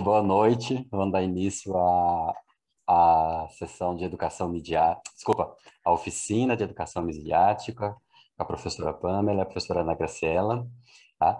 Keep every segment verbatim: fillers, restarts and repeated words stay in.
Boa noite. Vamos dar início à, à sessão de educação midiática, desculpa, a oficina de educação midiática, com a professora Pamela e a professora Ana Graciela, tá?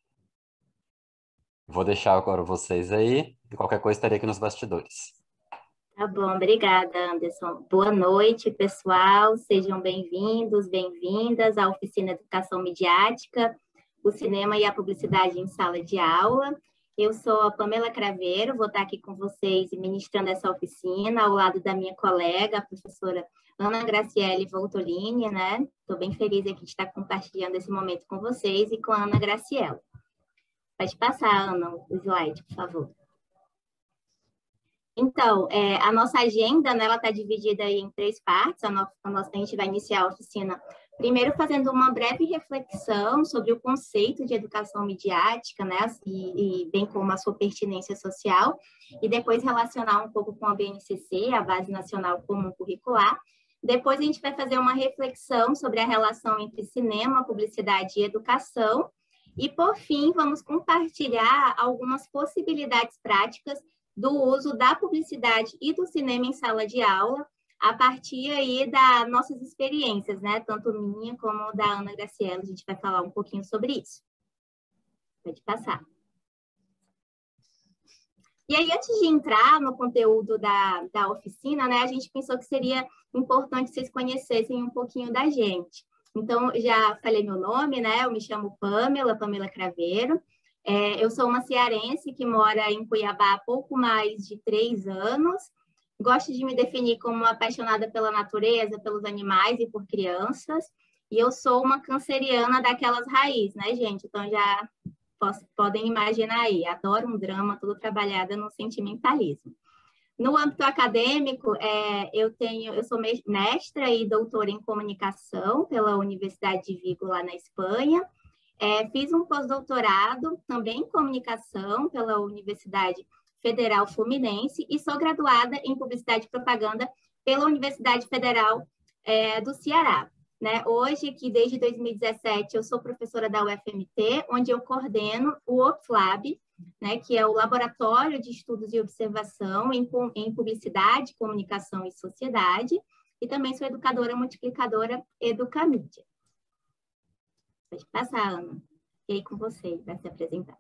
Vou deixar agora vocês aí, e qualquer coisa estarei aqui nos bastidores. Tá bom, obrigada, Anderson. Boa noite, pessoal. Sejam bem-vindos, bem-vindas à oficina Educação Midiática, o cinema e a publicidade em sala de aula. Eu sou a Pamela Craveiro, vou estar aqui com vocês ministrando essa oficina, ao lado da minha colega, a professora Ana Graciele Voltolini, né? Estou bem feliz aqui de estar compartilhando esse momento com vocês e com a Ana Graciela. Pode passar, Ana, o slide, por favor. Então, é, a nossa agenda, né, ela está dividida aí em três partes. A, no, a, nossa, a gente vai iniciar a oficina primeiro fazendo uma breve reflexão sobre o conceito de educação midiática, né, e, e bem como a sua pertinência social, e depois relacionar um pouco com a B N C C, a Base Nacional Comum Curricular. Depois a gente vai fazer uma reflexão sobre a relação entre cinema, publicidade e educação. E, por fim, vamos compartilhar algumas possibilidades práticas do uso da publicidade e do cinema em sala de aula, a partir aí das nossas experiências, né? Tanto minha como da Ana Graciela, a gente vai falar um pouquinho sobre isso. Pode passar. E aí, antes de entrar no conteúdo da, da oficina, né, a gente pensou que seria importante vocês conhecessem um pouquinho da gente. Então, já falei meu nome, né? Eu me chamo Pamela, Pamela Craveiro. É, eu sou uma cearense que mora em Cuiabá há pouco mais de três anos. Gosto de me definir como uma apaixonada pela natureza, pelos animais e por crianças. E eu sou uma canceriana daquelas raízes, né, gente? Então, já posso, podem imaginar aí. Adoro um drama, tudo trabalhado no sentimentalismo. No âmbito acadêmico, é, eu, tenho, eu sou mestra e doutora em comunicação pela Universidade de Vigo, lá na Espanha. É, fiz um pós-doutorado também em comunicação pela Universidade Federal Fluminense e sou graduada em publicidade e propaganda pela Universidade Federal é, do Ceará. Né? Hoje, que desde dois mil e dezessete, eu sou professora da U F M T, onde eu coordeno o OpsLab, né, que é o Laboratório de Estudos e Observação em, em Publicidade, Comunicação e Sociedade, e também sou educadora multiplicadora Educamídia. Pode passar, Ana. E aí com você, vai se apresentar.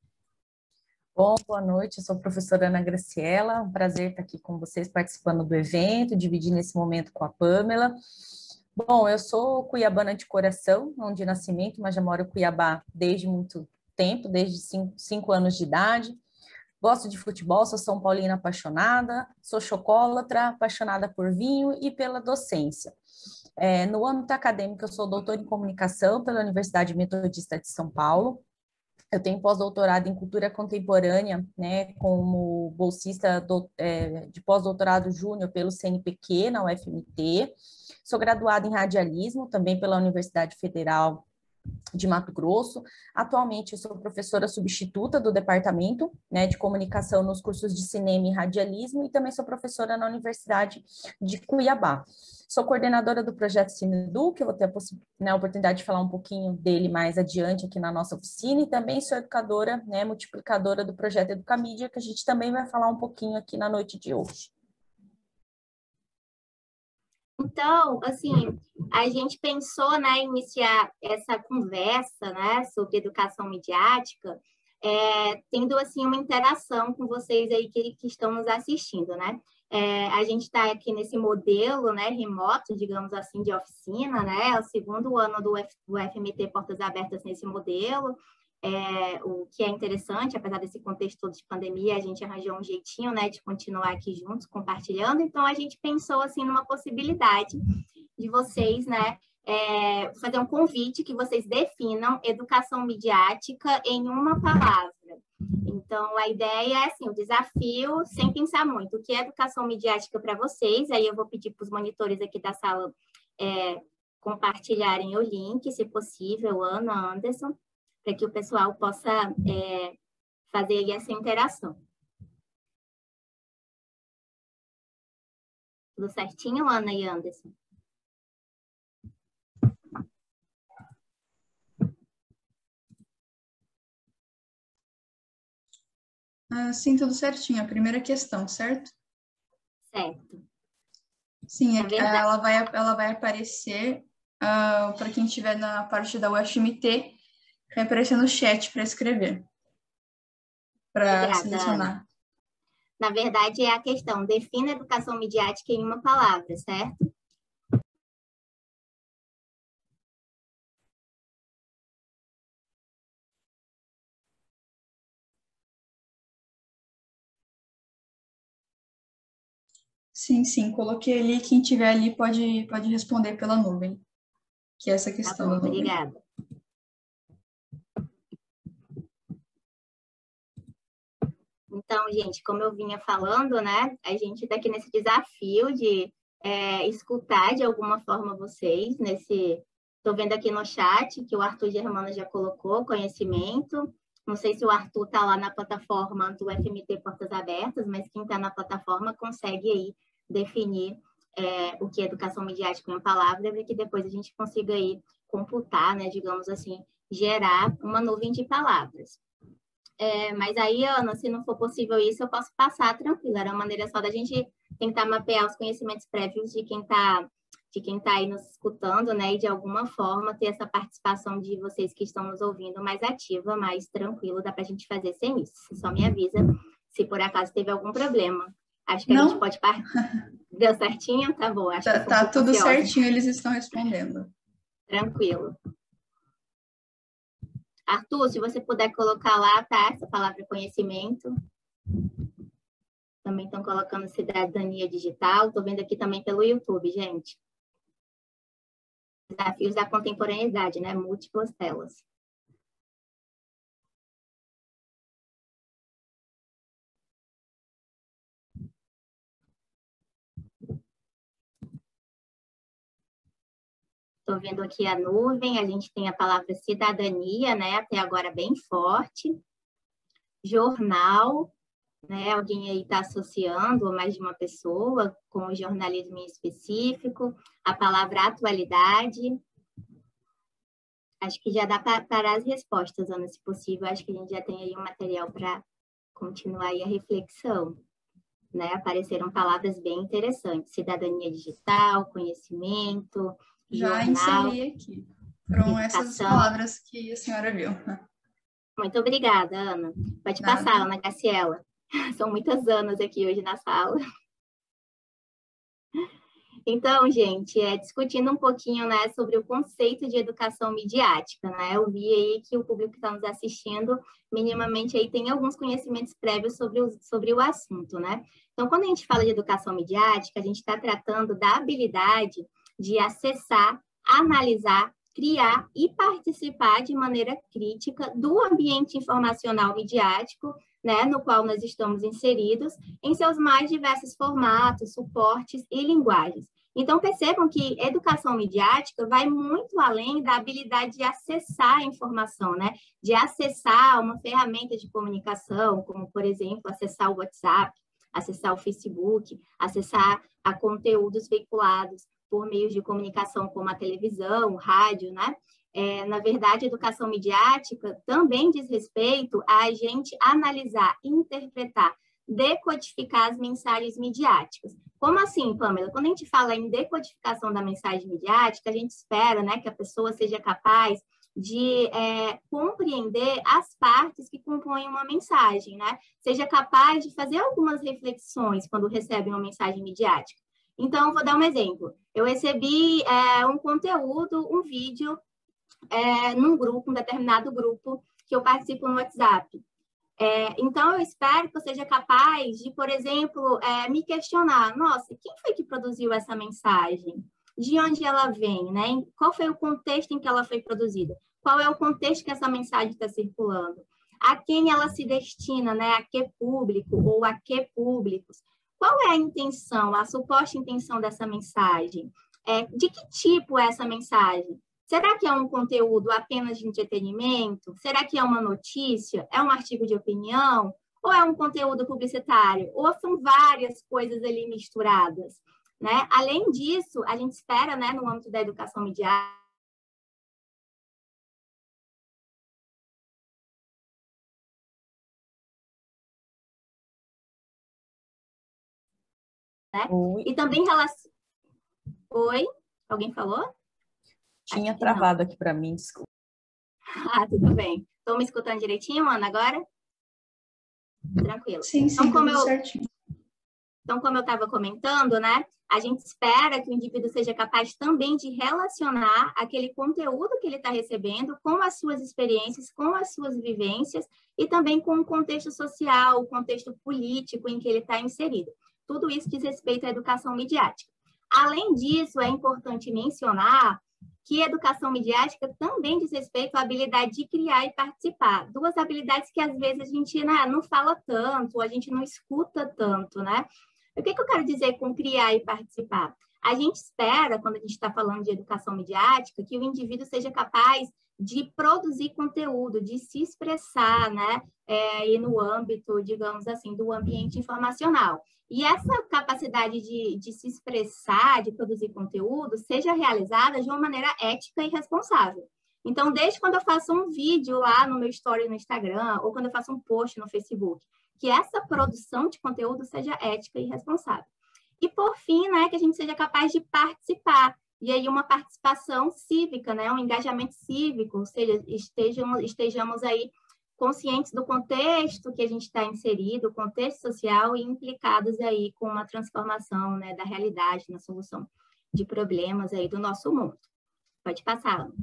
Bom, boa noite, eu sou a professora Ana Graciela, um prazer estar aqui com vocês participando do evento, dividindo esse momento com a Pamela. Bom, eu sou cuiabana de coração, não de nascimento, mas já moro em Cuiabá desde muito tempo, desde cinco, cinco anos de idade. Gosto de futebol, sou São Paulina apaixonada, sou chocolatra, apaixonada por vinho e pela docência. É, no âmbito acadêmico, eu sou doutora em comunicação pela Universidade Metodista de São Paulo. Eu tenho pós-doutorado em cultura contemporânea, né, como bolsista do, é, de pós-doutorado júnior pelo C N P Q, na U F M T. Sou graduada em radialismo, também pela Universidade Federal de Mato Grosso. Atualmente, eu sou professora substituta do departamento, né, de comunicação nos cursos de cinema e radialismo e também sou professora na Universidade de Cuiabá. Sou coordenadora do projeto CineEdu, que eu vou ter a, né, a oportunidade de falar um pouquinho dele mais adiante aqui na nossa oficina, e também sou educadora, né, multiplicadora do projeto Educamídia, que a gente também vai falar um pouquinho aqui na noite de hoje. Então, assim, a gente pensou, né, em iniciar essa conversa, né, sobre educação midiática, é, tendo, assim, uma interação com vocês aí que, que estão nos assistindo, né? É, a gente está aqui nesse modelo, né, remoto, digamos assim, de oficina, né? É o segundo ano do, F, do F M T Portas Abertas nesse modelo. É, o que é interessante, apesar desse contexto todo de pandemia, a gente arranjou um jeitinho, né, de continuar aqui juntos, compartilhando. Então, a gente pensou, assim, numa possibilidade de vocês, né, é, fazer um convite que vocês definam educação midiática em uma palavra. Então, a ideia é, assim, o desafio, sem pensar muito, o que é educação midiática para vocês? Aí eu vou pedir para os monitores aqui da sala é, compartilharem o link, se possível, Ana, Anderson, para que o pessoal possa é, fazer essa interação. Tudo certinho, Ana e Anderson? Ah, sim, tudo certinho. A primeira questão, certo? Certo. Sim, É é- verdade. ela vai, ela vai aparecer para quem estiver na parte da U F M T, vai aparecer no chat para escrever, para Obrigada, Ana. selecionar. Na verdade, é a questão, defina educação midiática em uma palavra, certo? Sim, sim, coloquei ali. Quem tiver ali pode, pode responder pela nuvem, que é essa Tá questão bom, da nuvem. obrigada. Então, gente, como eu vinha falando, né, a gente está aqui nesse desafio de é, escutar de alguma forma vocês, nesse... Estou vendo aqui no chat que o Arthur Germano já colocou conhecimento. Não sei se o Arthur está lá na plataforma do F M T Portas Abertas, mas quem está na plataforma consegue aí definir é, o que é educação midiática em uma palavra, para que depois a gente consiga aí computar, né, digamos assim, gerar uma nuvem de palavras. É, mas aí, Ana, se não for possível isso, eu posso passar tranquilo. Era uma maneira só da gente tentar mapear os conhecimentos prévios de quem está de quem está aí nos escutando, né? E de alguma forma ter essa participação de vocês que estão nos ouvindo mais ativa, mais tranquilo, dá para a gente fazer sem isso. Você só me avisa se por acaso teve algum problema. Acho que Não. a gente pode partir. Deu certinho? Tá bom, acho Tá, que eu sou um tá pouco tudo ansiosa. certinho, eles estão respondendo. Tranquilo. Arthur, se você puder colocar lá, tá? Essa palavra conhecimento. Também estão colocando cidadania digital. Estou vendo aqui também pelo YouTube, gente. Desafios da contemporaneidade, né? Múltiplas telas. Estou vendo aqui a nuvem, a gente tem a palavra cidadania, né? Até agora bem forte. Jornal, né? Alguém aí está associando, ou mais de uma pessoa, com o jornalismo em específico. A palavra atualidade. Acho que já dá para parar as respostas, Ana, se possível. Acho que a gente já tem aí um material para continuar aí a reflexão. Né? Apareceram palavras bem interessantes. Cidadania digital, conhecimento, Já jornal, encerrei aqui. Foram essas as educação. palavras que a senhora viu. Muito obrigada, Ana. Pode Nada. passar, Ana Graciela. São muitas Anas aqui hoje na sala. Então, gente, é, discutindo um pouquinho, né, sobre o conceito de educação midiática, né? Eu vi aí que o público que está nos assistindo, minimamente aí tem alguns conhecimentos prévios sobre o, sobre o assunto, né? Então, quando a gente fala de educação midiática, a gente está tratando da habilidade de acessar, analisar, criar e participar de maneira crítica do ambiente informacional midiático, né, no qual nós estamos inseridos, em seus mais diversos formatos, suportes e linguagens. Então, percebam que educação midiática vai muito além da habilidade de acessar a informação, né? De acessar uma ferramenta de comunicação, como, por exemplo, acessar o WhatsApp, acessar o Facebook, acessar a conteúdos veiculados por meios de comunicação como a televisão, o rádio, né? É, na verdade, a educação midiática também diz respeito a gente analisar, interpretar, decodificar as mensagens midiáticas. Como assim, Pamela? Quando a gente fala em decodificação da mensagem midiática, a gente espera, né, que a pessoa seja capaz de é, compreender as partes que compõem uma mensagem, né? Seja capaz de fazer algumas reflexões quando recebe uma mensagem midiática. Então, vou dar um exemplo. Eu recebi é, um conteúdo, um vídeo, é, num grupo, um determinado grupo que eu participo no WhatsApp. É, então, eu espero que eu seja capaz de, por exemplo, é, me questionar, nossa, quem foi que produziu essa mensagem? De onde ela vem, né? Qual foi o contexto em que ela foi produzida? Qual é o contexto que essa mensagem está circulando? A quem ela se destina, né? A que público ou a que públicos? Qual é a intenção, a suposta intenção dessa mensagem? É, de que tipo é essa mensagem? Será que é um conteúdo apenas de entretenimento? Será que é uma notícia? É um artigo de opinião? Ou é um conteúdo publicitário? Ou são várias coisas ali misturadas? Né? Além disso, a gente espera, né, no âmbito da educação midiática, né? Oi. E também relaciona... Oi? Alguém falou? Tinha travado aqui para mim, desculpa. Ah, tudo bem. Estão me escutando direitinho, Ana, agora? Tranquilo. Sim, sim, então, como tudo eu... certinho. Então, como eu estava comentando, né, a gente espera que o indivíduo seja capaz também de relacionar aquele conteúdo que ele está recebendo com as suas experiências, com as suas vivências e também com o contexto social, o contexto político em que ele está inserido. Tudo isso diz respeito à educação midiática. Além disso, é importante mencionar que a educação midiática também diz respeito à habilidade de criar e participar. Duas habilidades que, às vezes, a gente, né, não fala tanto, a gente não escuta tanto, né? O que, que eu quero dizer com criar e participar? A gente espera, quando a gente está falando de educação midiática, que o indivíduo seja capaz de produzir conteúdo, de se expressar, né? É, e no âmbito, digamos assim, do ambiente informacional. E essa capacidade de, de se expressar, de produzir conteúdo, seja realizada de uma maneira ética e responsável. Então, desde quando eu faço um vídeo lá no meu story no Instagram, ou quando eu faço um post no Facebook, que essa produção de conteúdo seja ética e responsável. E, por fim, né, que a gente seja capaz de participar. E aí uma participação cívica, né, um engajamento cívico, ou seja, estejamos, estejamos aí conscientes do contexto que a gente está inserido, o contexto social, e implicados aí com uma transformação, né, da realidade, na solução de problemas aí do nosso mundo. Pode passar, Ana.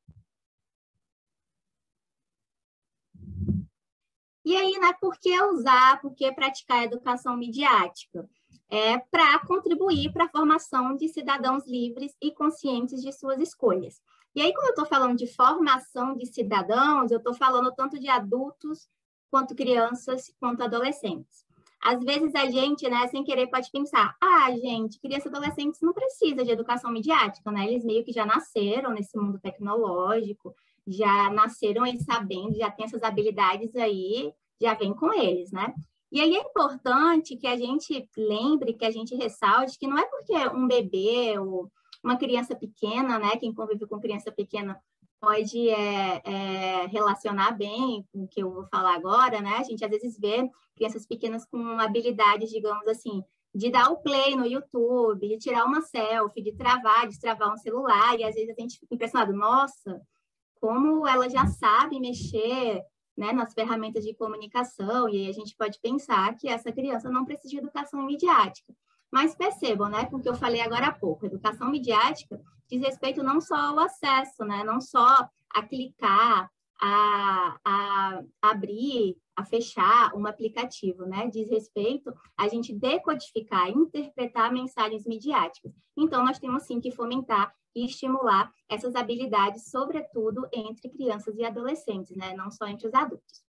E aí, né, por que usar, por que praticar a educação midiática? É para contribuir para a formação de cidadãos livres e conscientes de suas escolhas. E aí, quando eu estou falando de formação de cidadãos, eu estou falando tanto de adultos, quanto crianças, quanto adolescentes. Às vezes a gente, né, sem querer, pode pensar, ah, gente, crianças e adolescentes não precisam de educação midiática, né? Eles meio que já nasceram nesse mundo tecnológico, já nasceram aí sabendo, já tem essas habilidades aí, já vem com eles, né? E aí é importante que a gente lembre, que a gente ressalte, que não é porque um bebê ou uma criança pequena, né, quem convive com criança pequena pode é, é, relacionar bem com o que eu vou falar agora, né? A gente às vezes vê crianças pequenas com habilidades, digamos assim, de dar o play no YouTube, de tirar uma selfie, de travar, de destravar um celular, e às vezes a gente fica impressionado, nossa, como ela já sabe mexer, né, nas ferramentas de comunicação, e aí a gente pode pensar que essa criança não precisa de educação midiática. Mas percebam, né, com o que eu falei agora há pouco, educação midiática diz respeito não só ao acesso, né, não só a clicar, a, a abrir, a fechar um aplicativo, né, diz respeito a gente decodificar, interpretar mensagens midiáticas. Então, nós temos sim que fomentar e estimular essas habilidades, sobretudo entre crianças e adolescentes, né, não só entre os adultos.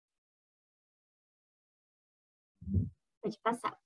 Pode passar.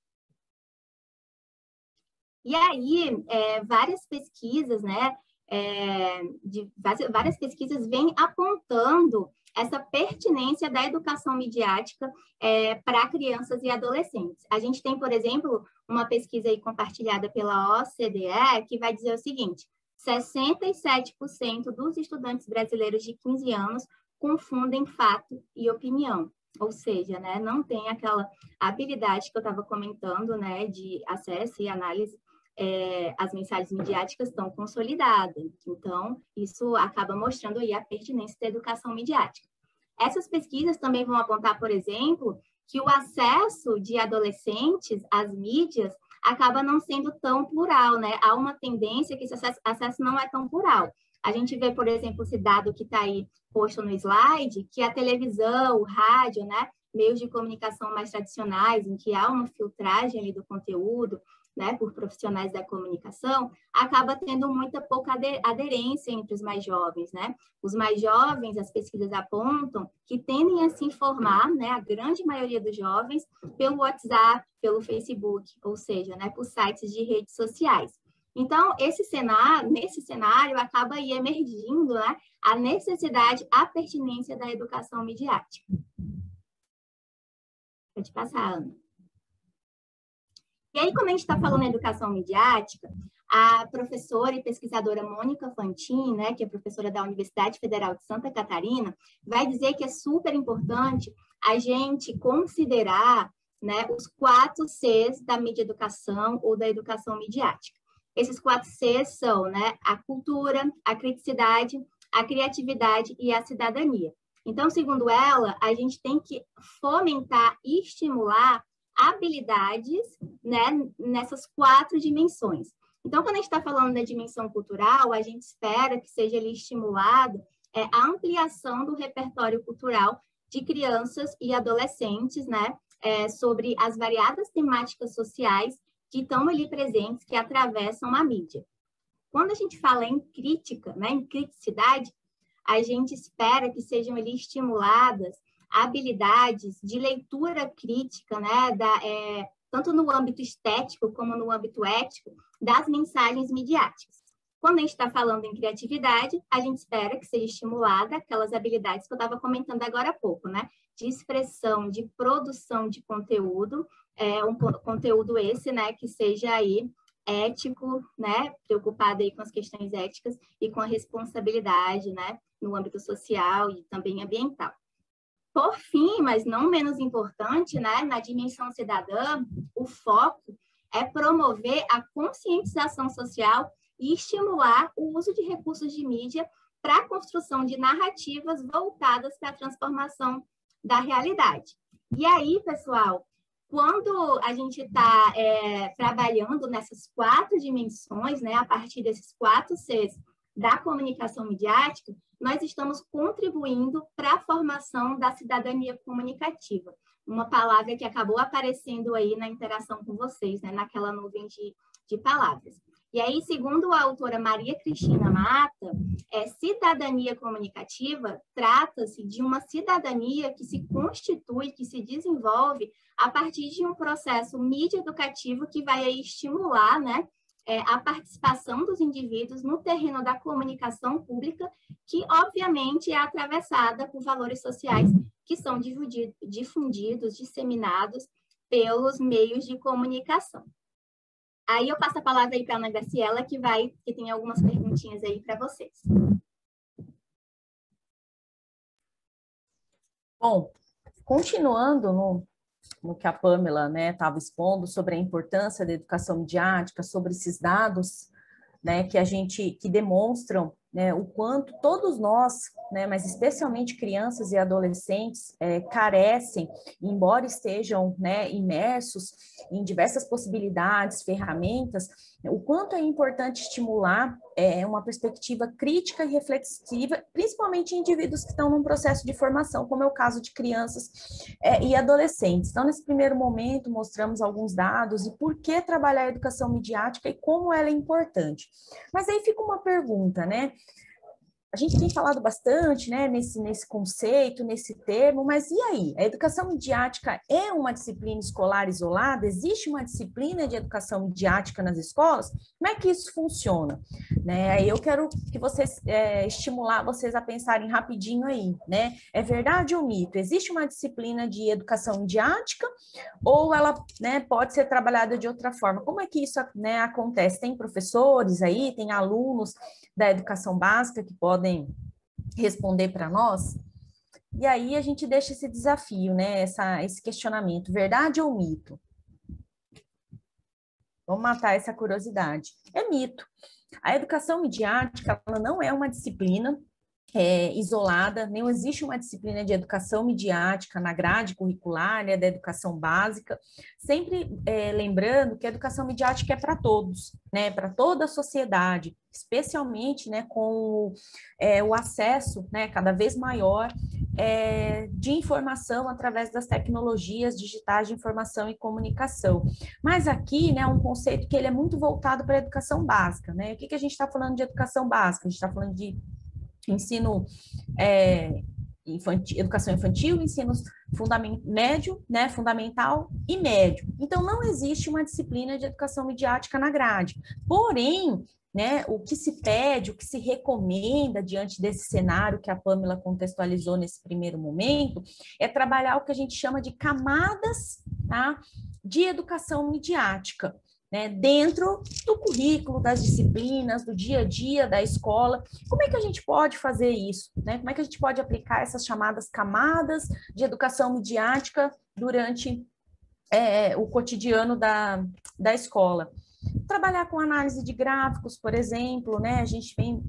E aí, é, várias pesquisas, né, é, de, várias pesquisas vêm apontando essa pertinência da educação midiática é, para crianças e adolescentes. A gente tem, por exemplo, uma pesquisa aí compartilhada pela O C D E que vai dizer o seguinte, sessenta e sete por cento dos estudantes brasileiros de quinze anos confundem fato e opinião. Ou seja, né, não tem aquela habilidade que eu estava comentando, né, de acesso e análise, é, as mensagens midiáticas estão consolidadas. Então, isso acaba mostrando aí a pertinência da educação midiática. Essas pesquisas também vão apontar, por exemplo, que o acesso de adolescentes às mídias acaba não sendo tão plural, né? Há uma tendência que esse acesso, acesso não é tão plural. A gente vê, por exemplo, esse dado que está aí posto no slide, que a televisão, o rádio, né, meios de comunicação mais tradicionais, em que há uma filtragem ali do conteúdo, né, por profissionais da comunicação, acaba tendo muita pouca aderência entre os mais jovens, né? Os mais jovens, as pesquisas apontam que tendem a se informar, né, a grande maioria dos jovens, pelo WhatsApp, pelo Facebook, ou seja, né, por sites de redes sociais. Então, esse cenário, nesse cenário, acaba aí emergindo, né, a necessidade, a pertinência da educação midiática. Pode passar, Ana. E aí, como a gente está falando em educação midiática, a professora e pesquisadora Mônica Fantin, né, que é professora da Universidade Federal de Santa Catarina, vai dizer que é super importante a gente considerar né, os quatro Cs da mídia educação ou da educação midiática. Esses quatro Cs são, né, a cultura, a criticidade, a criatividade e a cidadania. Então, segundo ela, a gente tem que fomentar e estimular habilidades, né, nessas quatro dimensões. Então, quando a gente está falando da dimensão cultural, a gente espera que seja ali estimulado é, a ampliação do repertório cultural de crianças e adolescentes, né, é, sobre as variadas temáticas sociais que estão ali presentes, que atravessam a mídia. Quando a gente fala em crítica, né, em criticidade, a gente espera que sejam ali estimuladas habilidades de leitura crítica, né, da, é, tanto no âmbito estético como no âmbito ético, das mensagens midiáticas. Quando a gente está falando em criatividade, a gente espera que seja estimulada aquelas habilidades que eu estava comentando agora há pouco, né, de expressão, de produção de conteúdo, é, um conteúdo esse, né, que seja aí ético, né, preocupado aí com as questões éticas e com a responsabilidade, né, no âmbito social e também ambiental. Por fim, mas não menos importante, né, na dimensão cidadã, o foco é promover a conscientização social e estimular o uso de recursos de mídia para a construção de narrativas voltadas para a transformação da realidade. E aí, pessoal, quando a gente está é, trabalhando nessas quatro dimensões, né, a partir desses quatro Cs da comunicação midiática, nós estamos contribuindo para a formação da cidadania comunicativa, uma palavra que acabou aparecendo aí na interação com vocês, né, naquela nuvem de, de palavras. E aí, segundo a autora Maria Cristina Mata, é, cidadania comunicativa trata-se de uma cidadania que se constitui, que se desenvolve a partir de um processo mídia-educativo que vai aí estimular, né, é, a participação dos indivíduos no terreno da comunicação pública, que, obviamente, é atravessada por valores sociais que são difundidos, disseminados pelos meios de comunicação. Aí eu passo a palavra aí para a Ana Graciela, que vai, que tem algumas perguntinhas aí para vocês. Bom, continuando no, no que a Pamela, né, estava expondo sobre a importância da educação midiática, sobre esses dados, né, que a gente, que demonstram, né, o quanto todos nós, né, mas especialmente crianças e adolescentes, é, carecem, embora estejam, né, imersos em diversas possibilidades, ferramentas, o quanto é importante estimular é, uma perspectiva crítica e reflexiva, principalmente em indivíduos que estão num processo de formação, como é o caso de crianças é, e adolescentes. Então, nesse primeiro momento, mostramos alguns dados e por que trabalhar a educação midiática e como ela é importante. Mas aí fica uma pergunta, né? A gente tem falado bastante, né, nesse, nesse conceito, nesse termo, mas e aí? A educação midiática é uma disciplina escolar isolada? Existe uma disciplina de educação midiática nas escolas? Como é que isso funciona? Né, eu quero que vocês, é, estimular vocês a pensarem rapidinho aí, né? É verdade ou mito? Existe uma disciplina de educação midiática ou ela, né, pode ser trabalhada de outra forma? Como é que isso, né, acontece? Tem professores aí, tem alunos da educação básica que podem responder para nós? E aí a gente deixa esse desafio, né, essa, esse questionamento, verdade ou mito? Vamos matar essa curiosidade. É mito. A educação midiática, ela não é uma disciplina é, isolada, não existe uma disciplina de educação midiática na grade curricular, né, da educação básica, sempre é, lembrando que a educação midiática é para todos, né, para toda a sociedade, especialmente, né, com é, o acesso, né, cada vez maior é, de informação através das tecnologias digitais de informação e comunicação. Mas aqui, né, um conceito que ele é muito voltado para a educação básica, né? O que, que a gente está falando de educação básica? A gente está falando de ensino é, infantil, educação infantil, ensino fundament, médio, né, fundamental e médio. Então, não existe uma disciplina de educação midiática na grade. Porém, né, o que se pede, o que se recomenda diante desse cenário que a Pamela contextualizou nesse primeiro momento, é trabalhar o que a gente chama de camadas, tá, de educação midiática, né, dentro do currículo, das disciplinas, do dia a dia da escola. Como é que a gente pode fazer isso? Né? Como é que a gente pode aplicar essas chamadas camadas de educação midiática durante é, o cotidiano da, da escola. Trabalhar com análise de gráficos, por exemplo, né? A gente vem...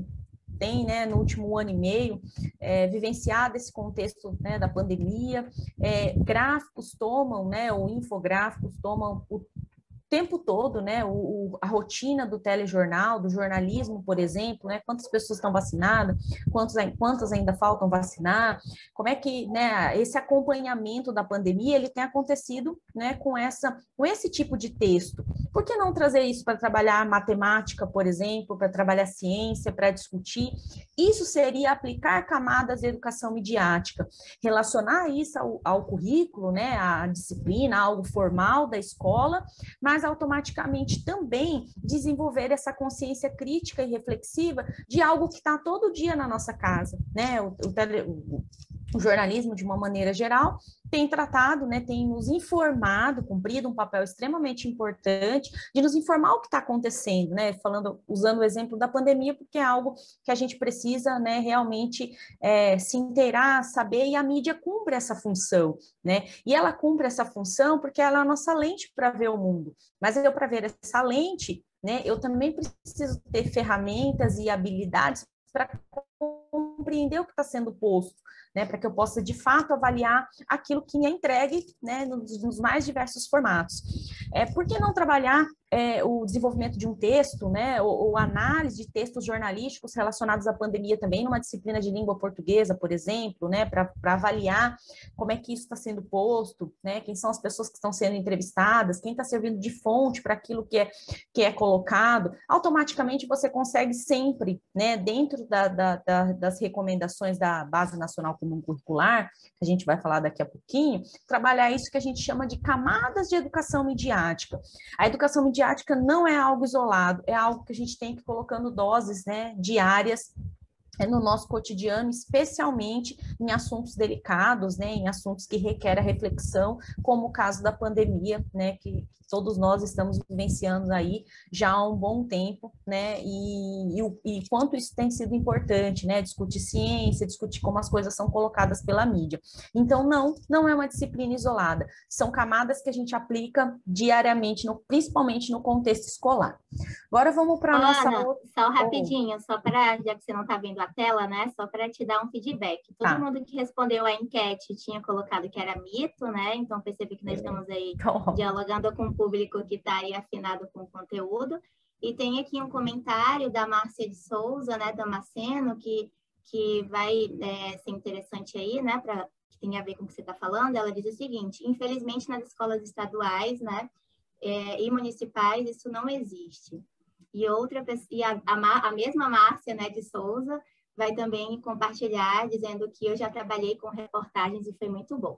tem, né, no último ano e meio, é, vivenciado esse contexto, né, da pandemia. É, gráficos tomam, né, ou infográficos tomam o tempo todo, né, o, o, a rotina do telejornal, do jornalismo, por exemplo, né, quantas pessoas estão vacinadas, quantos, quantas ainda faltam vacinar, como é que, né, esse acompanhamento da pandemia, ele tem acontecido, né, com, essa, com esse tipo de texto. Por que não trazer isso para trabalhar matemática, por exemplo, para trabalhar ciência, para discutir? Isso seria aplicar camadas de educação midiática, relacionar isso ao, ao currículo, né, à disciplina, algo formal da escola, mas automaticamente também desenvolver essa consciência crítica e reflexiva de algo que está todo dia na nossa casa, né? O, o, o jornalismo, de uma maneira geral, tem tratado, né, tem nos informado, cumprido um papel extremamente importante de nos informar o que está acontecendo, né, falando, usando o exemplo da pandemia, porque é algo que a gente precisa, né, realmente é, se inteirar, saber, e a mídia cumpre essa função, né, e ela cumpre essa função porque ela é a nossa lente para ver o mundo, mas eu, para ver essa lente, né, eu também preciso ter ferramentas e habilidades para compreender o que está sendo posto, né, para que eu possa, de fato, avaliar aquilo que me é entregue, né, nos, nos mais diversos formatos. É, por que não trabalhar é, o desenvolvimento de um texto, né, ou, ou análise de textos jornalísticos relacionados à pandemia também, numa disciplina de língua portuguesa, por exemplo, né, para avaliar como é que isso está sendo posto, né, quem são as pessoas que estão sendo entrevistadas, quem está servindo de fonte para aquilo que é, que é colocado, automaticamente você consegue sempre, né, dentro da, da, da, das recomendações da Base Nacional Comum Curricular, que a gente vai falar daqui a pouquinho, trabalhar isso que a gente chama de camadas de educação midiática. A educação midiática não é algo isolado, é algo que a gente tem que ir colocando doses, né, diárias no nosso cotidiano, especialmente em assuntos delicados, né, em assuntos que requerem reflexão, como o caso da pandemia, né, que todos nós estamos vivenciando aí já há um bom tempo, né, e, e, e quanto isso tem sido importante, né, discutir ciência, discutir como as coisas são colocadas pela mídia. Então, não, não é uma disciplina isolada, são camadas que a gente aplica diariamente, no, principalmente no contexto escolar. Agora vamos para a nossa... Ana, só rapidinho, só para, já que você não está vendo a tela, né, só para te dar um feedback. Todo tá. mundo que respondeu a enquete tinha colocado que era mito, né, então percebi que nós estamos aí oh. dialogando com o público que está aí afinado com o conteúdo. E tem aqui um comentário da Márcia de Souza, né, Damasceno, que, que vai é, ser interessante aí, né, pra, que tem a ver com o que você está falando. Ela diz o seguinte: infelizmente nas escolas estaduais, né, é, e municipais, isso não existe. E outra e a, a, a mesma Márcia, né, de Souza vai também compartilhar, dizendo que eu já trabalhei com reportagens e foi muito bom.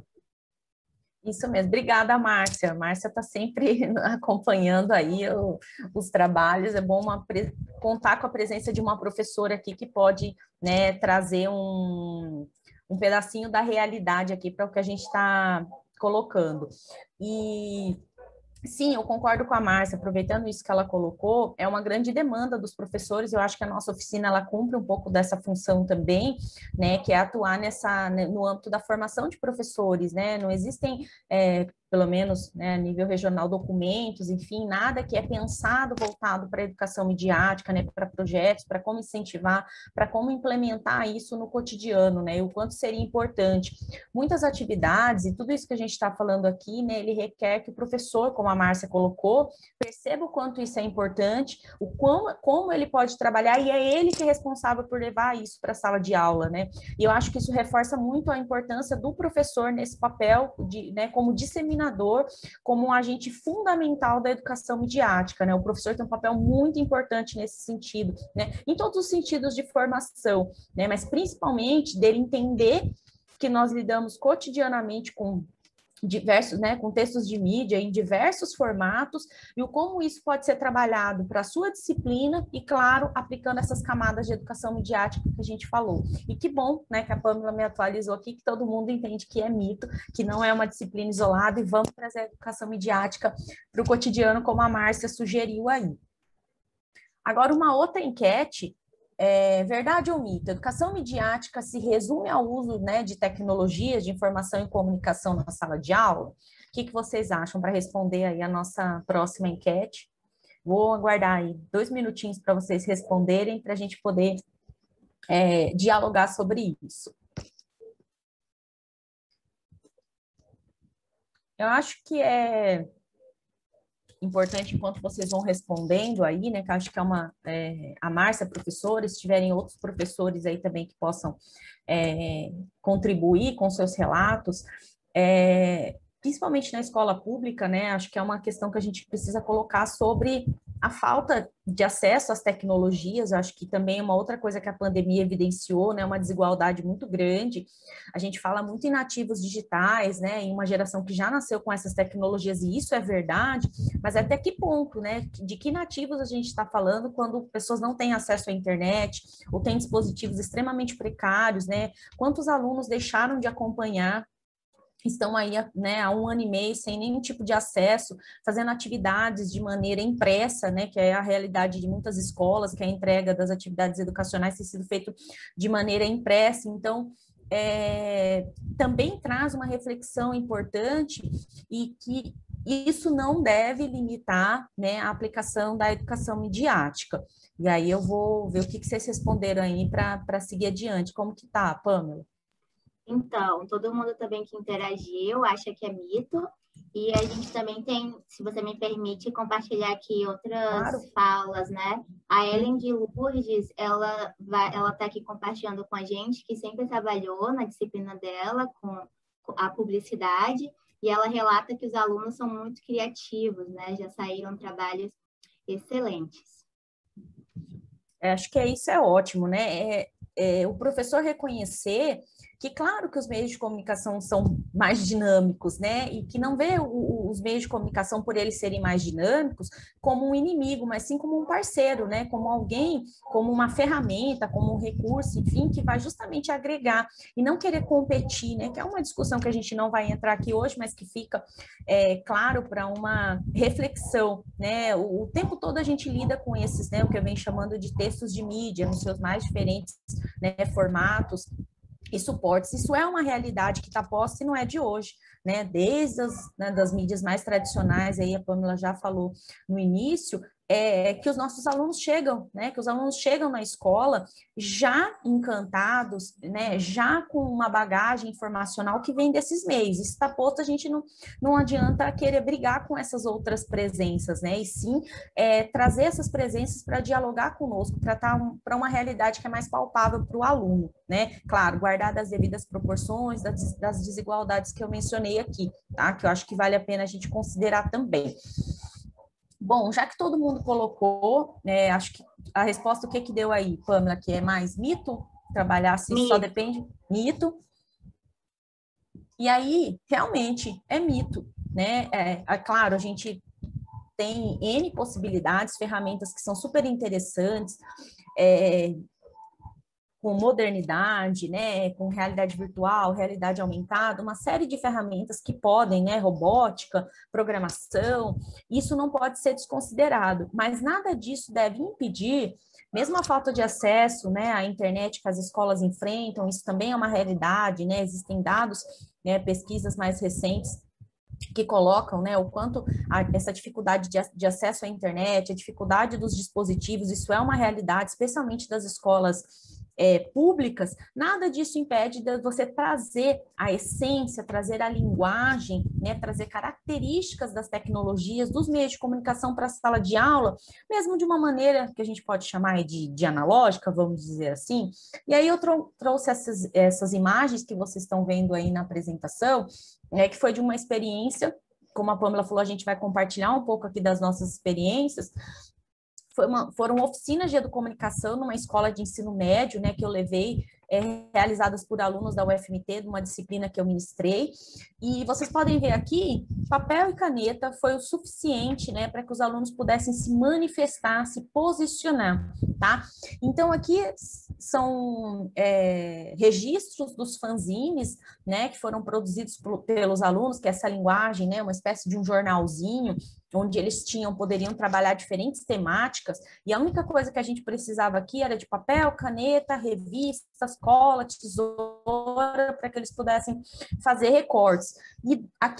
Isso mesmo, obrigada, Márcia. Márcia está sempre acompanhando aí o, os trabalhos. É bom uma, contar com a presença de uma professora aqui que pode, né, trazer um, um pedacinho da realidade aqui para o que a gente está colocando. E sim, eu concordo com a Márcia, aproveitando isso que ela colocou, é uma grande demanda dos professores, eu acho que a nossa oficina, ela cumpre um pouco dessa função também, né, que é atuar nessa, no âmbito da formação de professores, né, não existem, é, pelo menos, né, a nível regional, documentos, enfim, nada que é pensado, voltado para a educação midiática, né, para projetos, para como incentivar, para como implementar isso no cotidiano, né, e o quanto seria importante. Muitas atividades, e tudo isso que a gente está falando aqui, né, ele requer que o professor, como a Márcia colocou, perceba o quanto isso é importante, o quão, como ele pode trabalhar, e é ele que é responsável por levar isso para a sala de aula, né, e eu acho que isso reforça muito a importância do professor nesse papel, de, né, como disseminador, como um agente fundamental da educação midiática, né? O professor tem um papel muito importante nesse sentido, né? Em todos os sentidos de formação, né? Mas principalmente dele entender que nós lidamos cotidianamente com diversos, né, com textos de mídia em diversos formatos, e o como isso pode ser trabalhado para a sua disciplina e, claro, aplicando essas camadas de educação midiática que a gente falou. E que bom, né, que a Pâmela me atualizou aqui, que todo mundo entende que é mito, que não é uma disciplina isolada, e vamos trazer a educação midiática para o cotidiano, como a Márcia sugeriu aí. Agora, uma outra enquete, é, verdade ou mito? A educação midiática se resume ao uso, né, de tecnologias de informação e comunicação na sala de aula? O que, que vocês acham para responder aí a nossa próxima enquete? Vou aguardar aí dois minutinhos para vocês responderem, para a gente poder é, dialogar sobre isso. Eu acho que é importante, enquanto vocês vão respondendo aí, né, que eu acho que é uma, é, a Márcia, professora, se tiverem outros professores aí também que possam é, contribuir com seus relatos, é, principalmente na escola pública, né, acho que é uma questão que a gente precisa colocar sobre a falta de acesso às tecnologias. Eu acho que também é uma outra coisa que a pandemia evidenciou, né, uma desigualdade muito grande. A gente fala muito em nativos digitais, né, em uma geração que já nasceu com essas tecnologias, e isso é verdade, mas até que ponto, né, de que nativos a gente está falando quando pessoas não têm acesso à internet, ou têm dispositivos extremamente precários, né, quantos alunos deixaram de acompanhar, estão aí, né, há um ano e meio sem nenhum tipo de acesso, fazendo atividades de maneira impressa, né, que é a realidade de muitas escolas, que a entrega das atividades educacionais tem sido feito de maneira impressa. Então, é, também traz uma reflexão importante, e que isso não deve limitar, né, a aplicação da educação midiática. E aí eu vou ver o que, que vocês responderam aí para seguir adiante. Como que tá, Pamela? Então, todo mundo também que interagiu acha que é mito, e a gente também tem, se você me permite, compartilhar aqui outras claro. falas, né? A Ellen de Lourdes, ela vai, ela está aqui compartilhando com a gente, que sempre trabalhou na disciplina dela com a publicidade, e ela relata que os alunos são muito criativos, né? Já saíram trabalhos excelentes. É, acho que é, isso é ótimo, né? É, é, o professor reconhecer que, claro, que os meios de comunicação são mais dinâmicos, né? E que não vê o, os meios de comunicação, por eles serem mais dinâmicos, como um inimigo, mas sim como um parceiro, né? Como alguém, como uma ferramenta, como um recurso, enfim, que vai justamente agregar e não querer competir, né? Que é uma discussão que a gente não vai entrar aqui hoje, mas que fica é, claro para uma reflexão, né? O, o tempo todo a gente lida com esses, né? O que eu venho chamando de textos de mídia, nos seus mais diferentes, né, formatos e suportes. Isso é uma realidade que está posta e não é de hoje, né? Desde as né, das mídias mais tradicionais, aí a Pamela já falou no início, é que os nossos alunos chegam, né? Que os alunos chegam na escola já encantados, né? Já com uma bagagem informacional que vem desses meios. Isso está posto, a gente não, não adianta querer brigar com essas outras presenças, né? E sim é, trazer essas presenças para dialogar conosco, para estar um, para uma realidade que é mais palpável para o aluno, né? Claro, guardar as devidas proporções das, das desigualdades que eu mencionei aqui, tá? Que eu acho que vale a pena a gente considerar também. Bom, já que todo mundo colocou, né, acho que a resposta, o que que deu aí, Pamela, que é mais mito? Trabalhar se mito. Só depende? Mito. E aí, realmente, é mito, né? É, é claro, a gente tem N possibilidades, ferramentas que são super interessantes, é, com modernidade, né, com realidade virtual, realidade aumentada, uma série de ferramentas que podem, né, robótica, programação, isso não pode ser desconsiderado, mas nada disso deve impedir, mesmo a falta de acesso, né, à internet que as escolas enfrentam, isso também é uma realidade, né, existem dados, né, pesquisas mais recentes que colocam, né, o quanto a, essa dificuldade de, de acesso à internet, a dificuldade dos dispositivos, isso é uma realidade, especialmente das escolas É, públicas, nada disso impede de você trazer a essência, trazer a linguagem, né, trazer características das tecnologias, dos meios de comunicação para a sala de aula, mesmo de uma maneira que a gente pode chamar de, de analógica, vamos dizer assim. E aí eu trou trouxe essas, essas imagens que vocês estão vendo aí na apresentação, né, que foi de uma experiência, como a Pamela falou, a gente vai compartilhar um pouco aqui das nossas experiências. Foi uma, foram oficinas de educomunicação numa escola de ensino médio, né, que eu levei, é, realizadas por alunos da U F M T, de uma disciplina que eu ministrei, e vocês podem ver aqui, papel e caneta foi o suficiente, né, para que os alunos pudessem se manifestar, se posicionar, tá? Então, aqui são é, registros dos fanzines, né, que foram produzidos por, pelos alunos, que é essa linguagem, né, uma espécie de um jornalzinho, onde eles tinham, poderiam trabalhar diferentes temáticas, e a única coisa que a gente precisava aqui era de papel, caneta, revistas, cola, tesoura, para que eles pudessem fazer recortes. E aqui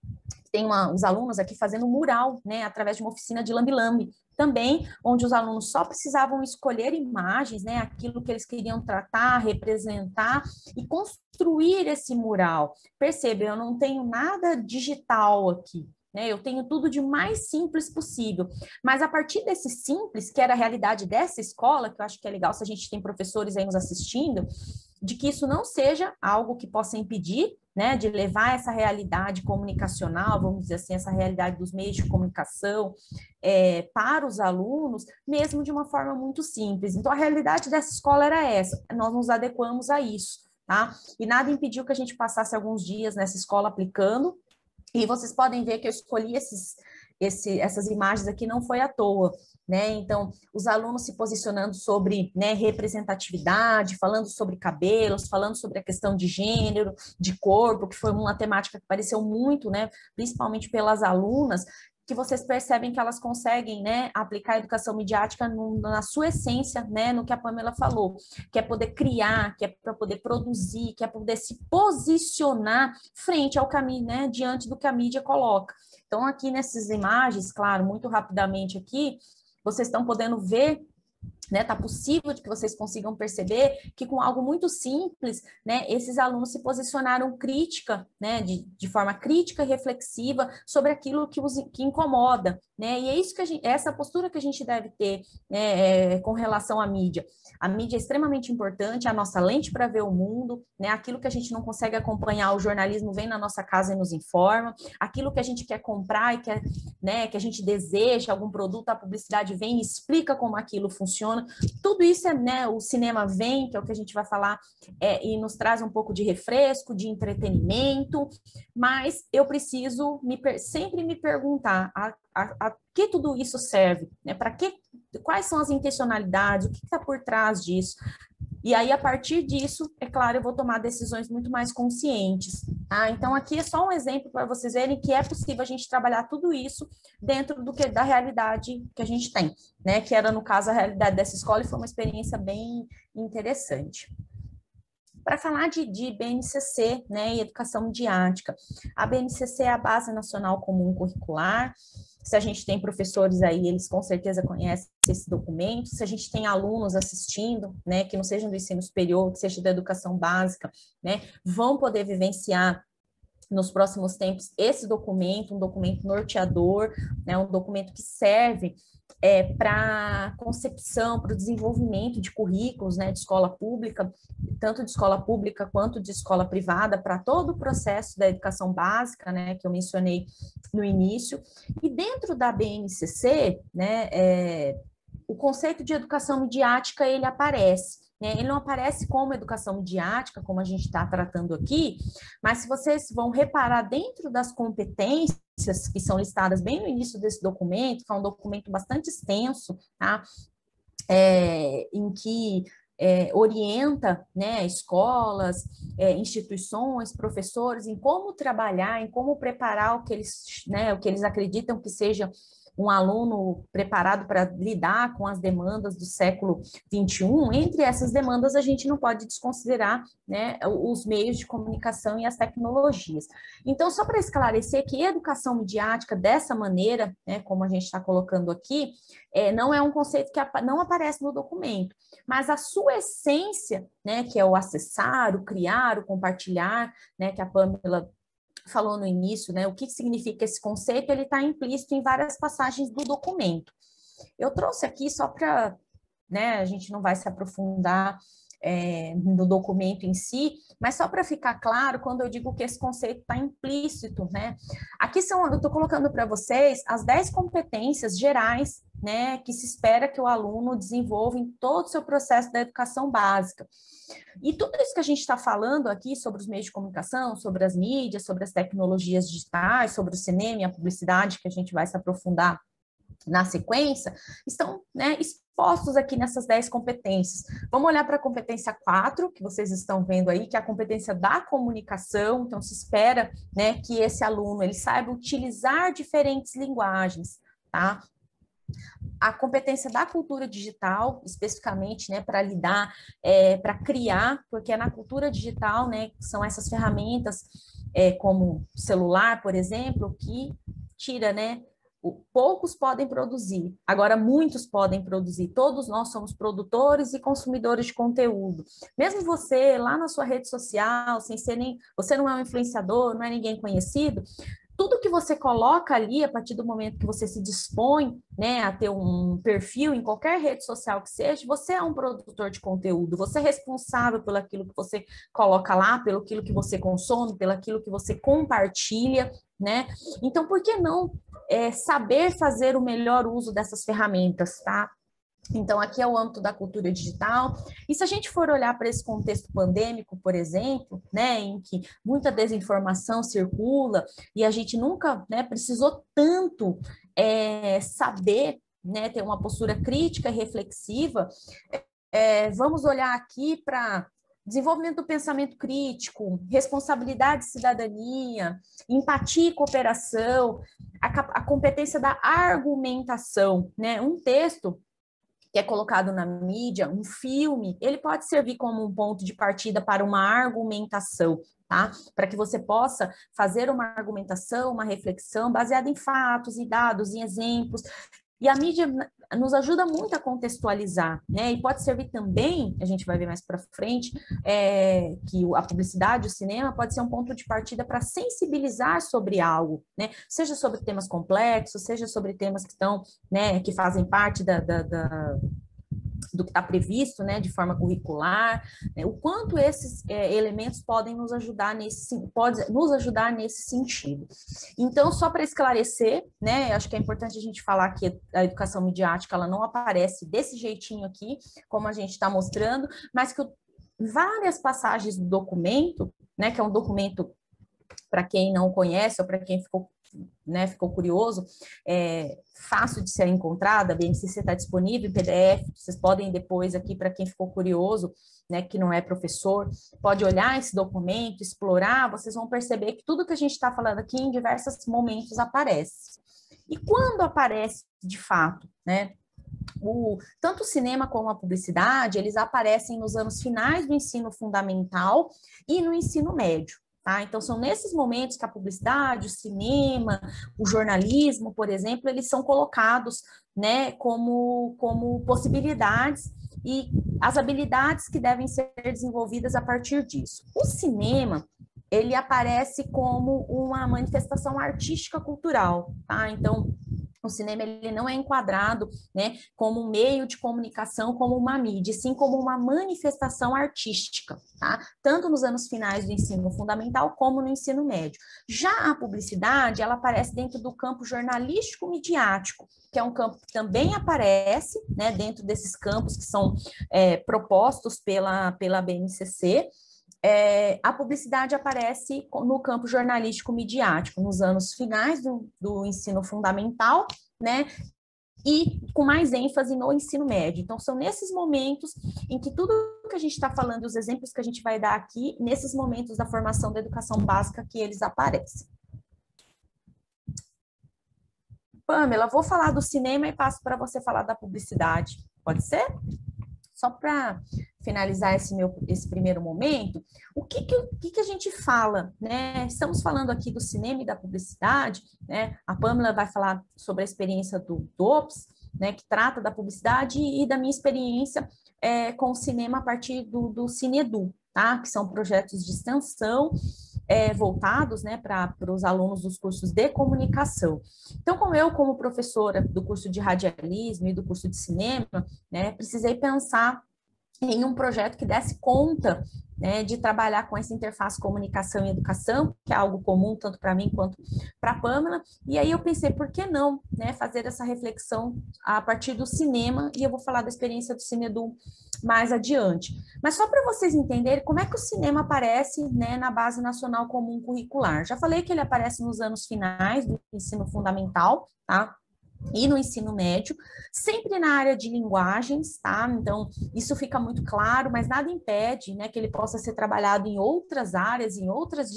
tem uma, os alunos aqui fazendo mural, né, através de uma oficina de lambe-lambe, também, onde os alunos só precisavam escolher imagens, né, aquilo que eles queriam tratar, representar e construir esse mural. Perceba, eu não tenho nada digital aqui, né, eu tenho tudo de mais simples possível, mas a partir desse simples, que era a realidade dessa escola, que eu acho que é legal se a gente tem professores aí nos assistindo, de que isso não seja algo que possa impedir, né, de levar essa realidade comunicacional, vamos dizer assim, essa realidade dos meios de comunicação é, para os alunos, mesmo de uma forma muito simples. Então, a realidade dessa escola era essa, nós nos adequamos a isso, tá? E nada impediu que a gente passasse alguns dias nessa escola aplicando, e vocês podem ver que eu escolhi esses, esse, essas imagens aqui, não foi à toa, né? Então, os alunos se posicionando sobre, né, representatividade, falando sobre cabelos, falando sobre a questão de gênero, de corpo, que foi uma temática que apareceu muito, né, principalmente pelas alunas, que vocês percebem que elas conseguem, né, aplicar a educação midiática no, na sua essência, né, no que a Pamela falou, que é poder criar, que é para poder produzir, que é poder se posicionar frente ao caminho, né, diante do que a mídia coloca. Então, aqui nessas imagens, claro, muito rapidamente aqui, vocês estão podendo ver, né, tá possível de que vocês consigam perceber que com algo muito simples, né, esses alunos se posicionaram crítica, né, de, de forma crítica e reflexiva sobre aquilo que os que incomoda, né, e é isso que a gente, essa postura que a gente deve ter, né, é, com relação à mídia. A mídia é extremamente importante, é a nossa lente para ver o mundo, né, aquilo que a gente não consegue acompanhar, o jornalismo vem na nossa casa e nos informa, aquilo que a gente quer comprar e quer, né, que a gente deseja, algum produto, a publicidade vem e explica como aquilo funciona. Tudo isso é, né, o cinema vem, que é o que a gente vai falar, é, e nos traz um pouco de refresco, de entretenimento, mas eu preciso me, sempre me perguntar a, a, a que tudo isso serve, né? Para que, quais são as intencionalidades, o que está por trás disso? E aí, a partir disso, é claro, eu vou tomar decisões muito mais conscientes. Tá? Então, aqui é só um exemplo para vocês verem que é possível a gente trabalhar tudo isso dentro do que, da realidade que a gente tem, né? Que era, no caso, a realidade dessa escola, e foi uma experiência bem interessante. Para falar de, de B N C C, né, e educação midiática, a B N C C é a Base Nacional Comum Curricular. Se a gente tem professores aí, eles com certeza conhecem esse documento. Se a gente tem alunos assistindo, né, que não sejam do ensino superior, que seja da educação básica, né, vão poder vivenciar nos próximos tempos esse documento, um documento norteador, né, um documento que serve é, para concepção, para o desenvolvimento de currículos, né, de escola pública, tanto de escola pública quanto de escola privada, para todo o processo da educação básica, né, que eu mencionei no início. E dentro da B N C C, né, é, o conceito de educação midiática, ele aparece. Ele não aparece como educação midiática, como a gente está tratando aqui, mas se vocês vão reparar dentro das competências que são listadas bem no início desse documento, que é um documento bastante extenso, tá? É, em que é, orienta, né, escolas, é, instituições, professores, em como trabalhar, em como preparar o que eles, né, o que eles acreditam que seja um aluno preparado para lidar com as demandas do século vinte e um. Entre essas demandas, a gente não pode desconsiderar, né, os meios de comunicação e as tecnologias. Então, só para esclarecer que educação midiática, dessa maneira, né, como a gente está colocando aqui, é, não é um conceito que não aparece no documento, mas a sua essência, né, que é o acessar, o criar, o compartilhar, né, que a Pamela falou no início, né, o que significa esse conceito, ele está implícito em várias passagens do documento. Eu trouxe aqui só para, né, a gente não vai se aprofundar é, no documento em si, mas só para ficar claro, quando eu digo que esse conceito está implícito, né, aqui são, eu estou colocando para vocês as dez competências gerais, né, que se espera que o aluno desenvolva em todo o seu processo da educação básica. E tudo isso que a gente está falando aqui sobre os meios de comunicação, sobre as mídias, sobre as tecnologias digitais, sobre o cinema e a publicidade, que a gente vai se aprofundar na sequência, estão, né, expostos aqui nessas dez competências. Vamos olhar para a competência quatro, que vocês estão vendo aí, que é a competência da comunicação. Então, se espera, né, que esse aluno ele saiba utilizar diferentes linguagens, tá? a competência da cultura digital, especificamente, né, para lidar, é, para criar, porque é na cultura digital, né, são essas ferramentas, é, como celular, por exemplo, que tira, né, poucos podem produzir, agora muitos podem produzir, todos nós somos produtores e consumidores de conteúdo. Mesmo você, lá na sua rede social, sem ser nem, você não é um influenciador, não é ninguém conhecido, tudo que você coloca ali, a partir do momento que você se dispõe, né, a ter um perfil em qualquer rede social que seja, você é um produtor de conteúdo, você é responsável pelo aquilo que você coloca lá, pelo aquilo que você consome, pelo aquilo que você compartilha, né? Então, por que não é, saber fazer o melhor uso dessas ferramentas, tá? Então, aqui é o âmbito da cultura digital. E se a gente for olhar para esse contexto pandêmico, por exemplo, né, em que muita desinformação circula e a gente nunca, né, precisou tanto é, saber, né, ter uma postura crítica e reflexiva, é, vamos olhar aqui para desenvolvimento do pensamento crítico, responsabilidade e cidadania, empatia e cooperação, a, a competência da argumentação, né? Um texto que é colocado na mídia, um filme, ele pode servir como um ponto de partida para uma argumentação, tá? Para que você possa fazer uma argumentação, uma reflexão baseada em fatos, em dados, em exemplos. E a mídia nos ajuda muito a contextualizar, né? E pode servir também, a gente vai ver mais para frente, é, que a publicidade, o cinema, pode ser um ponto de partida para sensibilizar sobre algo, né? Seja sobre temas complexos, seja sobre temas que estão, né, que fazem parte da, da, da do que está previsto, né, de forma curricular, né, o quanto esses é, elementos podem nos ajudar nesse, pode nos ajudar nesse sentido. Então, só para esclarecer, né, acho que é importante a gente falar que a educação midiática, ela não aparece desse jeitinho aqui, como a gente está mostrando, mas que várias passagens do documento, né, que é um documento, para quem não conhece ou para quem ficou Né, ficou curioso, é fácil de ser encontrada, a B N C C está disponível em P D F, vocês podem depois aqui, para quem ficou curioso, né, que não é professor, pode olhar esse documento, explorar, vocês vão perceber que tudo que a gente está falando aqui em diversos momentos aparece. E quando aparece de fato, né, o, tanto o cinema como a publicidade, eles aparecem nos anos finais do ensino fundamental e no ensino médio. Tá? Então, são nesses momentos que a publicidade, o cinema, o jornalismo, por exemplo, eles são colocados, né, como, como possibilidades e as habilidades que devem ser desenvolvidas a partir disso. O cinema, ele aparece como uma manifestação artística cultural, tá? Então, o cinema ele não é enquadrado, né, como um meio de comunicação, como uma mídia, sim como uma manifestação artística, tá? Tanto nos anos finais do ensino fundamental como no ensino médio. Já a publicidade, ela aparece dentro do campo jornalístico-midiático, que é um campo que também aparece, né, dentro desses campos que são é, propostos pela, pela B N C C. É, a publicidade aparece no campo jornalístico-midiático, nos anos finais do, do ensino fundamental, né, e com mais ênfase no ensino médio. Então, são nesses momentos em que tudo que a gente está falando, os exemplos que a gente vai dar aqui, nesses momentos da formação da educação básica que eles aparecem. Pamela, vou falar do cinema e passo para você falar da publicidade. Pode ser? Só para finalizar esse, meu, esse primeiro momento, o que, que, que a gente fala, né? Estamos falando aqui do cinema e da publicidade, né? A Pamela vai falar sobre a experiência do DOPS, né, que trata da publicidade, e da minha experiência é, com o cinema a partir do, do CineEdu, tá? Que são projetos de extensão é, voltados, né, para os alunos dos cursos de comunicação. Então, como eu, como professora do curso de radialismo e do curso de cinema, né, precisei pensar em um projeto que desse conta, né, de trabalhar com essa interface comunicação e educação, que é algo comum tanto para mim quanto para a Pamela, e aí eu pensei, por que não, né, fazer essa reflexão a partir do cinema, e eu vou falar da experiência do CineEdu mais adiante. Mas só para vocês entenderem como é que o cinema aparece, né, na Base Nacional Comum Curricular. Já falei que ele aparece nos anos finais do ensino fundamental, tá? E no ensino médio, sempre na área de linguagens, tá? Então, isso fica muito claro, mas nada impede, né, que ele possa ser trabalhado em outras áreas, em outras disciplinas,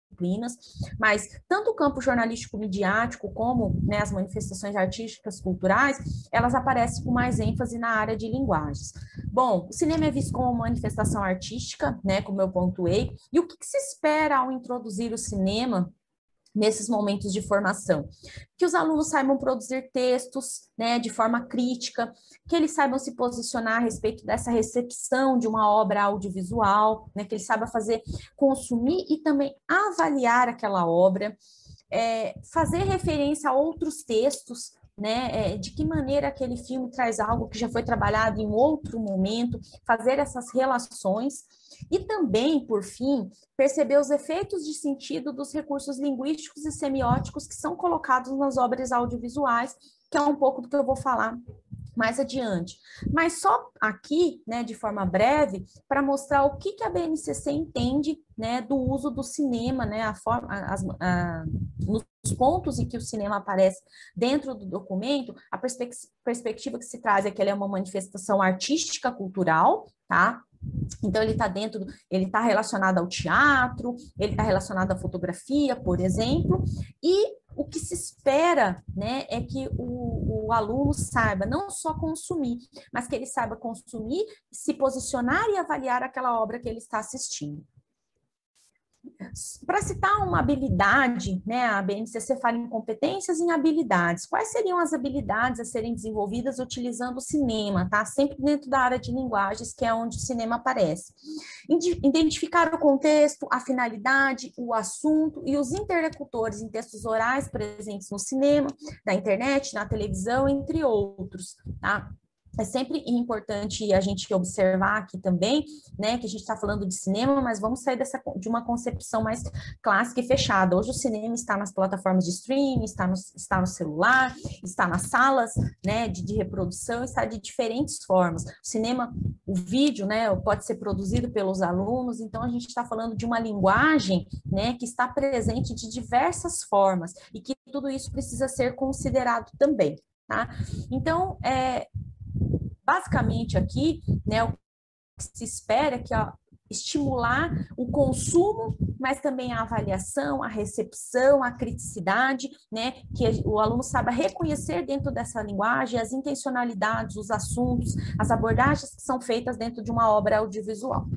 disciplinas, mas tanto o campo jornalístico midiático como, né, as manifestações artísticas culturais, elas aparecem com mais ênfase na área de linguagens. Bom, o cinema é visto como uma manifestação artística, né, como eu pontuei, e o que, que se espera ao introduzir o cinema nesses momentos de formação? Que os alunos saibam produzir textos, né, de forma crítica, que eles saibam se posicionar a respeito dessa recepção de uma obra audiovisual, né, que eles saibam fazer, consumir e também avaliar aquela obra, é, fazer referência a outros textos, né, é, de que maneira aquele filme traz algo que já foi trabalhado em outro momento, fazer essas relações. E também, por fim, perceber os efeitos de sentido dos recursos linguísticos e semióticos que são colocados nas obras audiovisuais, que é um pouco do que eu vou falar mais adiante. Mas só aqui, né, de forma breve, para mostrar o que, que a B N C C entende, né, do uso do cinema, né, a forma, as, a, nos pontos em que o cinema aparece dentro do documento, a perspec perspectiva que se traz é que ele é uma manifestação artística cultural, tá? Então, ele está dentro, ele está relacionado ao teatro, ele está relacionado à fotografia, por exemplo, e o que se espera, né, é que o, o aluno saiba não só consumir, mas que ele saiba consumir, se posicionar e avaliar aquela obra que ele está assistindo. Para citar uma habilidade, né, a B N C C fala em competências e em habilidades. Quais seriam as habilidades a serem desenvolvidas utilizando o cinema, tá? Sempre dentro da área de linguagens, que é onde o cinema aparece. Identificar o contexto, a finalidade, o assunto e os interlocutores em textos orais presentes no cinema, na internet, na televisão, entre outros, tá? É sempre importante a gente observar aqui também, né, que a gente está falando de cinema, mas vamos sair dessa, de uma concepção mais clássica e fechada. Hoje o cinema está nas plataformas de streaming, está no, está no celular, está nas salas, né, de, de reprodução, está de diferentes formas. O cinema, o vídeo, né, pode ser produzido pelos alunos, então a gente está falando de uma linguagem, né, que está presente de diversas formas e que tudo isso precisa ser considerado também, tá? Então, é... basicamente aqui, né, o que se espera é que, ó, estimular o consumo, mas também a avaliação, a recepção, a criticidade, né, que o aluno saiba reconhecer dentro dessa linguagem as intencionalidades, os assuntos, as abordagens que são feitas dentro de uma obra audiovisual.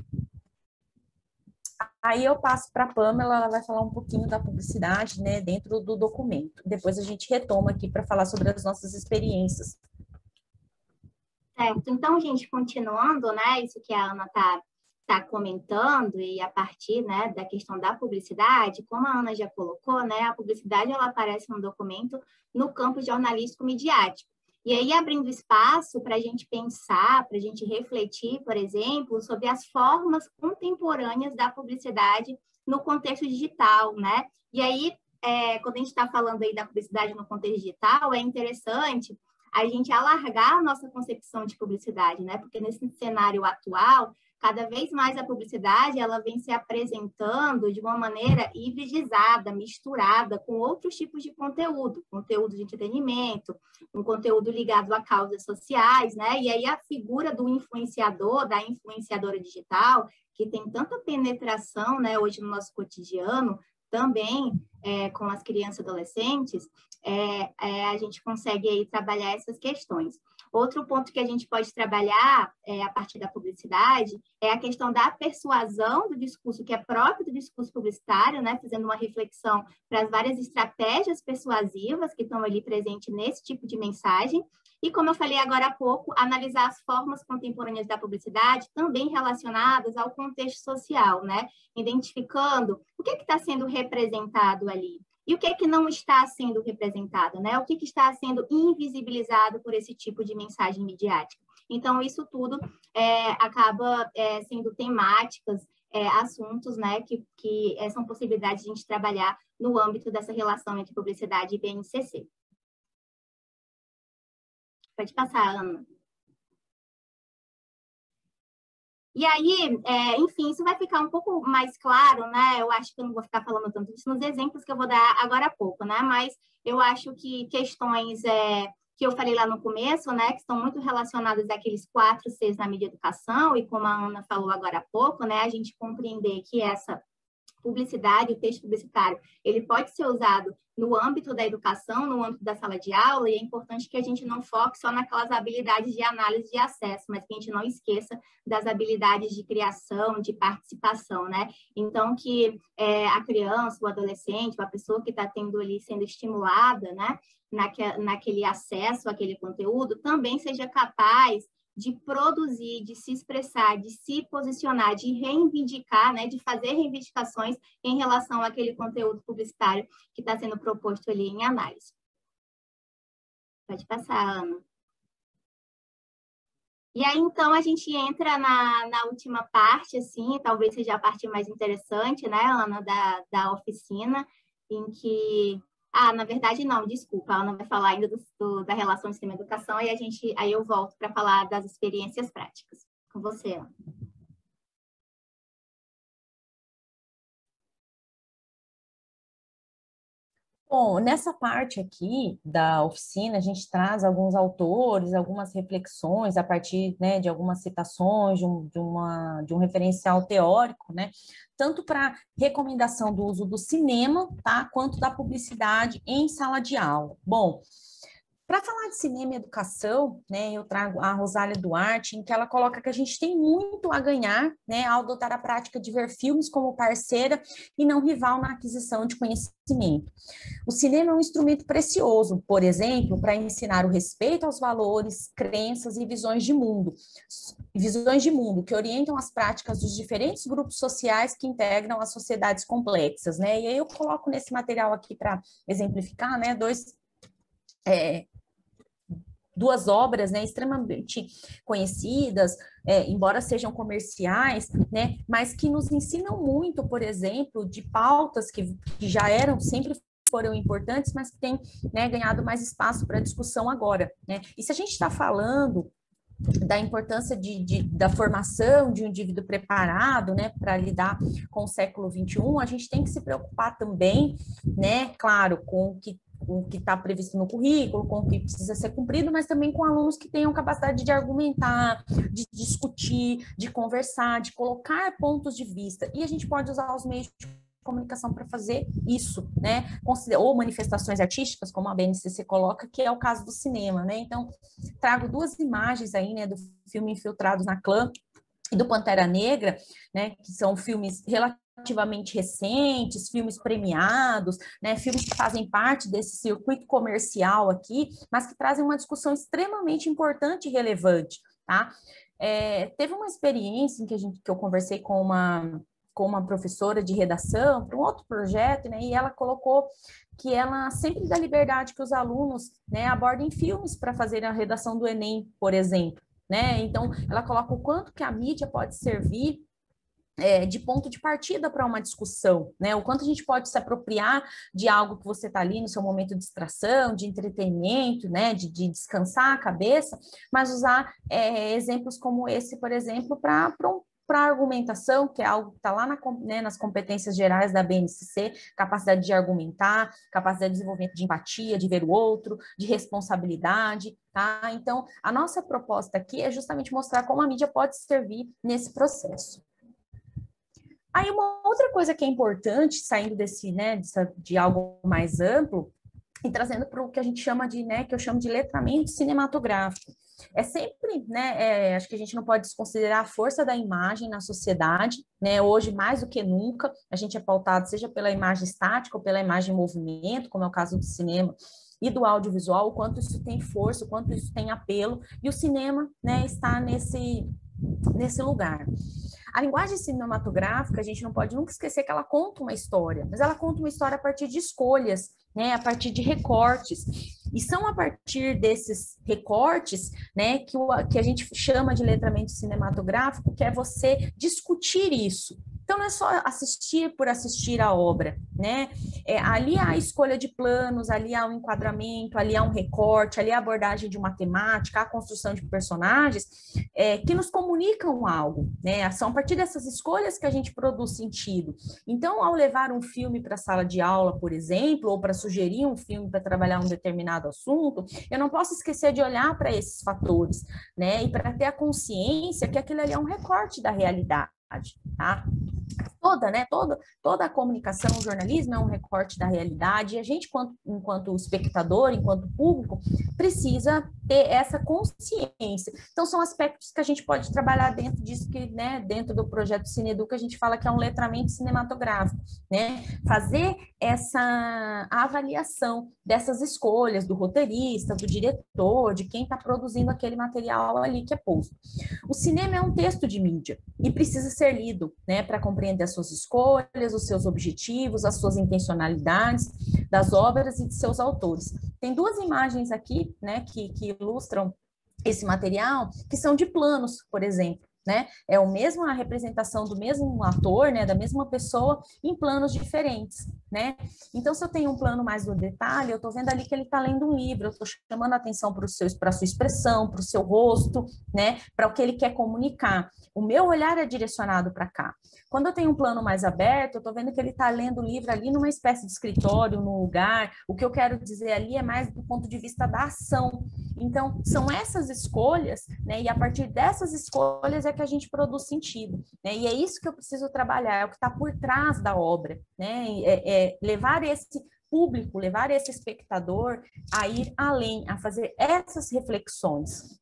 Aí eu passo para a Pamela, ela vai falar um pouquinho da publicidade, né, dentro do documento. Depois a gente retoma aqui para falar sobre as nossas experiências. Certo, então, gente, continuando, né, isso que a Ana está tá comentando, e a partir, né, da questão da publicidade, como a Ana já colocou, né, a publicidade, ela aparece no documento no campo jornalístico midiático. E aí, abrindo espaço para a gente pensar, para a gente refletir, por exemplo, sobre as formas contemporâneas da publicidade no contexto digital, né? E aí, é, quando a gente está falando aí da publicidade no contexto digital, é interessante a gente alargar a nossa concepção de publicidade, né? Porque nesse cenário atual, cada vez mais a publicidade ela vem se apresentando de uma maneira hibridizada, misturada com outros tipos de conteúdo, conteúdo de entretenimento, um conteúdo ligado a causas sociais, né? E aí a figura do influenciador, da influenciadora digital, que tem tanta penetração, né, hoje no nosso cotidiano, também é, com as crianças e adolescentes, é, é, a gente consegue aí trabalhar essas questões. Outro ponto que a gente pode trabalhar é, a partir da publicidade é a questão da persuasão do discurso, que é próprio do discurso publicitário, né, fazendo uma reflexão para as várias estratégias persuasivas que estão ali presentes nesse tipo de mensagem. E, como eu falei agora há pouco, analisar as formas contemporâneas da publicidade também relacionadas ao contexto social, né? Identificando o que está sendo representado ali e o que, que não está sendo representado, né? O que, que está sendo invisibilizado por esse tipo de mensagem midiática. Então, isso tudo é, acaba é, sendo temáticas, é, assuntos, né, que, que é, são possibilidades de a gente trabalhar no âmbito dessa relação entre publicidade e B N C C. Pode passar, Ana. E aí, é, enfim, isso vai ficar um pouco mais claro, né? Eu acho que eu não vou ficar falando tanto disso nos exemplos que eu vou dar agora há pouco, né? Mas eu acho que questões é, que eu falei lá no começo, né? Que estão muito relacionadas àqueles quatro Cs na mídia educação, e como a Ana falou agora há pouco, né? A gente compreender que essa publicidade, o texto publicitário, ele pode ser usado no âmbito da educação, no âmbito da sala de aula, e é importante que a gente não foque só naquelas habilidades de análise de acesso, mas que a gente não esqueça das habilidades de criação, de participação, né? Então, que é, a criança, o adolescente, a pessoa que está tendo ali, sendo estimulada, né, naque, naquele acesso àquele conteúdo, também seja capaz de produzir, de se expressar, de se posicionar, de reivindicar, né, de fazer reivindicações em relação àquele conteúdo publicitário que está sendo proposto ali em análise. Pode passar, Ana. E aí, então, a gente entra na, na última parte, assim, talvez seja a parte mais interessante, né, Ana, da, da oficina, em que... Ah, na verdade, não, desculpa, a Ana vai falar ainda do, do, da relação ensino-educação e a gente, aí eu volto para falar das experiências práticas. Com você, Ana. Bom, nessa parte aqui da oficina, a gente traz alguns autores, algumas reflexões a partir, né, de algumas citações, de um, de uma, de um referencial teórico, né, tanto para recomendação do uso do cinema, tá, quanto da publicidade em sala de aula. Bom, para falar de cinema e educação, né, eu trago a Rosália Duarte, em que ela coloca que a gente tem muito a ganhar, né, ao adotar a prática de ver filmes como parceira e não rival na aquisição de conhecimento. O cinema é um instrumento precioso, por exemplo, para ensinar o respeito aos valores, crenças e visões de mundo, visões de mundo que orientam as práticas dos diferentes grupos sociais que integram as sociedades complexas, né? E aí eu coloco nesse material aqui para exemplificar, né, dois é, duas obras, né, extremamente conhecidas, é, embora sejam comerciais, né, mas que nos ensinam muito, por exemplo, de pautas que, que já eram, sempre foram importantes, mas que têm, né, ganhado mais espaço para discussão agora, né? E se a gente está falando da importância de, de, da formação de um indivíduo preparado, né, para lidar com o século vinte e um, a gente tem que se preocupar também, né, claro, com o que o que está previsto no currículo, com o que precisa ser cumprido, mas também com alunos que tenham capacidade de argumentar, de discutir, de conversar, de colocar pontos de vista. E a gente pode usar os meios de comunicação para fazer isso, né? Ou manifestações artísticas, como a B N C C coloca, que é o caso do cinema, né? Então, trago duas imagens aí, né, do filme Infiltrados na Clã e do Pantera Negra, né, que são filmes relativamente relativamente recentes, filmes premiados, né, filmes que fazem parte desse circuito comercial aqui, mas que trazem uma discussão extremamente importante e relevante, tá? É, teve uma experiência em que, a gente, que eu conversei com uma, com uma professora de redação para um outro projeto, né, e ela colocou que ela sempre dá liberdade que os alunos, né, abordem filmes para fazer a redação do Enem, por exemplo, né? Então, ela coloca o quanto que a mídia pode servir É, de ponto de partida para uma discussão, né? O quanto a gente pode se apropriar de algo que você está ali no seu momento de distração, de entretenimento, né? De, de descansar a cabeça, mas usar é, exemplos como esse, por exemplo, para um para argumentação, que é algo que está lá na, né, nas competências gerais da B N C C, capacidade de argumentar, capacidade de desenvolvimento de empatia, de ver o outro, de responsabilidade, tá? Então, a nossa proposta aqui é justamente mostrar como a mídia pode servir nesse processo. Aí, uma outra coisa que é importante, saindo desse, né, dessa, de algo mais amplo, e trazendo para o que a gente chama de, né, que eu chamo de letramento cinematográfico. É sempre, né, é, acho que a gente não pode desconsiderar a força da imagem na sociedade, né, hoje mais do que nunca, a gente é pautado seja pela imagem estática ou pela imagem em movimento, como é o caso do cinema, e do audiovisual, o quanto isso tem força, o quanto isso tem apelo, e o cinema, né, está nesse, nesse lugar. A linguagem cinematográfica, a gente não pode nunca esquecer que ela conta uma história, mas ela conta uma história a partir de escolhas, né, a partir de recortes. E são a partir desses recortes, né, que, o, que a gente chama de letramento cinematográfico, que é você discutir isso. Então, não é só assistir por assistir a obra, né? É, ali há a escolha de planos, ali há um enquadramento, ali há um recorte, ali há a abordagem de uma temática, a construção de personagens é, que nos comunicam algo, né? São a partir dessas escolhas que a gente produz sentido. Então, ao levar um filme para a sala de aula, por exemplo, ou para sugerir um filme para trabalhar um determinado assunto, eu não posso esquecer de olhar para esses fatores, né? E para ter a consciência que aquilo ali é um recorte da realidade, tá? toda, né? Toda, toda a comunicação, o jornalismo é um recorte da realidade, e a gente, enquanto, enquanto espectador, enquanto público, precisa ter essa consciência. Então, são aspectos que a gente pode trabalhar dentro disso, que, né, dentro do projeto Cineeduca, a gente fala que é um letramento cinematográfico, né? Fazer essa avaliação dessas escolhas do roteirista, do diretor, de quem está produzindo aquele material ali que é posto. O cinema é um texto de mídia e precisa ser lido, né, para compreender as suas escolhas, os seus objetivos, as suas intencionalidades das obras e de seus autores. Tem duas imagens aqui, né, que, que ilustram esse material, que são de planos, por exemplo. Né? É o mesmo, a representação do mesmo ator, né, da mesma pessoa, em planos diferentes, né? Então, se eu tenho um plano mais no detalhe, eu estou vendo ali que ele está lendo um livro, eu estou chamando a atenção para a sua expressão, para o seu rosto, né, para o que ele quer comunicar. O meu olhar é direcionado para cá. Quando eu tenho um plano mais aberto, eu estou vendo que ele está lendo o livro ali numa espécie de escritório, num lugar. O que eu quero dizer ali é mais do ponto de vista da ação. Então, são essas escolhas, né, e a partir dessas escolhas é que a gente produz sentido, né? E é isso que eu preciso trabalhar, é o que está por trás da obra, né? É, é levar esse público, levar esse espectador a ir além, a fazer essas reflexões.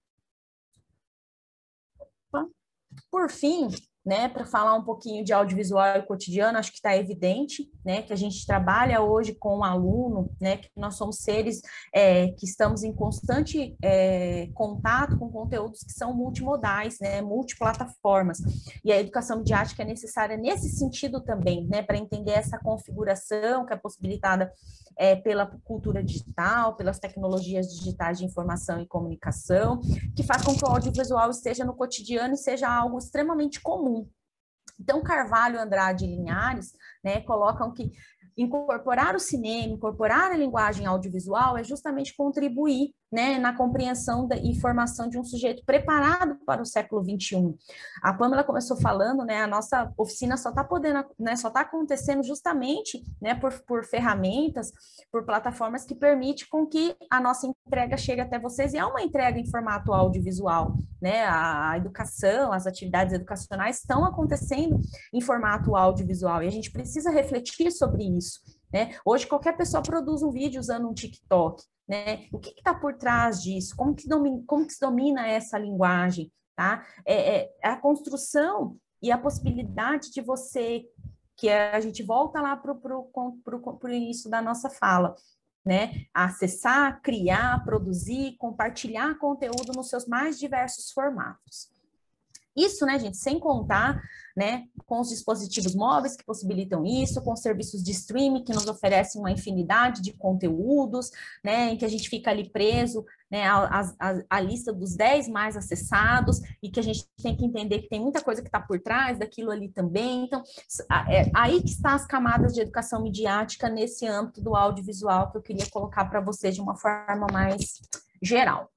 Por fim, né, para falar um pouquinho de audiovisual e cotidiano, acho que está evidente, né, que a gente trabalha hoje com o aluno, né, que nós somos seres é, que estamos em constante é, contato com conteúdos que são multimodais, né, multiplataformas, e a educação midiática é necessária nesse sentido também, né, para entender essa configuração que é possibilitada é, pela cultura digital, pelas tecnologias digitais de informação e comunicação, que faz com que o audiovisual esteja no cotidiano e seja algo extremamente comum. Então, Carvalho, Andrade e Linhares, né, colocam que incorporar o cinema, incorporar a linguagem audiovisual é justamente contribuir, né, na compreensão da, e formação de um sujeito preparado para o século vinte e um. A Pâmela começou falando, né, a nossa oficina só está podendo, né, só está acontecendo justamente, né, por, por ferramentas, por plataformas que permitem com que a nossa entrega chegue até vocês, e é uma entrega em formato audiovisual, né, a, a educação, as atividades educacionais estão acontecendo em formato audiovisual, e a gente precisa refletir sobre isso. Né? Hoje, qualquer pessoa produz um vídeo usando um TikTok. Né? O que está por trás disso? Como que, domina, como que se domina essa linguagem? Tá? É, é a construção e a possibilidade de você, que a gente volta lá para o início da nossa fala, né? Acessar, criar, produzir, compartilhar conteúdo nos seus mais diversos formatos. Isso, né, gente, sem contar, né, com os dispositivos móveis que possibilitam isso, com os serviços de streaming que nos oferecem uma infinidade de conteúdos, né, em que a gente fica ali preso, né, a, a, a lista dos dez mais acessados, e que a gente tem que entender que tem muita coisa que está por trás daquilo ali também. Então, é aí que estão as camadas de educação midiática nesse âmbito do audiovisual que eu queria colocar para vocês de uma forma mais geral.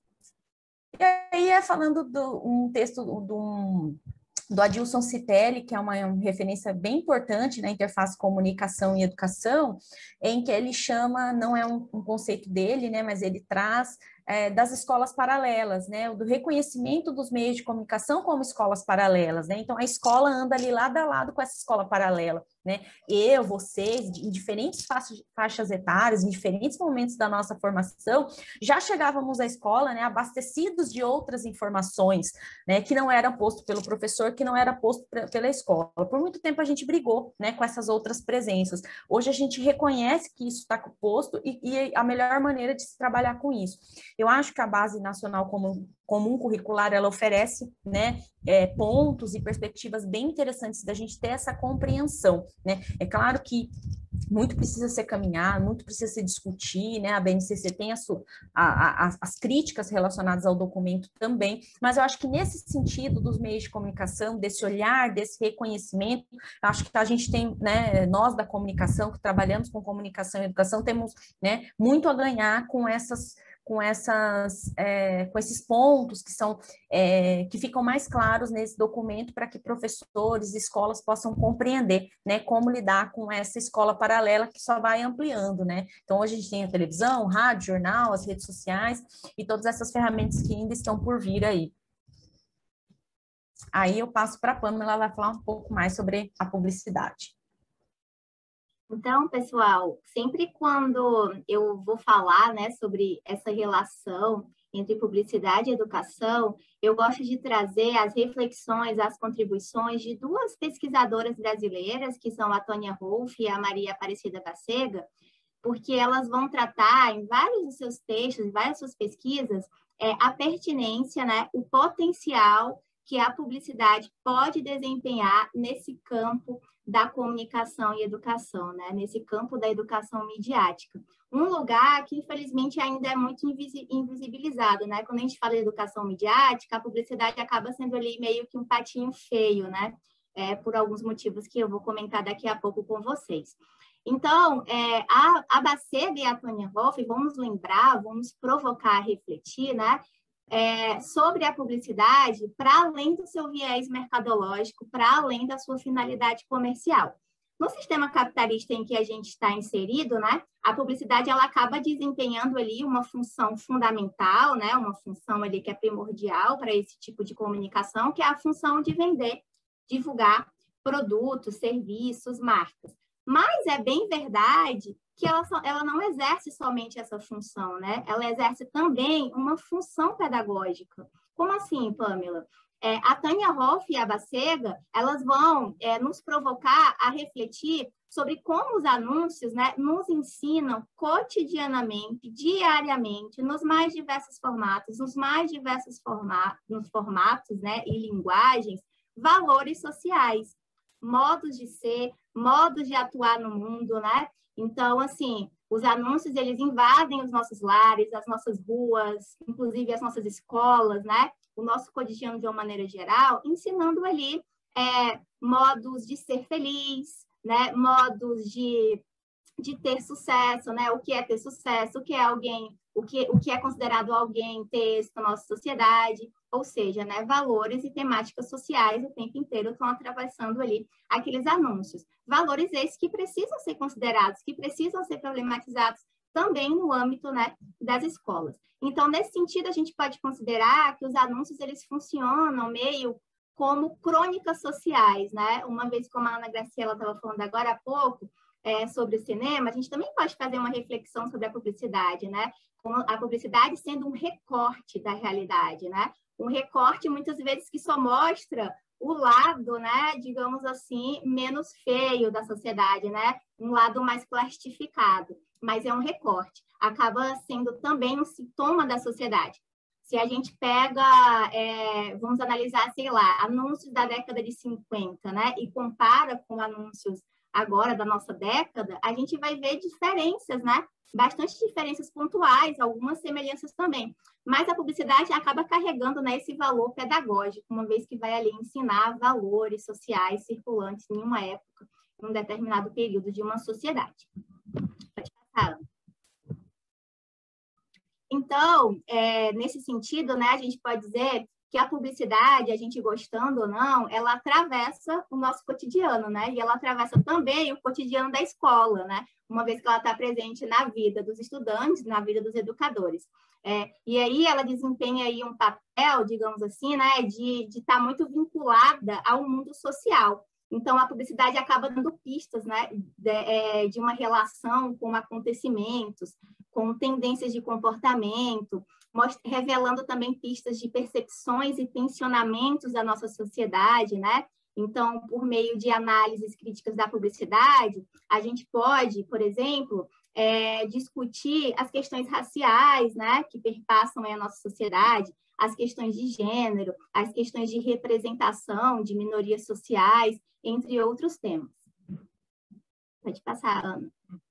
E aí é falando de um texto do, do Adilson Citelli, que é uma, uma referência bem importante na interface comunicação e educação, em que ele chama, não é um, um conceito dele, né, mas ele traz é, das escolas paralelas, né, do reconhecimento dos meios de comunicação como escolas paralelas, né, então a escola anda ali lado a lado com essa escola paralela, né, eu, vocês, em diferentes faixas, faixas etárias, em diferentes momentos da nossa formação, já chegávamos à escola, né, abastecidos de outras informações, né, que não eram posto pelo professor, que não era posto pela escola. Por muito tempo a gente brigou, né, com essas outras presenças. Hoje a gente reconhece que isso está posto e, e a melhor maneira de se trabalhar com isso. Eu acho que a Base Nacional Comum, comum Curricular, ela oferece, né, é, pontos e perspectivas bem interessantes da gente ter essa compreensão, né? É claro que muito precisa ser caminhado, muito precisa se discutir, né? A B N C C tem a sua, a, a, as críticas relacionadas ao documento também, mas eu acho que nesse sentido dos meios de comunicação, desse olhar, desse reconhecimento, acho que a gente tem, né, nós da comunicação, que trabalhamos com comunicação e educação, temos, né, muito a ganhar com essas com essas, é, com esses pontos que são, é, que ficam mais claros nesse documento para que professores e escolas possam compreender, né, como lidar com essa escola paralela que só vai ampliando, né? Então, hoje a gente tem a televisão, o rádio, jornal, as redes sociais e todas essas ferramentas que ainda estão por vir aí. Aí eu passo para a Pâmela, ela vai falar um pouco mais sobre a publicidade. Então, pessoal, sempre quando eu vou falar, né, sobre essa relação entre publicidade e educação, eu gosto de trazer as reflexões, as contribuições de duas pesquisadoras brasileiras, que são a Tônia Rolf e a Maria Aparecida Bacega, porque elas vão tratar em vários dos seus textos, em várias suas pesquisas, é, a pertinência, né, o potencial que a publicidade pode desempenhar nesse campo da comunicação e educação, né? Nesse campo da educação midiática. Um lugar que, infelizmente, ainda é muito invisibilizado, né? Quando a gente fala de educação midiática, a publicidade acaba sendo ali meio que um patinho feio, né? É, por alguns motivos que eu vou comentar daqui a pouco com vocês. Então, é, a, a Bacega e a Tônia Rolf vão nos lembrar, vão nos provocar a refletir, né? É, sobre a publicidade para além do seu viés mercadológico, para além da sua finalidade comercial. No sistema capitalista em que a gente está inserido, né, a publicidade ela acaba desempenhando ali uma função fundamental, né, uma função ali que é primordial para esse tipo de comunicação, que é a função de vender, divulgar produtos, serviços, marcas. Mas é bem verdade que ela, só, ela não exerce somente essa função, né? Ela exerce também uma função pedagógica. Como assim, Pâmela? É, a Tônia Rolf e a Bacega, elas vão é, nos provocar a refletir sobre como os anúncios, né, nos ensinam cotidianamente, diariamente, nos mais diversos formatos, nos mais diversos formatos, nos formatos, né, e linguagens, valores sociais, modos de ser, modos de atuar no mundo, né? Então, assim, os anúncios, eles invadem os nossos lares, as nossas ruas, inclusive as nossas escolas, né? O nosso cotidiano de uma maneira geral, ensinando ali é, modos de ser feliz, né? Modos de, de ter sucesso, né? O que é ter sucesso, o que é alguém, o que, o que é considerado alguém ter isso na nossa sociedade, ou seja, né, valores e temáticas sociais o tempo inteiro estão atravessando ali aqueles anúncios. Valores esses que precisam ser considerados, que precisam ser problematizados também no âmbito, né, das escolas. Então, nesse sentido, a gente pode considerar que os anúncios eles funcionam meio como crônicas sociais, né? Uma vez, como a Ana Graciela estava falando agora há pouco, é, sobre o cinema, a gente também pode fazer uma reflexão sobre a publicidade, né? Como a publicidade sendo um recorte da realidade, né? Um recorte, muitas vezes, que só mostra o lado, né, digamos assim, menos feio da sociedade, né? Um lado mais plastificado, mas é um recorte. Acaba sendo também um sintoma da sociedade. Se a gente pega, é, vamos analisar, sei lá, anúncios da década de cinquenta, né, e compara com anúncios agora da nossa década, a gente vai ver diferenças, né? Bastante diferenças pontuais, algumas semelhanças também. Mas a publicidade acaba carregando, né, esse valor pedagógico, uma vez que vai ali ensinar valores sociais circulantes em uma época, em um determinado período de uma sociedade. Pode passar, Ana. Então, é, nesse sentido, né, a gente pode dizer que a publicidade, a gente gostando ou não, ela atravessa o nosso cotidiano, né? E ela atravessa também o cotidiano da escola, né? Uma vez que ela está presente na vida dos estudantes, na vida dos educadores. É, e aí ela desempenha aí um papel, digamos assim, né? De de estar muito vinculada ao mundo social. Então, a publicidade acaba dando pistas, né? De, é, de uma relação com acontecimentos, com tendências de comportamento, revelando também pistas de percepções e tensionamentos da nossa sociedade, né? Então, por meio de análises críticas da publicidade, a gente pode, por exemplo, é, discutir as questões raciais, né, que perpassam a nossa sociedade, as questões de gênero, as questões de representação de minorias sociais, entre outros temas. Pode passar, Ana.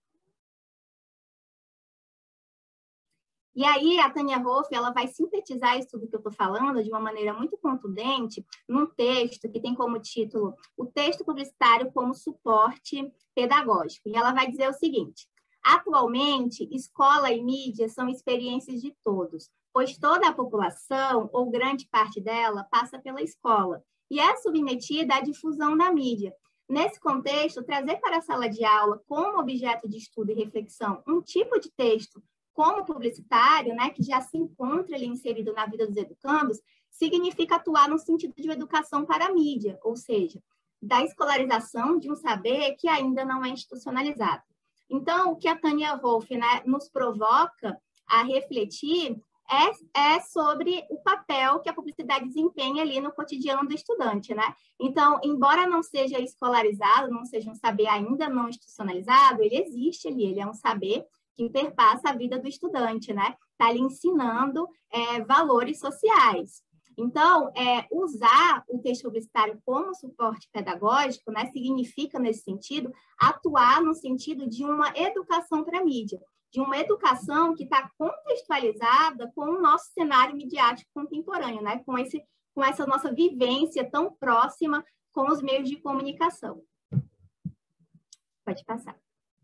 E aí, a Tônia Rolf, ela vai sintetizar isso tudo que eu estou falando de uma maneira muito contundente num texto que tem como título o texto publicitário como suporte pedagógico. E ela vai dizer o seguinte: atualmente, escola e mídia são experiências de todos, pois toda a população, ou grande parte dela, passa pela escola e é submetida à difusão da mídia. Nesse contexto, trazer para a sala de aula como objeto de estudo e reflexão um tipo de texto como publicitário, né, que já se encontra ali inserido na vida dos educandos, significa atuar no sentido de educação para a mídia, ou seja, da escolarização de um saber que ainda não é institucionalizado. Então, o que a Tânia Wolff, né, nos provoca a refletir é, é sobre o papel que a publicidade desempenha ali no cotidiano do estudante, né? Então, embora não seja escolarizado, não seja um saber ainda não institucionalizado, ele existe ali, ele é um saber que perpassa a vida do estudante, né? Está ali ensinando é, valores sociais. Então, é, usar o texto publicitário como suporte pedagógico, né, significa, nesse sentido, atuar no sentido de uma educação para a mídia, de uma educação que está contextualizada com o nosso cenário midiático contemporâneo, né, com, esse, com essa nossa vivência tão próxima com os meios de comunicação. Pode passar.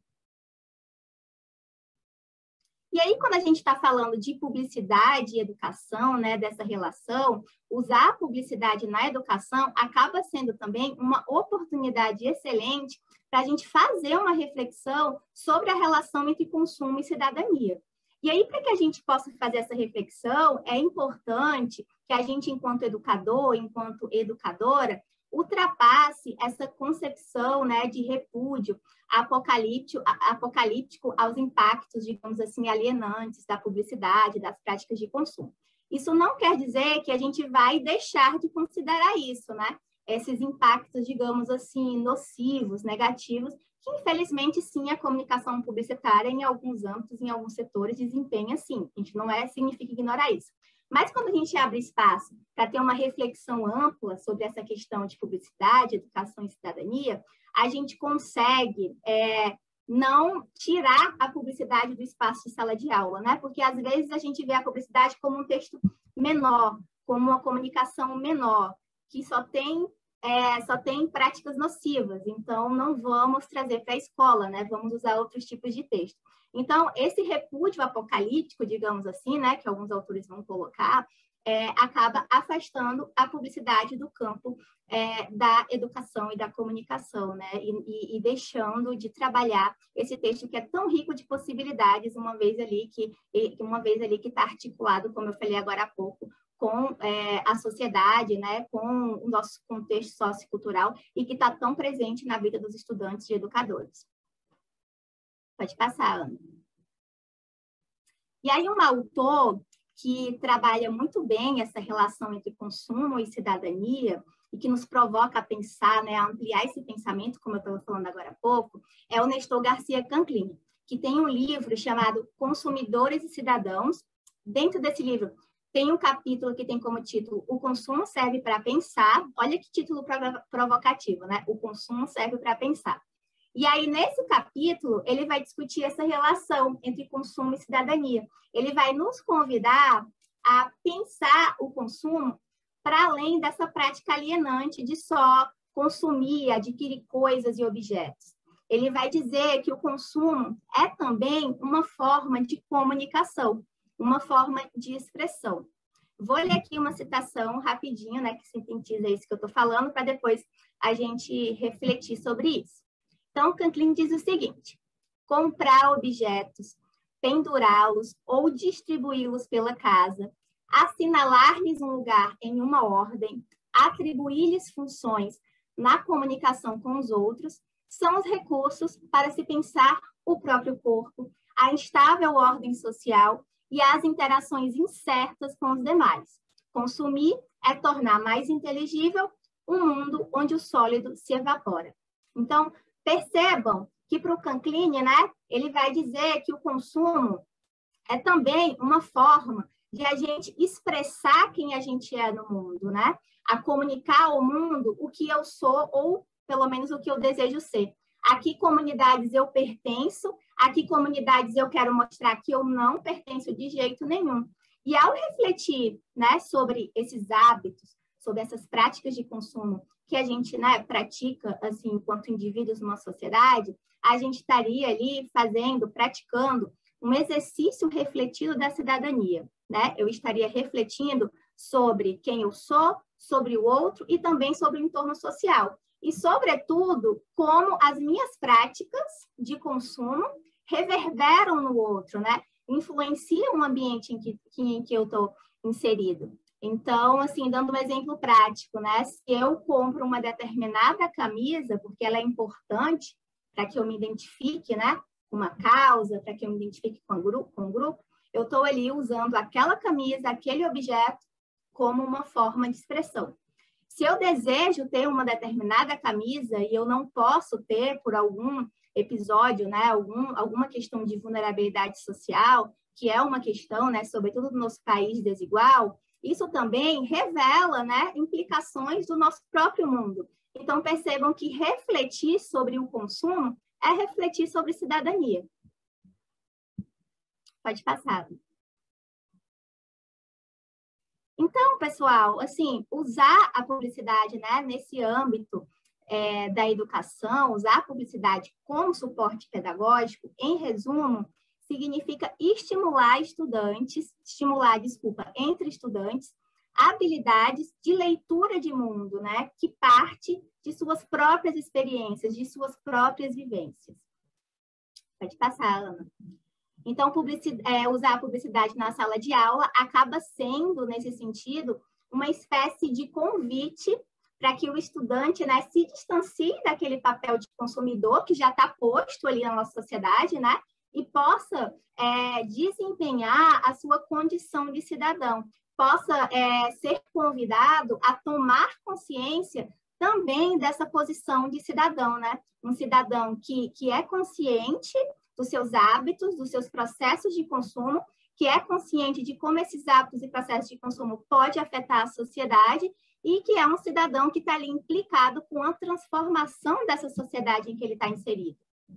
E aí, quando a gente está falando de publicidade e educação, né, dessa relação, usar a publicidade na educação acaba sendo também uma oportunidade excelente para a gente fazer uma reflexão sobre a relação entre consumo e cidadania. E aí, para que a gente possa fazer essa reflexão, é importante que a gente, enquanto educador, enquanto educadora, ultrapasse essa concepção, né, de repúdio apocalíptico, apocalíptico aos impactos, digamos assim, alienantes da publicidade, das práticas de consumo. Isso não quer dizer que a gente vai deixar de considerar isso, né? Esses impactos, digamos assim, nocivos, negativos, que infelizmente sim a comunicação publicitária em alguns âmbitos, em alguns setores, desempenha sim. A gente não é, significa ignorar isso. Mas quando a gente abre espaço para ter uma reflexão ampla sobre essa questão de publicidade, educação e cidadania, a gente consegue é, não tirar a publicidade do espaço de sala de aula, né? Porque às vezes a gente vê a publicidade como um texto menor, como uma comunicação menor, que só tem, é, só tem práticas nocivas. Então, não vamos trazer para a escola, né? Vamos usar outros tipos de texto. Então, esse repúdio apocalíptico, digamos assim, né, que alguns autores vão colocar, é, acaba afastando a publicidade do campo é, da educação e da comunicação, né, e, e deixando de trabalhar esse texto que é tão rico de possibilidades, uma vez ali que uma vez ali que está articulado, como eu falei agora há pouco, com é, a sociedade, né, com o nosso contexto sociocultural e que está tão presente na vida dos estudantes e educadores. Pode passar, Ana. E aí, um autor que trabalha muito bem essa relação entre consumo e cidadania e que nos provoca a pensar, né, a ampliar esse pensamento, como eu estava falando agora há pouco, é o Nestor Garcia Canclin, que tem um livro chamado Consumidores e Cidadãos. Dentro desse livro, tem um capítulo que tem como título O Consumo Serve para Pensar. Olha que título provocativo, né? O Consumo Serve para Pensar. E aí, nesse capítulo, ele vai discutir essa relação entre consumo e cidadania. Ele vai nos convidar a pensar o consumo para além dessa prática alienante de só consumir, adquirir coisas e objetos. Ele vai dizer que o consumo é também uma forma de comunicação, uma forma de expressão. Vou ler aqui uma citação rapidinho, né, que sintetiza isso que eu estou falando, para depois a gente refletir sobre isso. Então, Canclin diz o seguinte: comprar objetos, pendurá-los ou distribuí-los pela casa, assinalar-lhes um lugar em uma ordem, atribuir-lhes funções na comunicação com os outros, são os recursos para se pensar o próprio corpo, a instável ordem social e as interações incertas com os demais. Consumir é tornar mais inteligível um mundo onde o sólido se evapora. Então, percebam que para o Canclin, né, ele vai dizer que o consumo é também uma forma de a gente expressar quem a gente é no mundo, né? A comunicar ao mundo o que eu sou ou, pelo menos, o que eu desejo ser. A que comunidades eu pertenço, a que comunidades eu quero mostrar que eu não pertenço de jeito nenhum. E ao refletir, né, sobre esses hábitos, sobre essas práticas de consumo que a gente, né, pratica, assim, enquanto indivíduos numa sociedade, a gente estaria ali fazendo, praticando um exercício refletido da cidadania, né? Eu estaria refletindo sobre quem eu sou, sobre o outro e também sobre o entorno social. E, sobretudo, como as minhas práticas de consumo reverberam no outro, né? influencia o ambiente em que, em que eu estou inserido. Então, assim, dando um exemplo prático, né? Se eu compro uma determinada camisa, porque ela é importante para que eu me identifique, né? Com uma causa, para que eu me identifique com um grupo, com um grupo, eu estou ali usando aquela camisa, aquele objeto, como uma forma de expressão. Se eu desejo ter uma determinada camisa e eu não posso ter por algum episódio, né? Algum, alguma questão de vulnerabilidade social, que é uma questão, né? Sobretudo no nosso país desigual, isso também revela, né, implicações do nosso próprio mundo. Então, percebam que refletir sobre o consumo é refletir sobre cidadania. Pode passar. Então, pessoal, assim, usar a publicidade, né, nesse âmbito é, da educação, usar a publicidade como suporte pedagógico, em resumo, significa estimular estudantes, estimular, desculpa, entre estudantes, habilidades de leitura de mundo, né? Que parte de suas próprias experiências, de suas próprias vivências. Pode passar, Ana. Então, publicidade, é, usar a publicidade na sala de aula acaba sendo, nesse sentido, uma espécie de convite para que o estudante, né, se distancie daquele papel de consumidor que já está posto ali na nossa sociedade, né? E possa é, desempenhar a sua condição de cidadão, possa é, ser convidado a tomar consciência também dessa posição de cidadão, né? Um cidadão que, que é consciente dos seus hábitos, dos seus processos de consumo, que é consciente de como esses hábitos e processos de consumo podem afetar a sociedade e que é um cidadão que está ali implicado com a transformação dessa sociedade em que ele está inserido.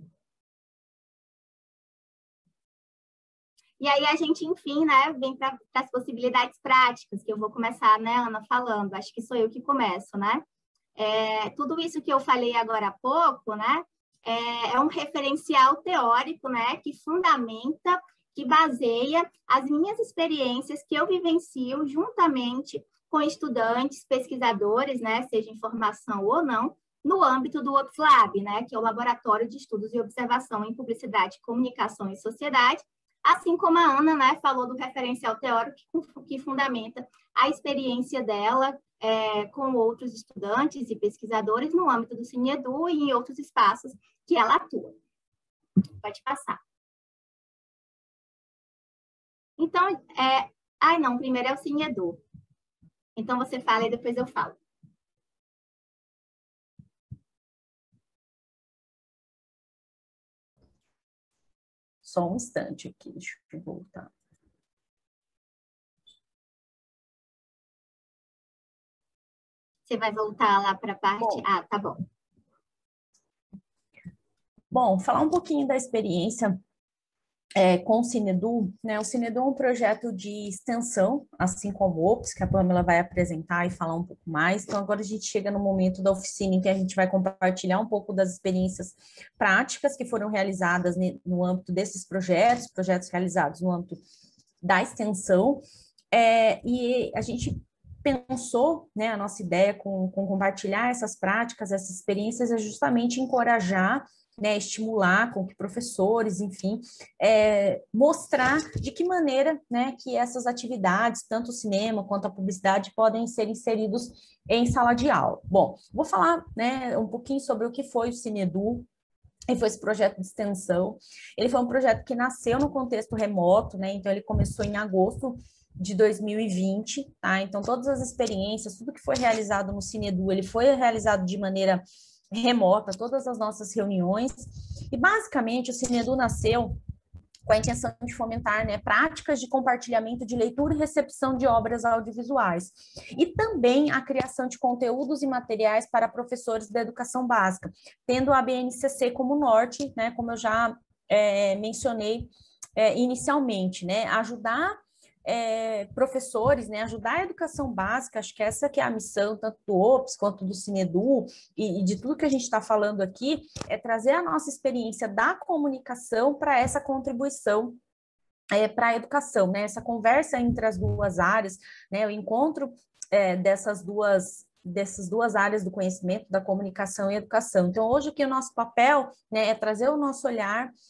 E aí a gente, enfim, né, vem para as possibilidades práticas, que eu vou começar, né, Ana, falando. Acho que sou eu que começo, né? É, tudo isso que eu falei agora há pouco, né, é, é um referencial teórico, né, que fundamenta, que baseia as minhas experiências que eu vivencio juntamente com estudantes, pesquisadores, né, seja em formação ou não, no âmbito do UpsLab, né, que é o Laboratório de Estudos e Observação em Publicidade, Comunicação e Sociedade, assim como a Ana, né, falou do referencial teórico que, que fundamenta a experiência dela é, com outros estudantes e pesquisadores no âmbito do CineEdu e em outros espaços que ela atua. Pode passar. Então, é... ai não, primeiro é o CineEdu. Então, você fala e depois eu falo. Só um instante aqui, deixa eu voltar. Você vai voltar lá para a parte... Bom, ah, tá bom. Bom, falar um pouquinho da experiência é, com o CineEdu, né? O CineEdu é um projeto de extensão, assim como o Ops, que a Pamela vai apresentar e falar um pouco mais. Então, agora a gente chega no momento da oficina em que a gente vai compartilhar um pouco das experiências práticas que foram realizadas no âmbito desses projetos, projetos realizados no âmbito da extensão. É, e a gente pensou, né, a nossa ideia com, com compartilhar essas práticas, essas experiências, é justamente encorajar, né, estimular com que professores, enfim, é, mostrar de que maneira, né, que essas atividades, tanto o cinema quanto a publicidade, podem ser inseridos em sala de aula. Bom, vou falar, né, um pouquinho sobre o que foi o CineEdu. E foi esse projeto de extensão. Ele foi um projeto que nasceu no contexto remoto, né? Então, ele começou em agosto de dois mil e vinte, tá? Então, todas as experiências, tudo que foi realizado no CineEdu, ele foi realizado de maneira remota, todas as nossas reuniões. E, basicamente, o CineEdu nasceu com a intenção de fomentar, né, práticas de compartilhamento de leitura e recepção de obras audiovisuais. E também a criação de conteúdos e materiais para professores da educação básica, tendo a B N C C como norte, né, como eu já é, mencionei é, inicialmente, né, ajudar É, professores, né, ajudar a educação básica, acho que essa que é a missão, tanto do Ops quanto do CineEdu, e, e de tudo que a gente está falando aqui, é trazer a nossa experiência da comunicação para essa contribuição é, para a educação, né, essa conversa entre as duas áreas, né, o encontro é, dessas duas dessas duas áreas do conhecimento, da comunicação e educação. Então, hoje aqui o nosso papel, né, é trazer o nosso olhar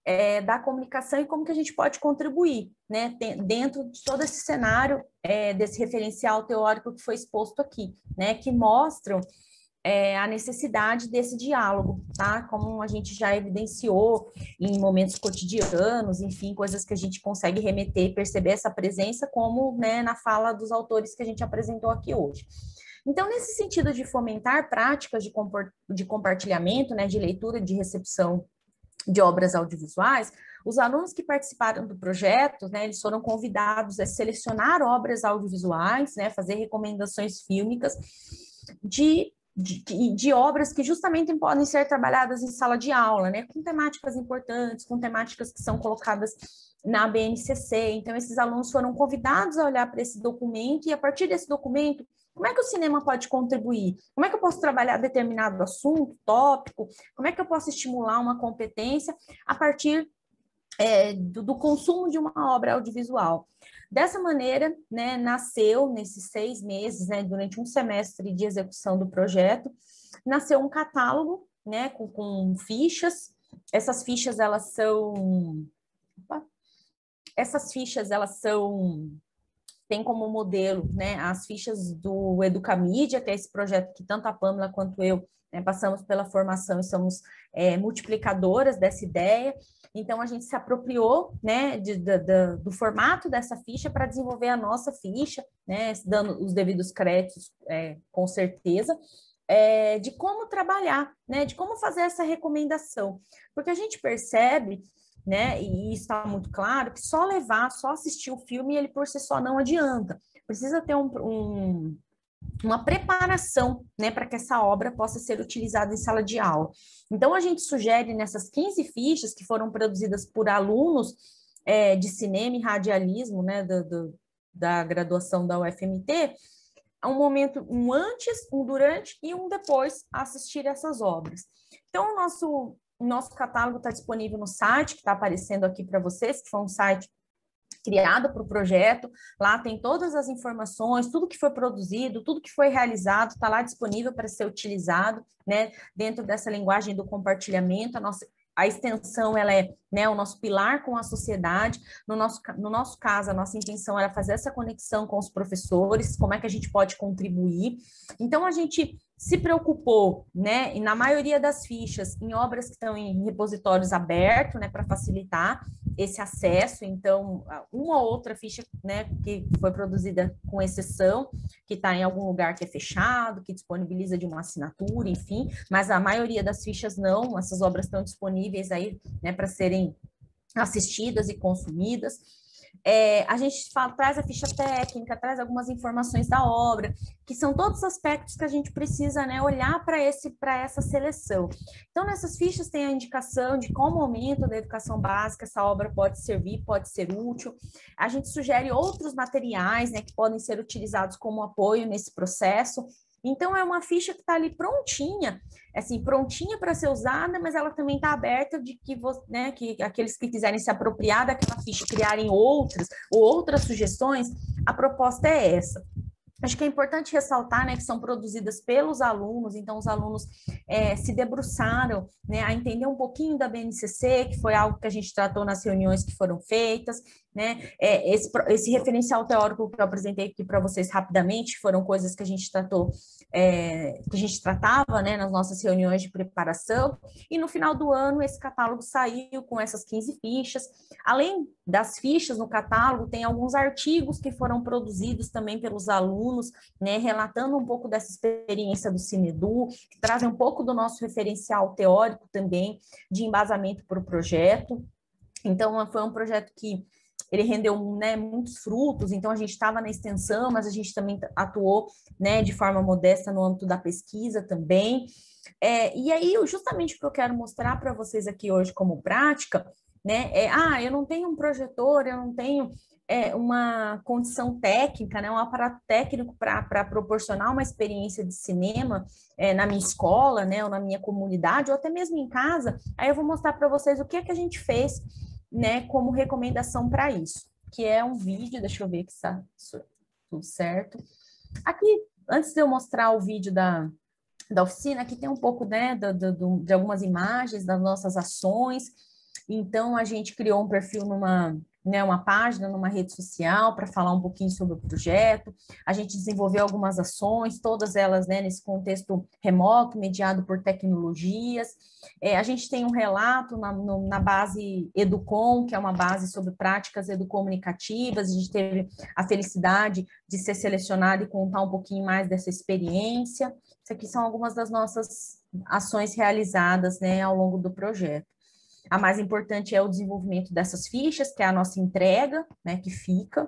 é, da comunicação e como que a gente pode contribuir, né, dentro de todo esse cenário é, desse referencial teórico que foi exposto aqui, né, que mostram é, a necessidade desse diálogo, tá? Como a gente já evidenciou em momentos cotidianos, enfim, coisas que a gente consegue remeter e perceber essa presença, como, né, na fala dos autores que a gente apresentou aqui hoje. Então, nesse sentido de fomentar práticas de, de compartilhamento, né, de leitura, de recepção de obras audiovisuais, os alunos que participaram do projeto, né, eles foram convidados a selecionar obras audiovisuais, né, fazer recomendações fílmicas de, de, de obras que justamente podem ser trabalhadas em sala de aula, né, com temáticas importantes, com temáticas que são colocadas na B N C C. Então, esses alunos foram convidados a olhar para esse documento e, a partir desse documento, como é que o cinema pode contribuir? Como é que eu posso trabalhar determinado assunto, tópico? Como é que eu posso estimular uma competência a partir é, do, do consumo de uma obra audiovisual? Dessa maneira, né, nasceu, nesses seis meses, né, durante um semestre de execução do projeto, nasceu um catálogo, né, com, com fichas. Essas fichas, elas são... Opa, essas fichas, elas são... tem como modelo, né, as fichas do Educamídia, que é esse projeto que tanto a Pâmela quanto eu, né, passamos pela formação e somos é, multiplicadoras dessa ideia. Então, a gente se apropriou, né, de, de, de, do formato dessa ficha para desenvolver a nossa ficha, né, dando os devidos créditos, é, com certeza, é, de como trabalhar, né, de como fazer essa recomendação. Porque a gente percebe, né, e isso está muito claro, que só levar, só assistir o filme, ele por si só não adianta. Precisa ter um, um, uma preparação, né, para que essa obra possa ser utilizada em sala de aula. Então, a gente sugere nessas quinze fichas que foram produzidas por alunos é, de cinema e radialismo, né, do, do, da graduação da U F M T, um momento, um antes, um durante e um depois a assistir essas obras. Então, o nosso... O nosso catálogo está disponível no site, que está aparecendo aqui para vocês, que foi um site criado para o projeto. Lá tem todas as informações, tudo que foi produzido, tudo que foi realizado, está lá disponível para ser utilizado, né, dentro dessa linguagem do compartilhamento. A nossa A extensão, ela é, né, o nosso pilar com a sociedade. No nosso, no nosso caso, a nossa intenção era fazer essa conexão com os professores, como é que a gente pode contribuir. Então, a gente se preocupou, né, e na maioria das fichas, em obras que estão em repositórios abertos, né, para facilitar esse acesso. Então, uma ou outra ficha, né, que foi produzida com exceção, que está em algum lugar que é fechado, que disponibiliza de uma assinatura, enfim, mas a maioria das fichas não, essas obras estão disponíveis aí, né, para serem assistidas e consumidas. É, a gente fala, traz a ficha técnica, traz algumas informações da obra, que são todos os aspectos que a gente precisa, né, olhar para esse, para essa seleção. Então, nessas fichas tem a indicação de qual momento da educação básica essa obra pode servir, pode ser útil. A gente sugere outros materiais, né, que podem ser utilizados como apoio nesse processo. Então, é uma ficha que está ali prontinha, assim, prontinha para ser usada, mas ela também está aberta de que, você, né, que aqueles que quiserem se apropriar daquela ficha, criarem outras ou outras sugestões, a proposta é essa. Acho que é importante ressaltar, né, que são produzidas pelos alunos, então os alunos é, se debruçaram, né, a entender um pouquinho da B N C C, que foi algo que a gente tratou nas reuniões que foram feitas, né, é, esse, esse referencial teórico que eu apresentei aqui para vocês rapidamente, foram coisas que a gente tratou, é, que a gente tratava, né, nas nossas reuniões de preparação, e no final do ano esse catálogo saiu com essas quinze fichas. Além das fichas no catálogo, tem alguns artigos que foram produzidos também pelos alunos, né, relatando um pouco dessa experiência do Cinedu, que trazem um pouco do nosso referencial teórico também, de embasamento para o projeto. Então, foi um projeto que ele rendeu, né, muitos frutos. Então a gente estava na extensão, mas a gente também atuou, né, de forma modesta no âmbito da pesquisa também. É, e aí, justamente o que eu quero mostrar para vocês aqui hoje como prática, né, é, ah, eu não tenho um projetor, eu não tenho é, uma condição técnica, né, um aparato técnico para proporcionar uma experiência de cinema é, na minha escola, né, ou na minha comunidade, ou até mesmo em casa. Aí eu vou mostrar para vocês o que é que a gente fez, né, como recomendação para isso, que é um vídeo, deixa eu ver que está tudo certo. Aqui, antes de eu mostrar o vídeo da, da oficina, aqui tem um pouco, né, do, do, de algumas imagens das nossas ações. Então, a gente criou um perfil numa, né, uma página, numa rede social, para falar um pouquinho sobre o projeto. A gente desenvolveu algumas ações, todas elas, né, nesse contexto remoto, mediado por tecnologias. É, a gente tem um relato na, no, na base Educom, que é uma base sobre práticas educomunicativas. A gente teve a felicidade de ser selecionado e contar um pouquinho mais dessa experiência. Isso aqui são algumas das nossas ações realizadas, né, ao longo do projeto. A mais importante é o desenvolvimento dessas fichas, que é a nossa entrega, né, que fica.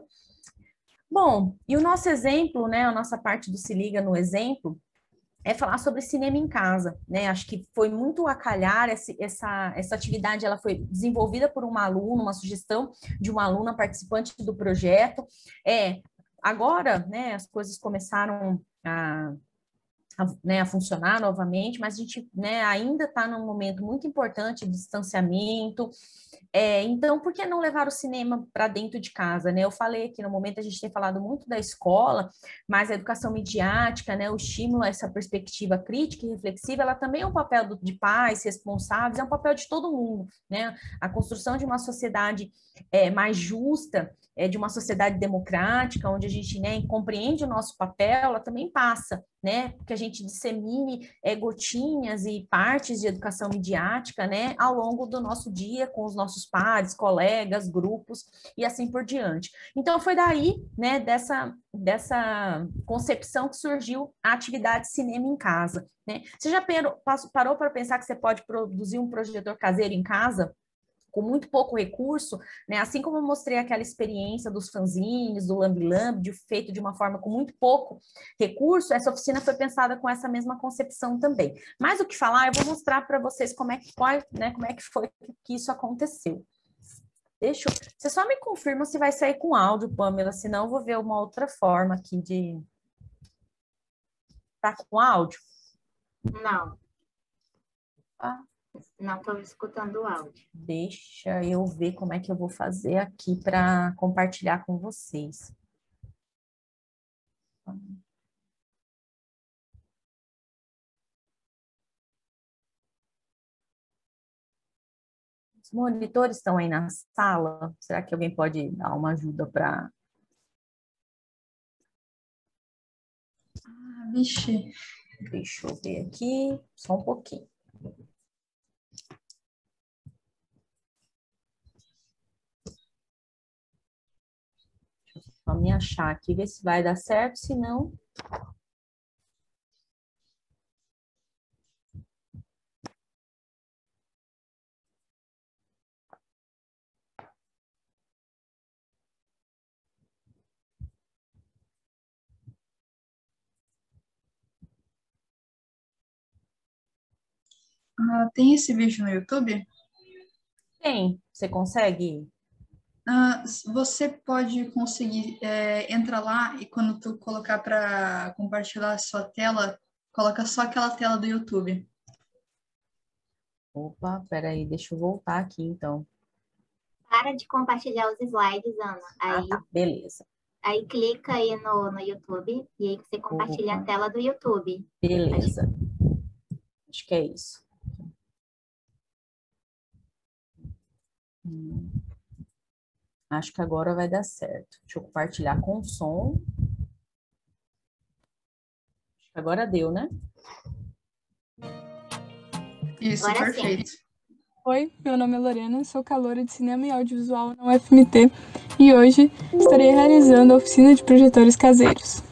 Bom, e o nosso exemplo, né, a nossa parte do Se Liga no Exemplo, é falar sobre cinema em casa, né? Acho que foi muito a calhar, essa, essa, essa atividade ela foi desenvolvida por uma aluna, uma sugestão de uma aluna participante do projeto. É, agora, né, as coisas começaram a... A, né, a funcionar novamente, mas a gente, né, ainda está num momento muito importante de distanciamento. É, então, por que não levar o cinema para dentro de casa, né? Eu falei aqui no momento, a gente tem falado muito da escola, mas a educação midiática, né, o estímulo a essa perspectiva crítica e reflexiva, ela também é um papel do, de pais responsáveis, é um papel de todo mundo, né? A construção de uma sociedade é, mais justa, é, de uma sociedade democrática, onde a gente, né, compreende o nosso papel, ela também passa, né, que a gente dissemine é, gotinhas e partes de educação midiática, né, ao longo do nosso dia, com os nossos pares, colegas, grupos, e assim por diante. Então, foi daí, né, dessa, dessa concepção que surgiu a atividade Cinema em Casa, né? Você já parou para pensar que você pode produzir um projetor caseiro em casa? Com muito pouco recurso, né? Assim como eu mostrei aquela experiência dos fanzines, do lambi-lambi, feito de uma forma com muito pouco recurso, essa oficina foi pensada com essa mesma concepção também. Mais do que falar, eu vou mostrar para vocês como é que foi, né? Como é que foi que isso aconteceu. Deixa eu... Você só me confirma se vai sair com áudio, Pamela, senão eu vou ver uma outra forma aqui de... Tá com áudio? Não. Ah. Não estou escutando o áudio. Deixa eu ver como é que eu vou fazer aqui para compartilhar com vocês. Os monitores estão aí na sala? Será que alguém pode dar uma ajuda para... Ah, vixe. Deixa eu ver aqui, só um pouquinho. Só me achar aqui, ver se vai dar certo, se não... Ah, tem esse vídeo no YouTube? Tem, você consegue? Ah, você pode conseguir é, entrar lá e quando tu colocar para compartilhar a sua tela, coloca só aquela tela do YouTube. Opa, peraí, deixa eu voltar aqui, então. Para de compartilhar os slides, Ana. Aí, Ah, tá, beleza. Aí clica aí no, no YouTube e aí você compartilha Opa. a tela do YouTube. Beleza. Acho que é isso. Hum. Acho que agora vai dar certo. Deixa eu compartilhar com som. Acho que agora deu, né? Isso, Agora perfeito. sim. Oi, meu nome é Lorena, sou caloura de Cinema e Audiovisual na U F M T e hoje estarei realizando a oficina de projetores caseiros.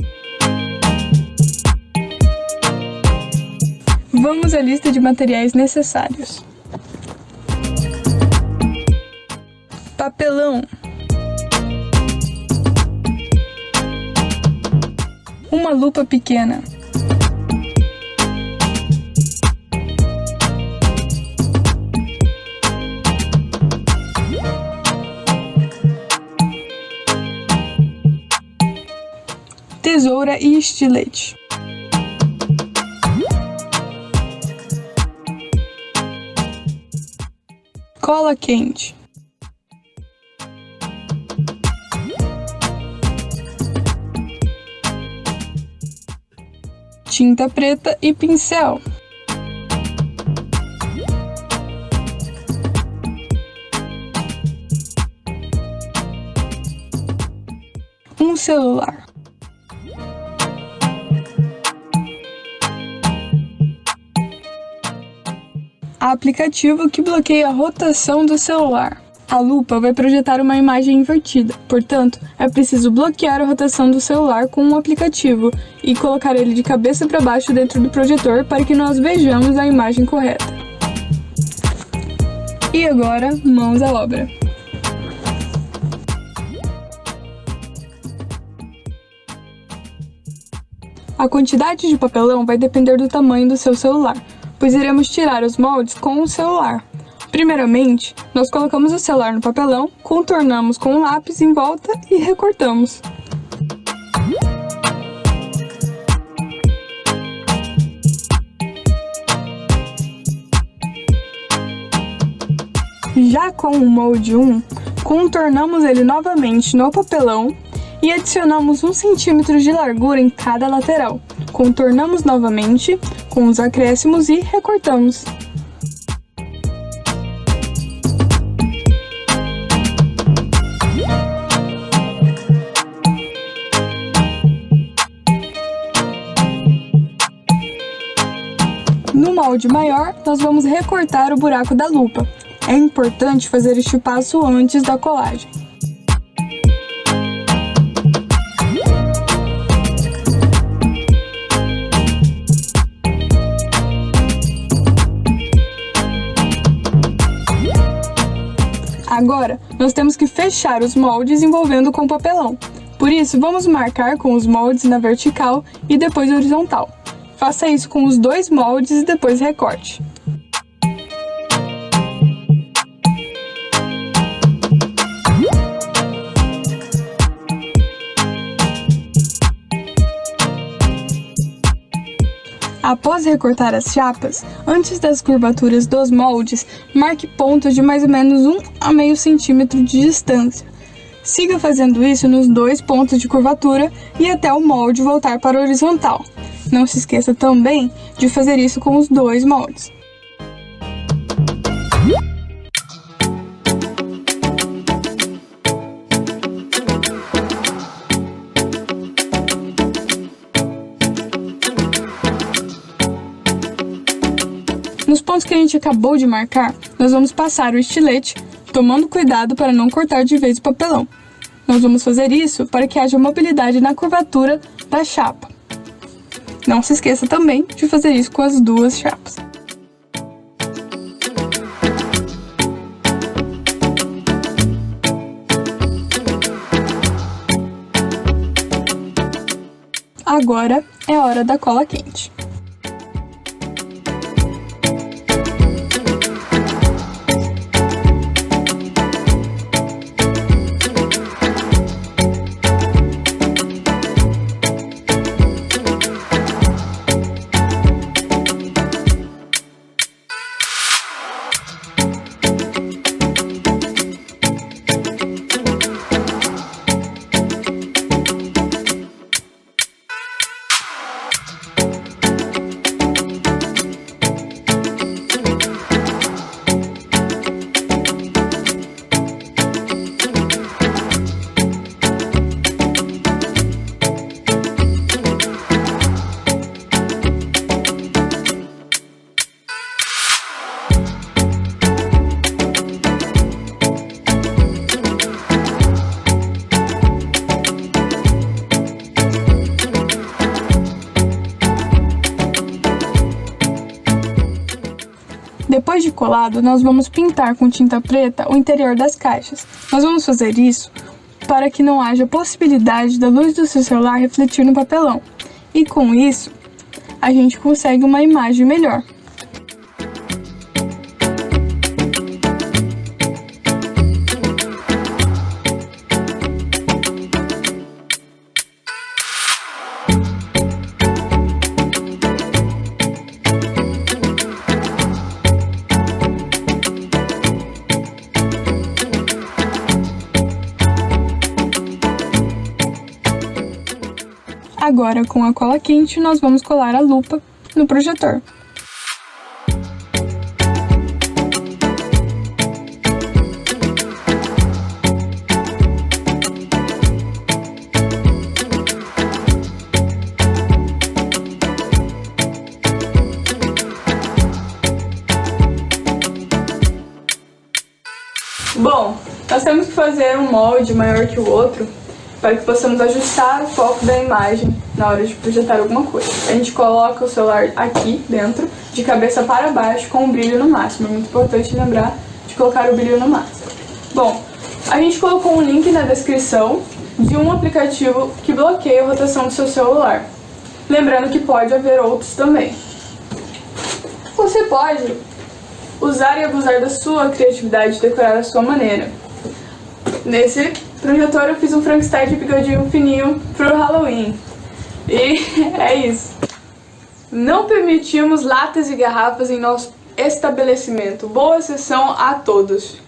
Vamos à lista de materiais necessários. Papelão. Uma lupa pequena. Tesoura e estilete. Cola quente. Tinta preta e pincel. celular. Há aplicativo que bloqueia a rotação do celular. A lupa vai projetar uma imagem invertida, portanto, é preciso bloquear a rotação do celular com um aplicativo e colocar ele de cabeça para baixo dentro do projetor para que nós vejamos a imagem correta. E agora, mãos à obra! A quantidade de papelão vai depender do tamanho do seu celular, pois iremos tirar os moldes com o celular. Primeiramente, nós colocamos o celular no papelão, contornamos com um lápis em volta e recortamos. Já com o molde um, contornamos ele novamente no papelão e adicionamos um centímetro de largura em cada lateral. Contornamos novamente com os acréscimos e recortamos. No molde maior, nós vamos recortar o buraco da lupa. É importante fazer este passo antes da colagem. Agora, nós temos que fechar os moldes envolvendo com papelão. Por isso, vamos marcar com os moldes na vertical e depois horizontal. Faça isso com os dois moldes e depois recorte. Após recortar as chapas, antes das curvaturas dos moldes, marque pontos de mais ou menos um a meio centímetro de distância. Siga fazendo isso nos dois pontos de curvatura e até o molde voltar para a horizontal. Não se esqueça também de fazer isso com os dois moldes. Nos pontos que a gente acabou de marcar, nós vamos passar o estilete, tomando cuidado para não cortar de vez o papelão. Nós vamos fazer isso para que haja mobilidade na curvatura da chapa. Não se esqueça também de fazer isso com as duas chapas. Agora é hora da cola quente. Depois de colado, nós vamos pintar com tinta preta o interior das caixas. Nós vamos fazer isso para que não haja possibilidade da luz do seu celular refletir no papelão. E com isso, a gente consegue uma imagem melhor. Agora, com a cola quente, nós vamos colar a lupa no projetor. fazer um molde maior que o outro para que possamos ajustar o foco da imagem na hora de projetar alguma coisa. A gente coloca o celular aqui dentro, de cabeça para baixo, com o brilho no máximo. É muito importante lembrar de colocar o brilho no máximo. Bom, a gente colocou um link na descrição de um aplicativo que bloqueia a rotação do seu celular. Lembrando que pode haver outros também. Você pode usar e abusar da sua criatividade e decorar a sua maneira. Nesse projetor eu fiz um Frankenstein de bigodinho fininho pro Halloween. E é isso. Não permitimos latas e garrafas em nosso estabelecimento. Boa sessão a todos.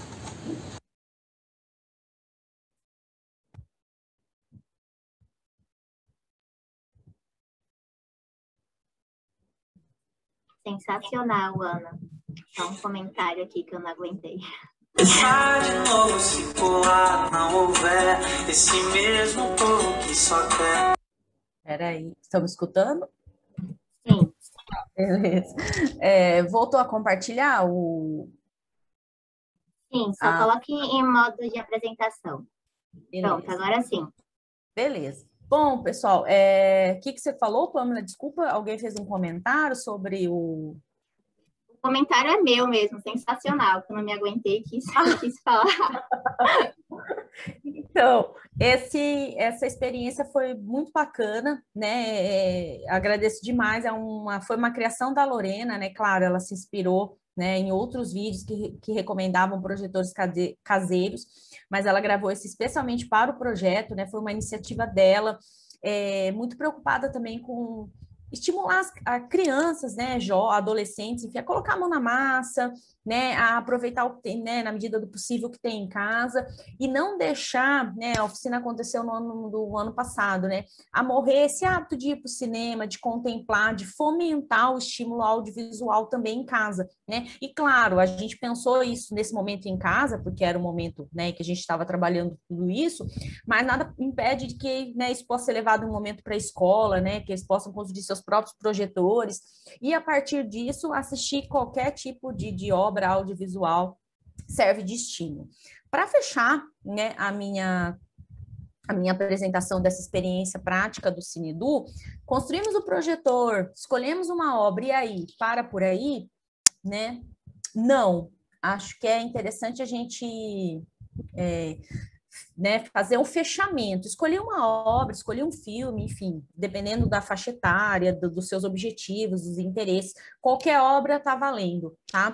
Sensacional, Ana. Só um comentário aqui que eu não aguentei. Pensar de novo se colar não houver esse mesmo povo que só quer. Peraí, estão me escutando? Sim. Beleza. É, voltou a compartilhar o... Sim, só Ah. coloque em modo de apresentação. Beleza. Pronto, agora sim. Beleza. Bom, pessoal, é... o que, que você falou, Pamela? Desculpa, alguém fez um comentário sobre o... O comentário é meu mesmo, sensacional, que eu não me aguentei e quis, quis falar. Então, esse, essa experiência foi muito bacana, né? É, agradeço demais. É uma, foi uma criação da Lorena, né? Claro, ela se inspirou, né, em outros vídeos que, que recomendavam projetores case- caseiros, mas ela gravou esse especialmente para o projeto, né? Foi uma iniciativa dela, é, muito preocupada também com estimular as a crianças, né, jo, adolescentes, enfim, a colocar a mão na massa, né, a aproveitar o que tem, né, na medida do possível que tem em casa, e não deixar, né, a oficina aconteceu no ano do ano passado, né, a morrer esse hábito de ir para o cinema, de contemplar, de fomentar o estímulo audiovisual também em casa, né, e claro, a gente pensou isso nesse momento em casa, porque era o momento, né, que a gente estava trabalhando tudo isso, mas nada impede de que, né, isso possa ser levado um momento para a escola, né, que eles possam construir seus próprios projetores, e a partir disso assistir qualquer tipo de, de obra audiovisual serve de estímulo. Para fechar, né, a minha a minha apresentação dessa experiência prática do Cinedu, construímos o projetor, escolhemos uma obra, e aí, para por aí, né? Não, acho que é interessante a gente é, né, fazer um fechamento, escolher uma obra, escolher um filme, enfim, dependendo da faixa etária, do, dos seus objetivos, dos interesses, qualquer obra está valendo, tá?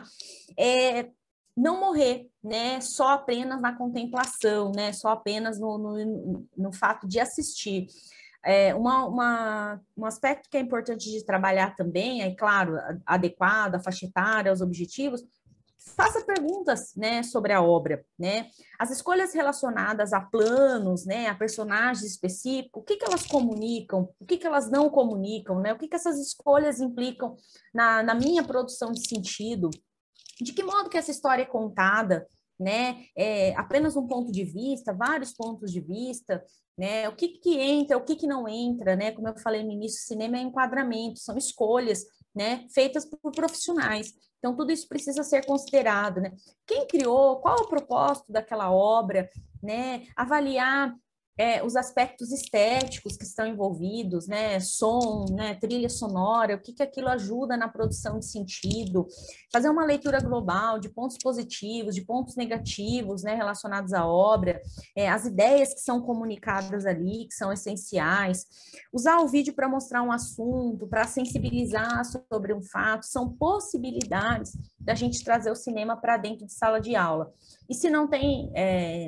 É, não morrer, né, só apenas na contemplação, né, só apenas no, no, no fato de assistir. É, uma, uma, um aspecto que é importante de trabalhar também, é claro, adequado à faixa etária, aos objetivos, faça perguntas, né, sobre a obra, né? As escolhas relacionadas a planos, né, a personagens específicos, o que que elas comunicam, o que que elas não comunicam, né? O que que essas escolhas implicam na, na minha produção de sentido? De que modo que essa história é contada, né? É apenas um ponto de vista, vários pontos de vista, né? O que que entra, o que que não entra, né? Como eu falei no início, cinema é enquadramento, são escolhas, né, feitas por profissionais. Então, tudo isso precisa ser considerado, né? Quem criou, qual é o propósito daquela obra, né? Avaliar é, os aspectos estéticos que estão envolvidos, né? Som, né? Trilha sonora, o que que aquilo ajuda na produção de sentido, fazer uma leitura global de pontos positivos, de pontos negativos, né? Relacionados à obra, é, as ideias que são comunicadas ali, que são essenciais, usar o vídeo para mostrar um assunto, para sensibilizar sobre um fato, são possibilidades da gente trazer o cinema para dentro de sala de aula. E se não tem é,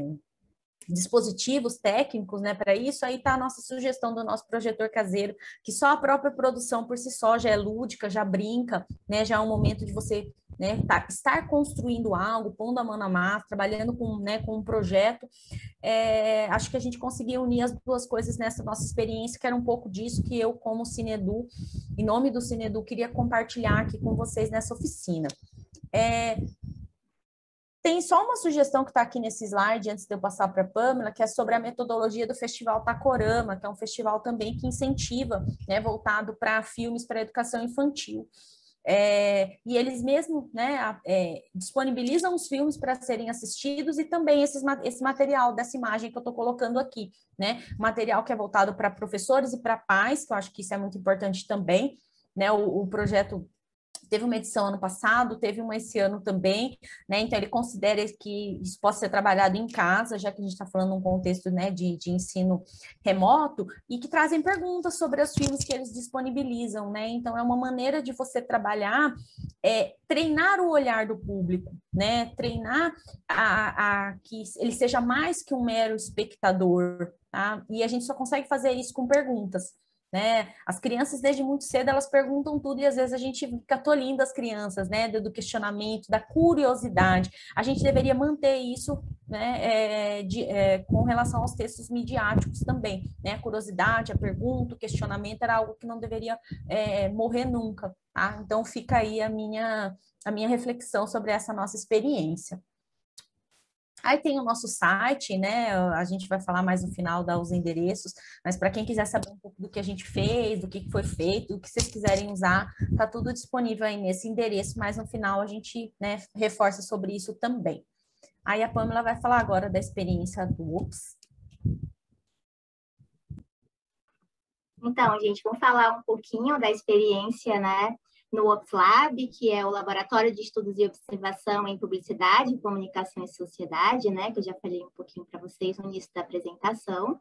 dispositivos técnicos, né, para isso, aí está a nossa sugestão do nosso projetor caseiro, que só a própria produção por si só já é lúdica, já brinca, né, já é um momento de você, né, tá, estar construindo algo, pondo a mão na massa, trabalhando com, né, com um projeto. É, acho que a gente conseguiu unir as duas coisas nessa nossa experiência, que era um pouco disso que eu, como Cinedu, em nome do Cinedu, queria compartilhar aqui com vocês nessa oficina. É, Tem só uma sugestão que está aqui nesse slide, antes de eu passar para a Pamela, que é sobre a metodologia do Festival Tacorama, que é um festival também que incentiva, né, voltado para filmes para educação infantil. É, e eles mesmo, né, é, disponibilizam os filmes para serem assistidos e também esses, esse material dessa imagem que eu estou colocando aqui, né, material que é voltado para professores e para pais, que eu acho que isso é muito importante também, né, o, o projeto teve uma edição ano passado, teve uma esse ano também, né? Então ele considera que isso possa ser trabalhado em casa, já que a gente está falando num contexto, né, de, de ensino remoto, e que trazem perguntas sobre os filmes que eles disponibilizam, né? Então é uma maneira de você trabalhar, é, treinar o olhar do público, né? Treinar a, a que ele seja mais que um mero espectador, tá? E a gente só consegue fazer isso com perguntas. Né? As crianças, desde muito cedo, elas perguntam tudo e às vezes a gente fica tolindo as crianças, né? Do, do questionamento, da curiosidade. A gente deveria manter isso, né? É, de, é, com relação aos textos midiáticos também, né? A curiosidade, a pergunta, o questionamento era algo que não deveria é, morrer nunca, tá? Então fica aí a minha, a minha reflexão sobre essa nossa experiência. Aí tem o nosso site, né? A gente vai falar mais no final, dar os endereços, mas para quem quiser saber um pouco do que a gente fez, do que foi feito, do que vocês quiserem usar, tá tudo disponível aí nesse endereço, mas no final a gente, né, reforça sobre isso também. Aí a Pamela vai falar agora da experiência do U P S. Então, gente, vamos falar um pouquinho da experiência, né, no U P S Lab, que é o Laboratório de Estudos e Observação em Publicidade, Comunicação e Sociedade, né, que eu já falei um pouquinho para vocês no início da apresentação.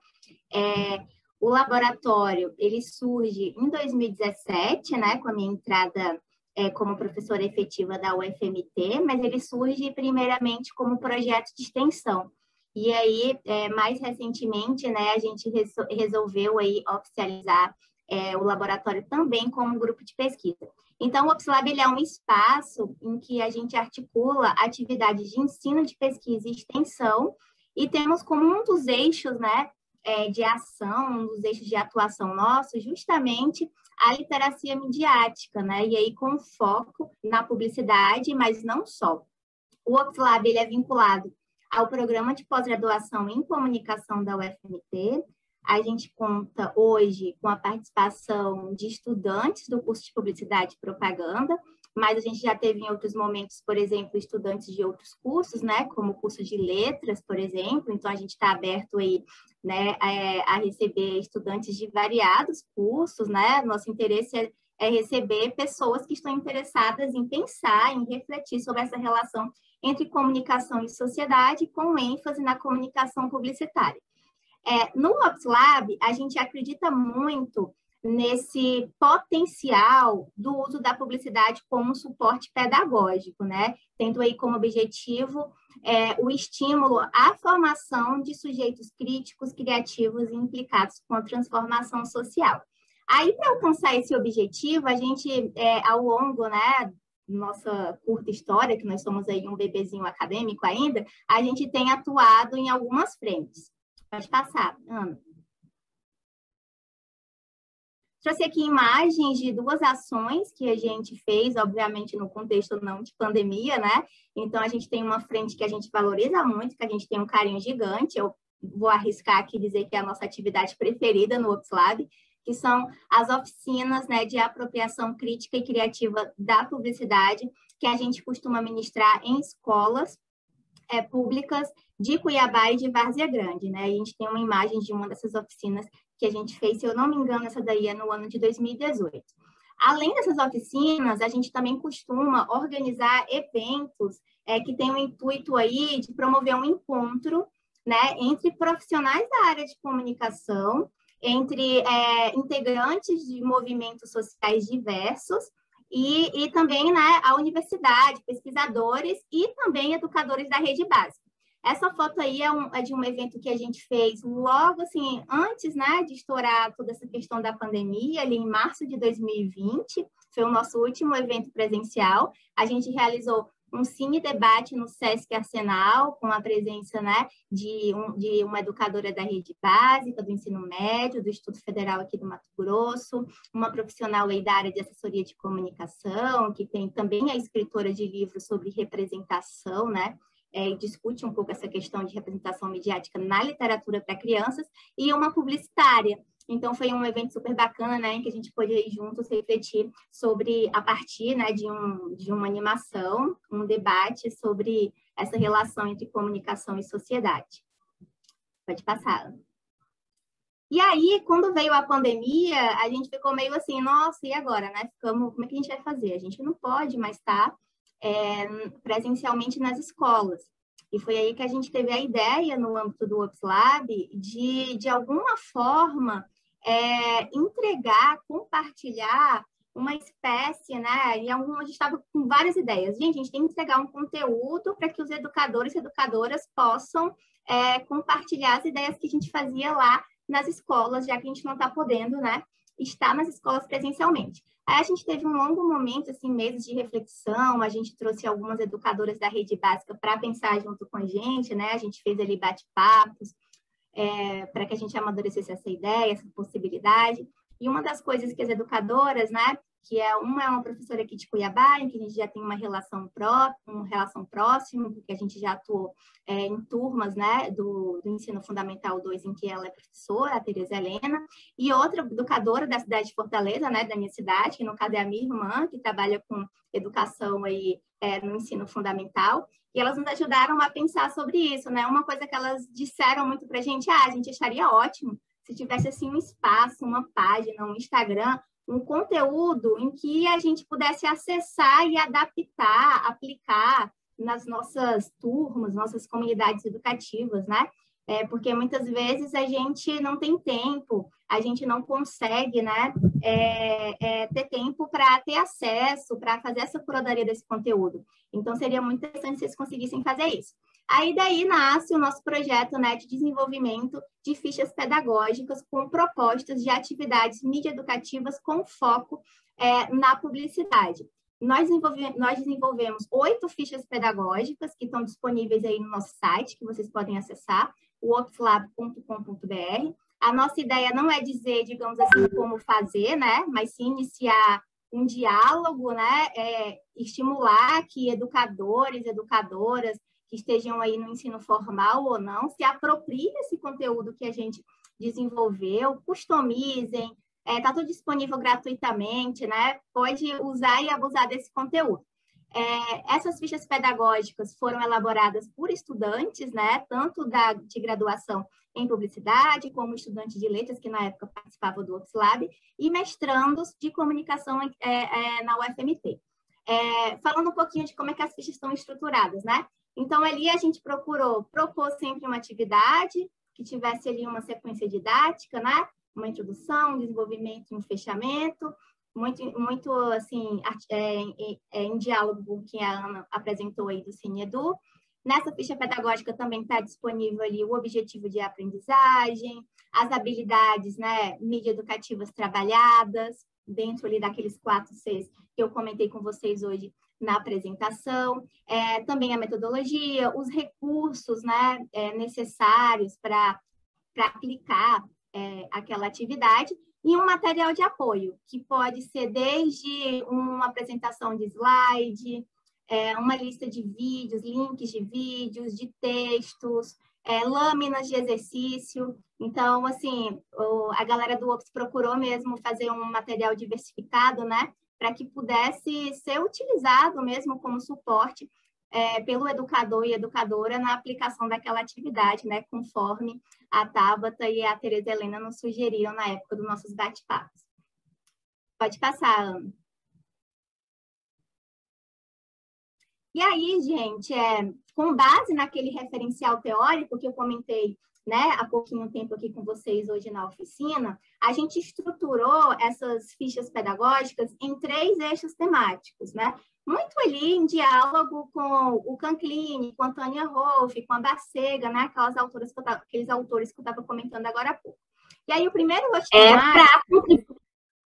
É, o laboratório, ele surge em dois mil e dezessete, né, com a minha entrada é, como professora efetiva da U F M T, mas ele surge primeiramente como projeto de extensão. E aí, é, mais recentemente, né, a gente resol- resolveu aí oficializar é, o laboratório também como grupo de pesquisa. Então, o U P S Lab ele é um espaço em que a gente articula atividades de ensino, de pesquisa e extensão, e temos como um dos eixos, né, é, de ação, um dos eixos de atuação nosso, justamente a literacia midiática, né, e aí com foco na publicidade, mas não só. O U P S Lab ele é vinculado ao programa de pós-graduação em comunicação da U F M T. A gente conta hoje com a participação de estudantes do curso de Publicidade e Propaganda, mas a gente já teve em outros momentos, por exemplo, estudantes de outros cursos, né, como o curso de Letras, por exemplo. Então, a gente está aberto aí, né, a, a receber estudantes de variados cursos, né? Nosso interesse é, é receber pessoas que estão interessadas em pensar, em refletir sobre essa relação entre comunicação e sociedade, com ênfase na comunicação publicitária. É, no U P S Lab, a gente acredita muito nesse potencial do uso da publicidade como suporte pedagógico, né? Tendo aí como objetivo é, o estímulo à formação de sujeitos críticos, criativos e implicados com a transformação social. Aí, para alcançar esse objetivo, a gente, é, ao longo, né, nossa curta história, que nós somos aí um bebezinho acadêmico ainda, a gente tem atuado em algumas frentes. Pode passar, Ana. Trouxe aqui imagens de duas ações que a gente fez, obviamente no contexto não de pandemia, né? Então, a gente tem uma frente que a gente valoriza muito, que a gente tem um carinho gigante. Eu vou arriscar aqui dizer que é a nossa atividade preferida no U P S Lab, que são as oficinas, né, de apropriação crítica e criativa da publicidade, que a gente costuma ministrar em escolas é, públicas de Cuiabá e de Várzea Grande, né? A gente tem uma imagem de uma dessas oficinas que a gente fez, se eu não me engano, essa daí é no ano de dois mil e dezoito. Além dessas oficinas, a gente também costuma organizar eventos é, que têm o intuito aí de promover um encontro, né, entre profissionais da área de comunicação, entre é, integrantes de movimentos sociais diversos e, e também, né, a universidade, pesquisadores e também educadores da rede básica. Essa foto aí é, um, é de um evento que a gente fez logo, assim, antes, né, de estourar toda essa questão da pandemia, ali em março de dois mil e vinte, foi o nosso último evento presencial. A gente realizou um cine debate no Sesc Arsenal, com a presença, né, de, um, de uma educadora da rede básica, do ensino médio, do Instituto Federal aqui do Mato Grosso, uma profissional aí da área de assessoria de comunicação, que tem também a escritora de livros sobre representação, né, é, e discute um pouco essa questão de representação midiática na literatura para crianças, e uma publicitária, Então, foi um evento super bacana, né, em que a gente pôde ir juntos refletir sobre, a partir, né, de, um, de uma animação, um debate sobre essa relação entre comunicação e sociedade. Pode passar. E aí, quando veio a pandemia, a gente ficou meio assim, nossa, e agora, né? Ficamos, como é que a gente vai fazer? A gente não pode mais estar é, presencialmente nas escolas. E foi aí que a gente teve a ideia, no âmbito do UpsLab, de, de alguma forma, é, entregar, compartilhar uma espécie, né? E algum, a gente estava com várias ideias. Gente, a gente tem que entregar um conteúdo para que os educadores e educadoras possam é, compartilhar as ideias que a gente fazia lá nas escolas, já que a gente não está podendo, né, estar nas escolas presencialmente. Aí a gente teve um longo momento, assim, meses de reflexão, a gente trouxe algumas educadoras da rede básica para pensar junto com a gente, né, a gente fez ali bate-papos, é, para que a gente amadurecesse essa ideia, essa possibilidade. E uma das coisas que as educadoras, né, que é uma é uma professora aqui de Cuiabá, em que a gente já tem uma relação pró, uma relação próxima, porque a gente já atuou é, em turmas, né, do, do ensino fundamental dois, em que ela é professora, a Tereza Helena, e outra educadora da cidade de Fortaleza, né, da minha cidade, que no caso é a minha irmã, que trabalha com educação aí, é, no ensino fundamental, e elas nos ajudaram a pensar sobre isso, né, uma coisa que elas disseram muito para a gente, ah, a gente acharia ótimo se tivesse assim um espaço, uma página, um Instagram, um conteúdo em que a gente pudesse acessar e adaptar, aplicar nas nossas turmas, nossas comunidades educativas, né? É, porque muitas vezes a gente não tem tempo, a gente não consegue, né, é, é, ter tempo para ter acesso, para fazer essa curadoria desse conteúdo. Então, seria muito interessante se vocês conseguissem fazer isso. Aí, daí, nasce o nosso projeto, né, de desenvolvimento de fichas pedagógicas com propostas de atividades mídia-educativas com foco é, na publicidade. Nós, desenvolve, nós desenvolvemos oito fichas pedagógicas que estão disponíveis aí no nosso site, que vocês podem acessar, o upslab ponto com ponto b r. A nossa ideia não é dizer, digamos assim, como fazer, né, mas sim iniciar um diálogo, né, é, estimular que educadores, educadoras, que estejam aí no ensino formal ou não, se apropriem desse conteúdo que a gente desenvolveu, customizem, está é, tudo disponível gratuitamente, né? Pode usar e abusar desse conteúdo. É, essas fichas pedagógicas foram elaboradas por estudantes, né? Tanto da, de graduação em publicidade, como estudantes de letras, que na época participavam do UpsLab, e mestrandos de comunicação é, é, na U F M T. É, falando um pouquinho de como é que as fichas estão estruturadas, né? Então, ali a gente procurou propor sempre uma atividade que tivesse ali uma sequência didática, né? Uma introdução, um desenvolvimento e um fechamento, muito, muito assim, é, é, em diálogo com o que a Ana apresentou aí do CineEdu. Nessa ficha pedagógica também está disponível ali o objetivo de aprendizagem, as habilidades, né, mídia educativas trabalhadas, dentro ali daqueles quatro Cs que eu comentei com vocês hoje na apresentação, é, também a metodologia, os recursos, né, é, necessários para aplicar é, aquela atividade, e um material de apoio, que pode ser desde uma apresentação de slide, é, uma lista de vídeos, links de vídeos, de textos, é, lâminas de exercício. Então, assim, o, a galera do Ops procurou mesmo fazer um material diversificado, né, para que pudesse ser utilizado mesmo como suporte é, pelo educador e educadora na aplicação daquela atividade, né, conforme a Tabata e a Tereza Helena nos sugeriram na época dos nossos bate-papos. Pode passar, Ana. E aí, gente, é, com base naquele referencial teórico que eu comentei, né, há pouquinho tempo aqui com vocês hoje na oficina, a gente estruturou essas fichas pedagógicas em três eixos temáticos, né? Muito ali em diálogo com o Canclini, com a Tânia Rolfe, com a Bacega, né? Aquelas autoras que eu tava, aqueles autores que eu estava comentando agora há pouco. E aí, o primeiro eixo é temático... pra...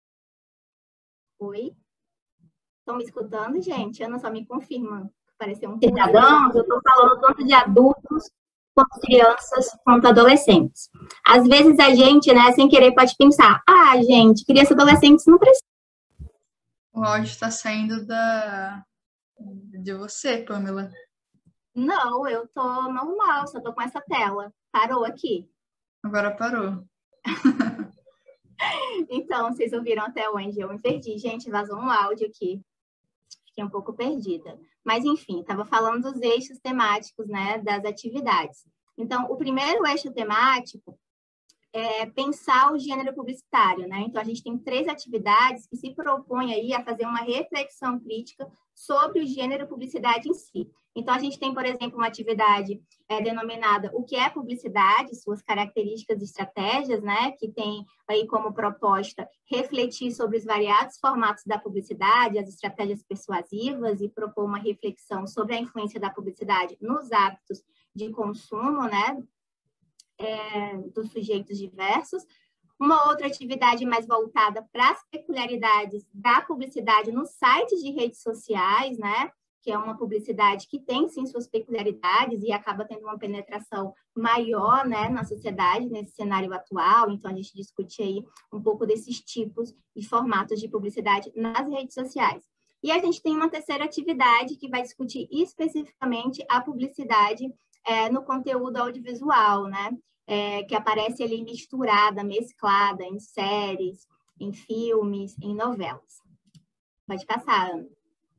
Oi? Estão me escutando, gente? Ana só me confirma. Pareceu um cidadãos, eu estou falando tanto de adultos quanto crianças, quanto adolescentes. Às vezes a gente, né, sem querer, pode pensar, ah, gente, crianças e adolescentes não precisam. O áudio está saindo da... de você, Pamela. Não, eu tô normal, só tô com essa tela. Parou aqui. Agora parou. Então, vocês ouviram até onde eu me perdi. Gente, vazou um áudio aqui. Fiquei um pouco perdida. Mas, enfim, estava falando dos eixos temáticos, né, das atividades. Então, o primeiro eixo temático é pensar o gênero publicitário, né? Então, a gente tem três atividades que se propõem aí a fazer uma reflexão crítica sobre o gênero publicidade em si. Então, a gente tem, por exemplo, uma atividade é, denominada O que é publicidade, suas características e estratégias, né? Que tem aí como proposta refletir sobre os variados formatos da publicidade, as estratégias persuasivas e propor uma reflexão sobre a influência da publicidade nos hábitos de consumo, né? É, dos sujeitos diversos. Uma outra atividade mais voltada para as peculiaridades da publicidade nos sites de redes sociais, né? Que é uma publicidade que tem, sim, suas peculiaridades e acaba tendo uma penetração maior, né, na sociedade, nesse cenário atual. Então, a gente discute aí um pouco desses tipos e formatos de publicidade nas redes sociais. E a gente tem uma terceira atividade que vai discutir especificamente a publicidade é, no conteúdo audiovisual, né? É, que aparece ali misturada, mesclada em séries, em filmes, em novelas. Pode passar, Ana.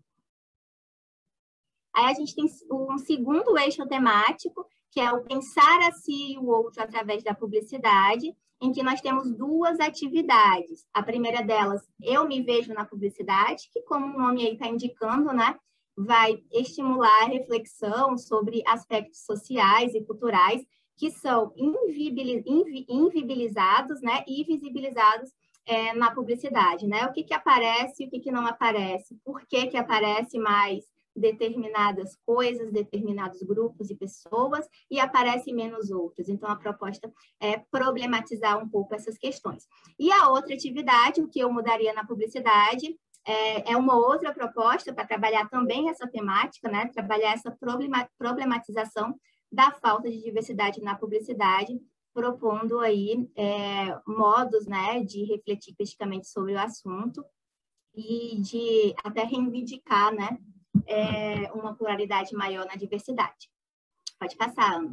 Aí a gente tem um segundo eixo temático, que é o pensar a si e o outro através da publicidade, em que nós temos duas atividades. A primeira delas, eu me vejo na publicidade, que como o nome aí está indicando, né, vai estimular a reflexão sobre aspectos sociais e culturais que são invibilizados, né, e visibilizados é, na publicidade, né? O que que aparece e o que que não aparece, por que que aparece mais determinadas coisas, determinados grupos e pessoas, e aparece menos outros. Então, a proposta é problematizar um pouco essas questões. E a outra atividade, o que eu mudaria na publicidade, é, é uma outra proposta para trabalhar também essa temática, né? Trabalhar essa problematização da falta de diversidade na publicidade, propondo aí é, modos, né, de refletir criticamente sobre o assunto e de até reivindicar, né, é, uma pluralidade maior na diversidade. Pode passar, Ana.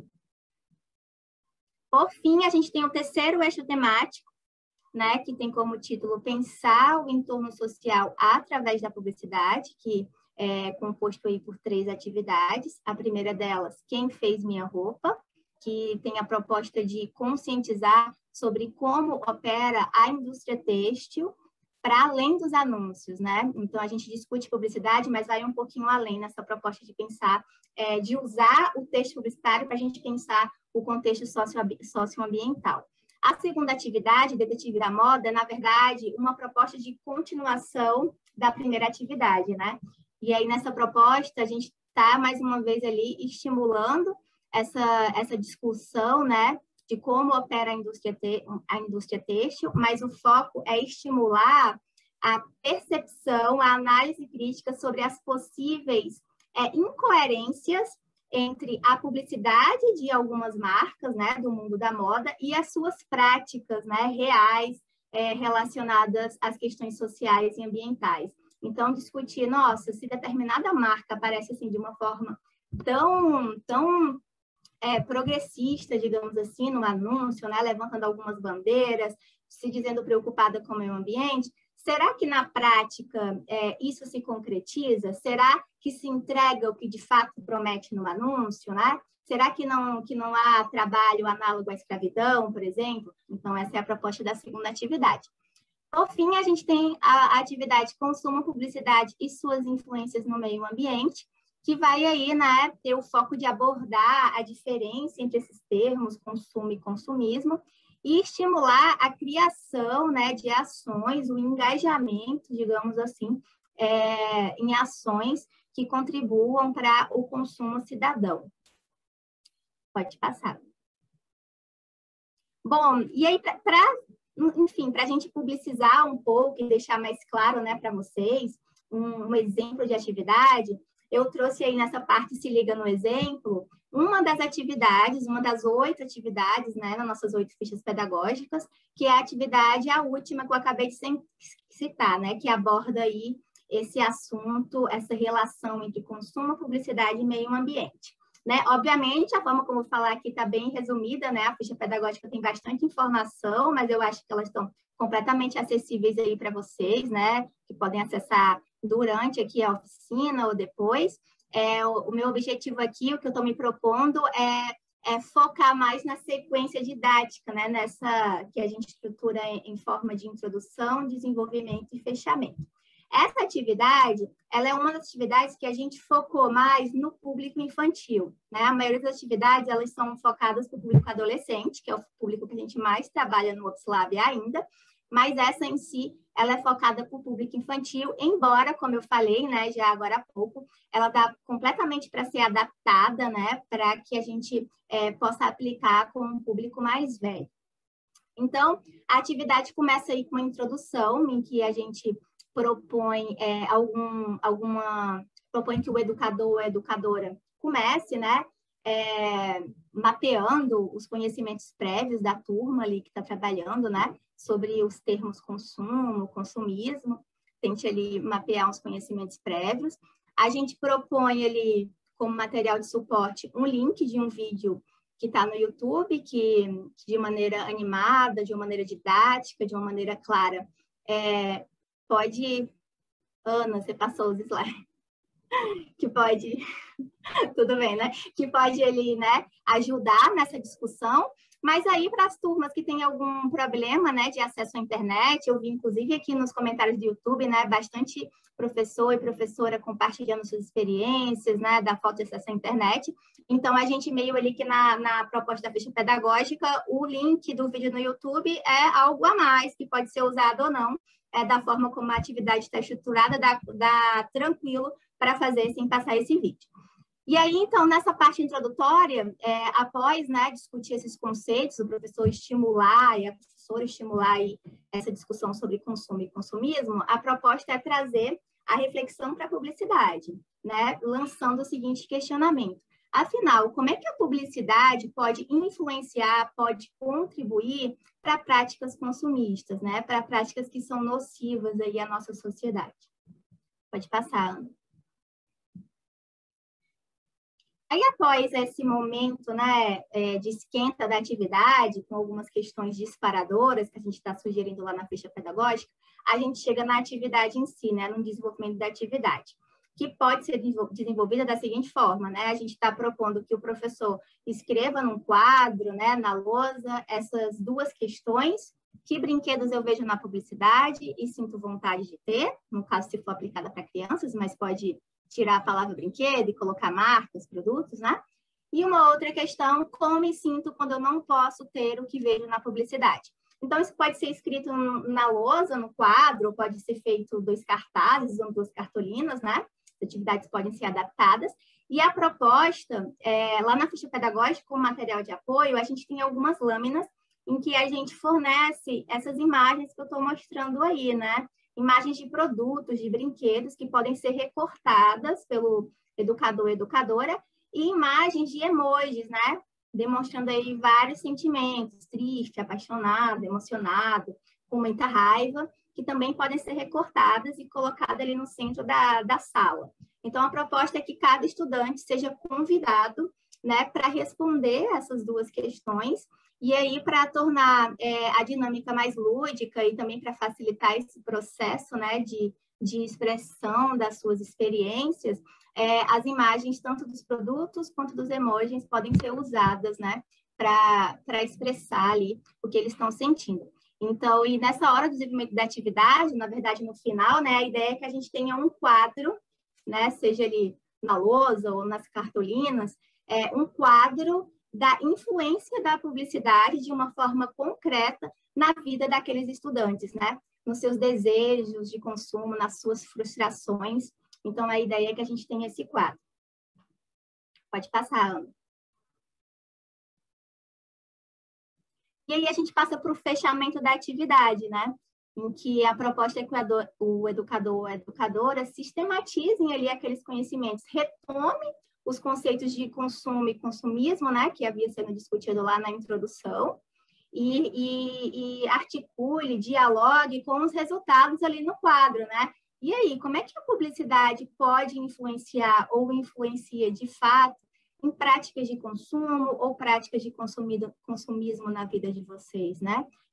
Por fim, a gente tem o terceiro eixo temático, né, que tem como título Pensar o entorno social através da publicidade, que é composto aí por três atividades. A primeira delas, Quem Fez Minha Roupa, que tem a proposta de conscientizar sobre como opera a indústria têxtil para além dos anúncios, né? Então, a gente discute publicidade, mas vai um pouquinho além nessa proposta de pensar, é, de usar o texto publicitário para a gente pensar o contexto socioambiental. A segunda atividade, Detetive da Moda, é, na verdade, uma proposta de continuação da primeira atividade, né? E aí, nessa proposta, a gente está, mais uma vez, ali estimulando essa, essa discussão, né, de como opera a indústria, te, a indústria têxtil, mas o foco é estimular a percepção, a análise crítica sobre as possíveis é, incoerências entre a publicidade de algumas marcas, né, do mundo da moda e as suas práticas, né, reais, é, relacionadas às questões sociais e ambientais. Então, discutir, nossa, se determinada marca aparece assim de uma forma tão, tão é, progressista, digamos assim, no anúncio, né, levantando algumas bandeiras, se dizendo preocupada com o meio ambiente, será que na prática é, isso se concretiza? Será que se entrega o que de fato promete no anúncio, né? Será que não, que não há trabalho análogo à escravidão, por exemplo? Então, essa é a proposta da segunda atividade. Por fim, a gente tem a atividade Consumo, Publicidade e suas influências no meio ambiente, que vai aí, né, ter o foco de abordar a diferença entre esses termos, consumo e consumismo, e estimular a criação, né, de ações, o engajamento, digamos assim, é, em ações que contribuam para o consumo cidadão. Pode passar. Bom, e aí, para... enfim, para a gente publicizar um pouco e deixar mais claro, né, para vocês, um, um exemplo de atividade, eu trouxe aí nessa parte, se liga no exemplo, uma das atividades, uma das oito atividades, né, nas nossas oito fichas pedagógicas, que é a atividade, a última que eu acabei de citar, né, que aborda aí esse assunto, essa relação entre consumo, publicidade e meio ambiente. Né? Obviamente, a forma como eu falar aqui está bem resumida, né? A ficha pedagógica tem bastante informação, mas eu acho que elas estão completamente acessíveis aí para vocês, né? Que podem acessar durante aqui a oficina ou depois. É, o, o meu objetivo aqui, o que eu estou me propondo é, é focar mais na sequência didática, né? Nessa que a gente estrutura em, em forma de introdução, desenvolvimento e fechamento. Essa atividade, ela é uma das atividades que a gente focou mais no público infantil, né? A maioria das atividades, elas são focadas para o público adolescente, que é o público que a gente mais trabalha no OpsLab ainda, mas essa em si, ela é focada para o público infantil, embora, como eu falei, né, já agora há pouco, ela está completamente para ser adaptada, né, para que a gente é, possa aplicar com um público mais velho. Então, a atividade começa aí com uma introdução, em que a gente propõe é, algum, alguma, propõe que o educador ou a educadora comece, né, é, mapeando os conhecimentos prévios da turma ali que está trabalhando, né, sobre os termos consumo, consumismo, tente ali mapear os conhecimentos prévios. A gente propõe ali, como material de suporte, um link de um vídeo que está no YouTube, que, que de maneira animada, de uma maneira didática, de uma maneira clara, é, pode... Ana, você passou os slides. Que pode... Tudo bem, né? Que pode ele, né, ajudar nessa discussão. Mas aí, para as turmas que têm algum problema, né, de acesso à internet, eu vi, inclusive, aqui nos comentários do YouTube, né, bastante professor e professora compartilhando suas experiências, né, da falta de acesso à internet. Então, a gente meio ali que na, na proposta da ficha pedagógica, o link do vídeo no YouTube é algo a mais, que pode ser usado ou não, é, da forma como a atividade está estruturada, dá, dá tranquilo para fazer sem passar esse vídeo. E aí, então, nessa parte introdutória, é, após, né, discutir esses conceitos, o professor estimular e a professora estimular aí essa discussão sobre consumo e consumismo, a proposta é trazer a reflexão para a publicidade, né, lançando o seguinte questionamento. Afinal, como é que a publicidade pode influenciar, pode contribuir para práticas consumistas, né, para práticas que são nocivas aí à nossa sociedade? Pode passar, Ana. Aí, após esse momento, né, de esquenta da atividade, com algumas questões disparadoras que a gente está sugerindo lá na ficha pedagógica, a gente chega na atividade em si, né, no desenvolvimento da atividade, que pode ser desenvolvida da seguinte forma, né, a gente está propondo que o professor escreva num quadro, né, na lousa, essas duas questões: que brinquedos eu vejo na publicidade e sinto vontade de ter, no caso, se for aplicada para crianças, mas pode tirar a palavra brinquedo e colocar marcas, produtos, né? E uma outra questão, como me sinto quando eu não posso ter o que vejo na publicidade. Então, isso pode ser escrito na lousa, no quadro, pode ser feito dois cartazes ou duas cartolinas, né? As atividades podem ser adaptadas. E a proposta, é, lá na ficha pedagógica, como material de apoio, a gente tem algumas lâminas em que a gente fornece essas imagens que eu estou mostrando aí, né? Imagens de produtos, de brinquedos que podem ser recortadas pelo educador, educadora, e imagens de emojis, né? Demonstrando aí vários sentimentos: triste, apaixonado, emocionado, com muita raiva, que também podem ser recortadas e colocadas ali no centro da, da sala. Então, a proposta é que cada estudante seja convidado, né, para responder essas duas questões. E aí, para tornar é, a dinâmica mais lúdica e também para facilitar esse processo, né, de, de expressão das suas experiências, é, as imagens, tanto dos produtos quanto dos emojis, podem ser usadas, né, para expressar ali o que eles estão sentindo. Então, e nessa hora do desenvolvimento da atividade, na verdade, no final, né, a ideia é que a gente tenha um quadro, né, seja ali na lousa ou nas cartolinas, é, um quadro da influência da publicidade de uma forma concreta na vida daqueles estudantes, né? Nos seus desejos de consumo, nas suas frustrações. Então, a ideia é que a gente tenha esse quadro. Pode passar, Ana. E aí a gente passa para o fechamento da atividade, né? Em que a proposta é que o educador ou a educadora sistematizem ali aqueles conhecimentos, retome os conceitos de consumo e consumismo, né, que havia sendo discutido lá na introdução, e, e, e articule, dialogue com os resultados ali no quadro, né? E aí, como é que a publicidade pode influenciar ou influencia de fato em práticas de consumo ou práticas de consumismo na vida de vocês, né?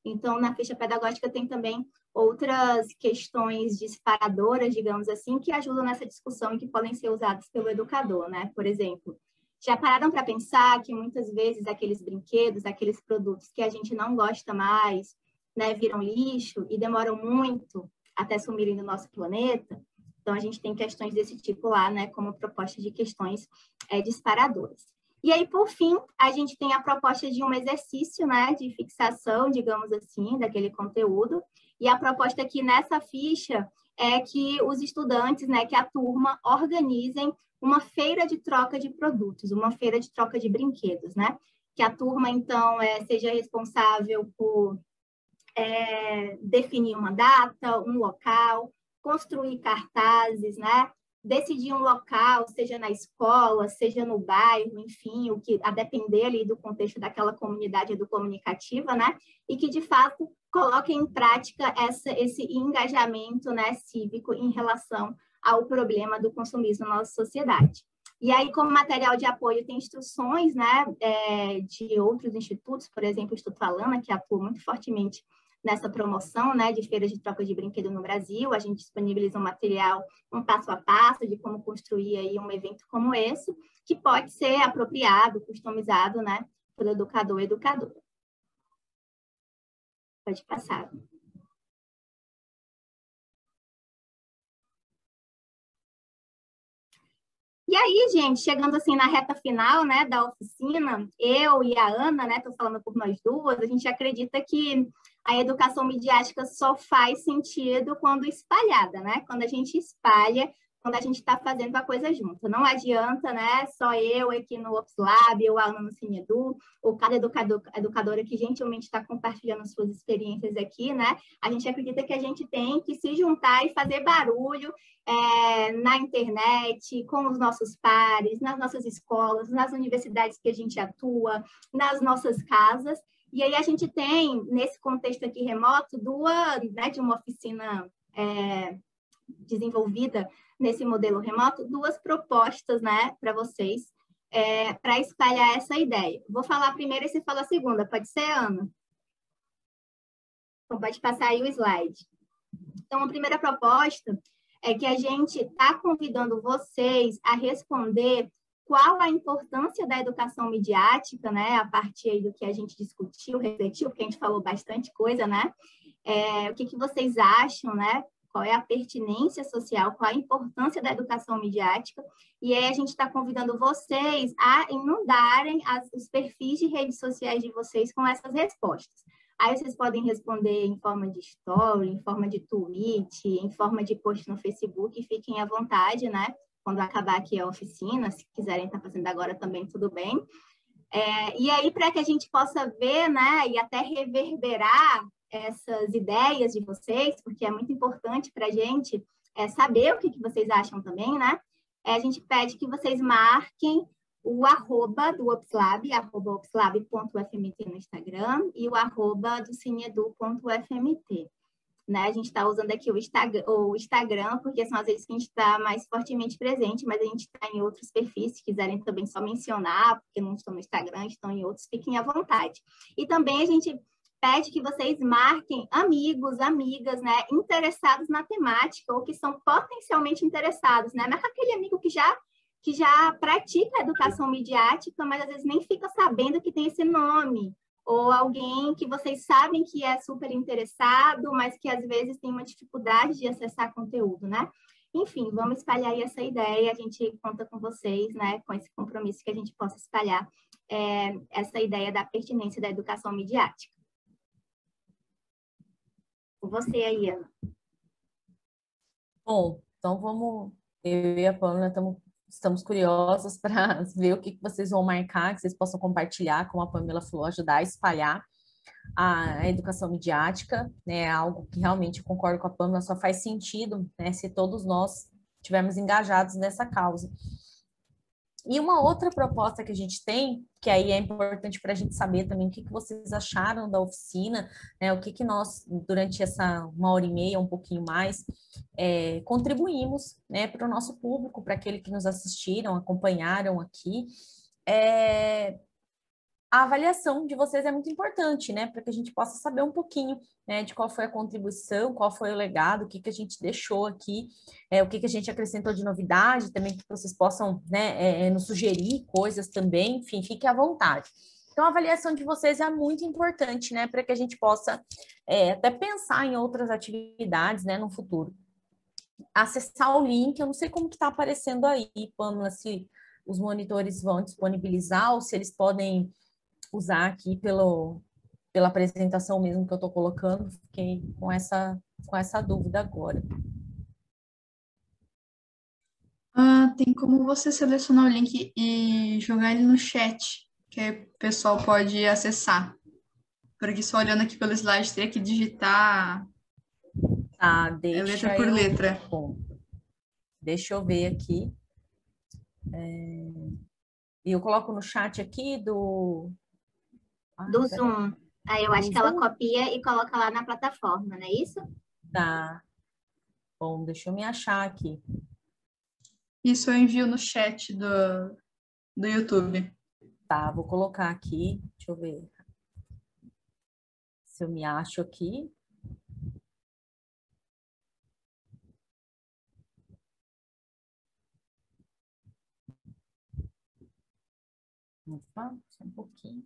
Então, na ficha pedagógica tem também outras questões disparadoras, digamos assim, que ajudam nessa discussão e que podem ser usadas pelo educador, né? Por exemplo, já pararam para pensar que muitas vezes aqueles brinquedos, aqueles produtos que a gente não gosta mais, né, viram lixo e demoram muito até sumirem do nosso planeta? Então, a gente tem questões desse tipo lá, né, como proposta de questões é, disparadoras. E aí, por fim, a gente tem a proposta de um exercício, né, de fixação, digamos assim, daquele conteúdo. E a proposta aqui nessa ficha é que os estudantes, né, que a turma organizem uma feira de troca de produtos, uma feira de troca de brinquedos, né? Que a turma, então, é, seja responsável por é, definir uma data, um local, construir cartazes, né? Decidir um local, seja na escola, seja no bairro, enfim, o que a depender ali do contexto daquela comunidade educomunicativa, né? E que, de fato, coloquem em prática essa, esse engajamento, né, cívico em relação ao problema do consumismo na nossa sociedade. E aí, como material de apoio, tem instruções, né, é, de outros institutos, por exemplo, o Instituto Alana, que atua muito fortemente nessa promoção, né, de feiras de troca de brinquedo no Brasil. A gente disponibiliza um material, um passo a passo de como construir aí um evento como esse, que pode ser apropriado, customizado, né, pelo educador e educadora. Pode passar. E aí, gente, chegando assim na reta final, né, da oficina, eu e a Ana, né, tô falando por nós duas, a gente acredita que a educação midiática só faz sentido quando espalhada, né? Quando a gente espalha, quando a gente está fazendo a coisa junto. Não adianta, né, só eu aqui no OpsLab, ou a Ana no CineEdu, ou cada educador, educadora que gentilmente está compartilhando suas experiências aqui, né? A gente acredita que a gente tem que se juntar e fazer barulho é, na internet, com os nossos pares, nas nossas escolas, nas universidades que a gente atua, nas nossas casas. E aí a gente tem, nesse contexto aqui remoto, duas, né, de uma oficina é, desenvolvida nesse modelo remoto, duas propostas, né, para vocês, é, para espalhar essa ideia. Vou falar primeiro e você fala a segunda, pode ser, Ana? Então, pode passar aí o slide. Então, a primeira proposta é que a gente está convidando vocês a responder qual a importância da educação midiática, né, a partir aí do que a gente discutiu, refletiu, porque a gente falou bastante coisa, né? É, o que, que vocês acham, né? Qual é a pertinência social, qual a importância da educação midiática, e aí a gente está convidando vocês a inundarem as, os perfis de redes sociais de vocês com essas respostas. Aí vocês podem responder em forma de story, em forma de tweet, em forma de post no Facebook, fiquem à vontade, né? Quando acabar aqui a oficina, se quiserem estar fazendo agora também, tudo bem. É, e aí, para que a gente possa ver, né, e até reverberar essas ideias de vocês, porque é muito importante para a gente é, saber o que, que vocês acham também, né? É, a gente pede que vocês marquem o arroba do OpsLab, arroba opslab ponto f m t no Instagram, e o arroba do cineedu ponto f m t. Né? A gente está usando aqui o Instagram, o Instagram, porque são as vezes que a gente está mais fortemente presente, mas a gente está em outros perfis, se quiserem também só mencionar, porque não estão no Instagram, estão em outros, fiquem à vontade. E também a gente pede que vocês marquem amigos, amigas, né, interessados na temática, ou que são potencialmente interessados, né? Marca aquele amigo que já, que já pratica a educação midiática, mas às vezes nem fica sabendo que tem esse nome, ou alguém que vocês sabem que é super interessado, mas que às vezes tem uma dificuldade de acessar conteúdo, né? Enfim, vamos espalhar aí essa ideia, a gente conta com vocês, né, com esse compromisso que a gente possa espalhar é, essa ideia da pertinência da educação midiática. Com você aí, Ana. Bom, então vamos, eu e a Pamela estamos, estamos curiosas para ver o que, que vocês vão marcar, que vocês possam compartilhar, como a Pamela falou, ajudar a espalhar a, a educação midiática, né, algo que realmente eu concordo com a Pamela, só faz sentido, né, se todos nós estivermos engajados nessa causa. E uma outra proposta que a gente tem, que aí é importante para a gente saber também o que, que vocês acharam da oficina, né, o que, que nós, durante essa uma hora e meia, um pouquinho mais, é, contribuímos, né, para o nosso público, para aqueles que nos assistiram, acompanharam aqui, é, a avaliação de vocês é muito importante, né? Para que a gente possa saber um pouquinho, né, de qual foi a contribuição, qual foi o legado, o que, que a gente deixou aqui, é, o que, que a gente acrescentou de novidade, também que vocês possam, né, é, nos sugerir coisas também, enfim, fique à vontade. Então, a avaliação de vocês é muito importante, né? Para que a gente possa é, até pensar em outras atividades, né, no futuro. Acessar o link, eu não sei como que está aparecendo aí, Pamela, se os monitores vão disponibilizar ou se eles podem usar aqui pelo, pela apresentação mesmo que eu estou colocando. Fiquei com essa, com essa dúvida agora. Ah, tem como você selecionar o link e jogar ele no chat, que aí o pessoal pode acessar. Porque só olhando aqui pelo slide, teria que digitar Tá, deixa letra por eu... letra. Bom, deixa eu ver aqui. É... E eu coloco no chat aqui do... Ah, Do pera... Zoom. Aí eu acho Do que ela Zoom? copia e coloca lá na plataforma, não é isso? Tá. Bom, deixa eu me achar aqui. Isso eu envio no chat do, do YouTube. Tá, vou colocar aqui. Deixa eu ver se eu me acho aqui. Opa, só um pouquinho.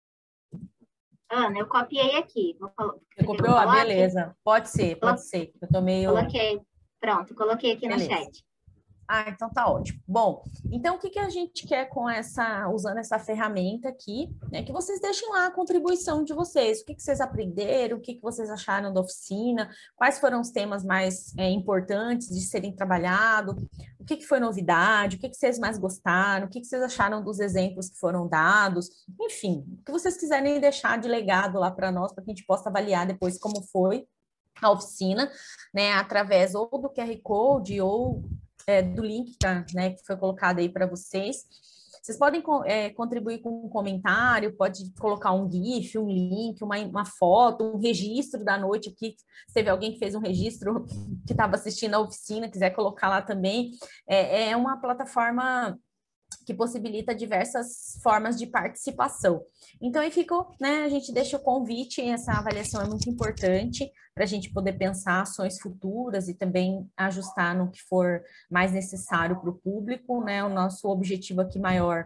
Ana, eu copiei aqui. Vou colo- Você copiou? Ah, beleza. Pode ser, pode ser. Eu tô meio... Coloquei. Pronto, coloquei aqui Beleza. no chat. Ah, então tá ótimo. Bom, então o que, que a gente quer com essa, usando essa ferramenta aqui, né? Que vocês deixem lá a contribuição de vocês. O que, que vocês aprenderam, o que, que vocês acharam da oficina, quais foram os temas mais é, importantes de serem trabalhados, o que, que foi novidade, o que, que vocês mais gostaram, o que, que vocês acharam dos exemplos que foram dados, enfim, o que vocês quiserem deixar de legado lá para nós, para que a gente possa avaliar depois como foi a oficina, né? Através ou do Q R Code ou É, do link tá, né, que foi colocado aí para vocês. Vocês podem é, contribuir com um comentário, pode colocar um GIF, um link, uma, uma foto, um registro da noite aqui. Se teve alguém que fez um registro que estava assistindo a oficina, quiser colocar lá também. É, é uma plataforma que possibilita diversas formas de participação. Então, aí ficou, né, a gente deixa o convite, essa avaliação é muito importante para a gente poder pensar ações futuras e também ajustar no que for mais necessário para o público, né, o nosso objetivo aqui maior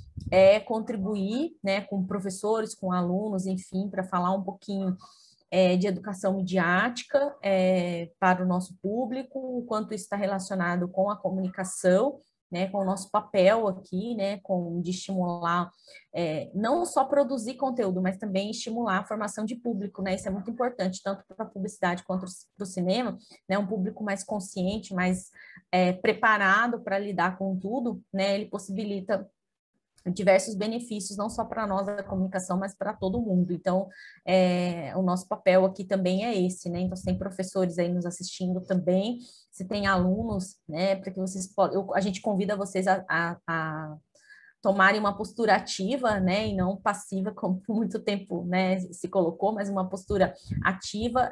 é contribuir, né, com professores, com alunos, enfim, para falar um pouquinho é, de educação midiática é, para o nosso público, o quanto isso está relacionado com a comunicação, né, com o nosso papel aqui, né, com, de estimular, é, não só produzir conteúdo, mas também estimular a formação de público, né, isso é muito importante, tanto para a publicidade quanto para o cinema, né, um público mais consciente, mais é, preparado para lidar com tudo, né, ele possibilita diversos benefícios, não só para nós da comunicação, mas para todo mundo. Então, é, o nosso papel aqui também é esse, né? Então, se tem professores aí nos assistindo também, se tem alunos, né? Para que vocês possam... A gente convida vocês a, a, a tomarem uma postura ativa, né? E não passiva, como por muito tempo, né, se colocou, mas uma postura ativa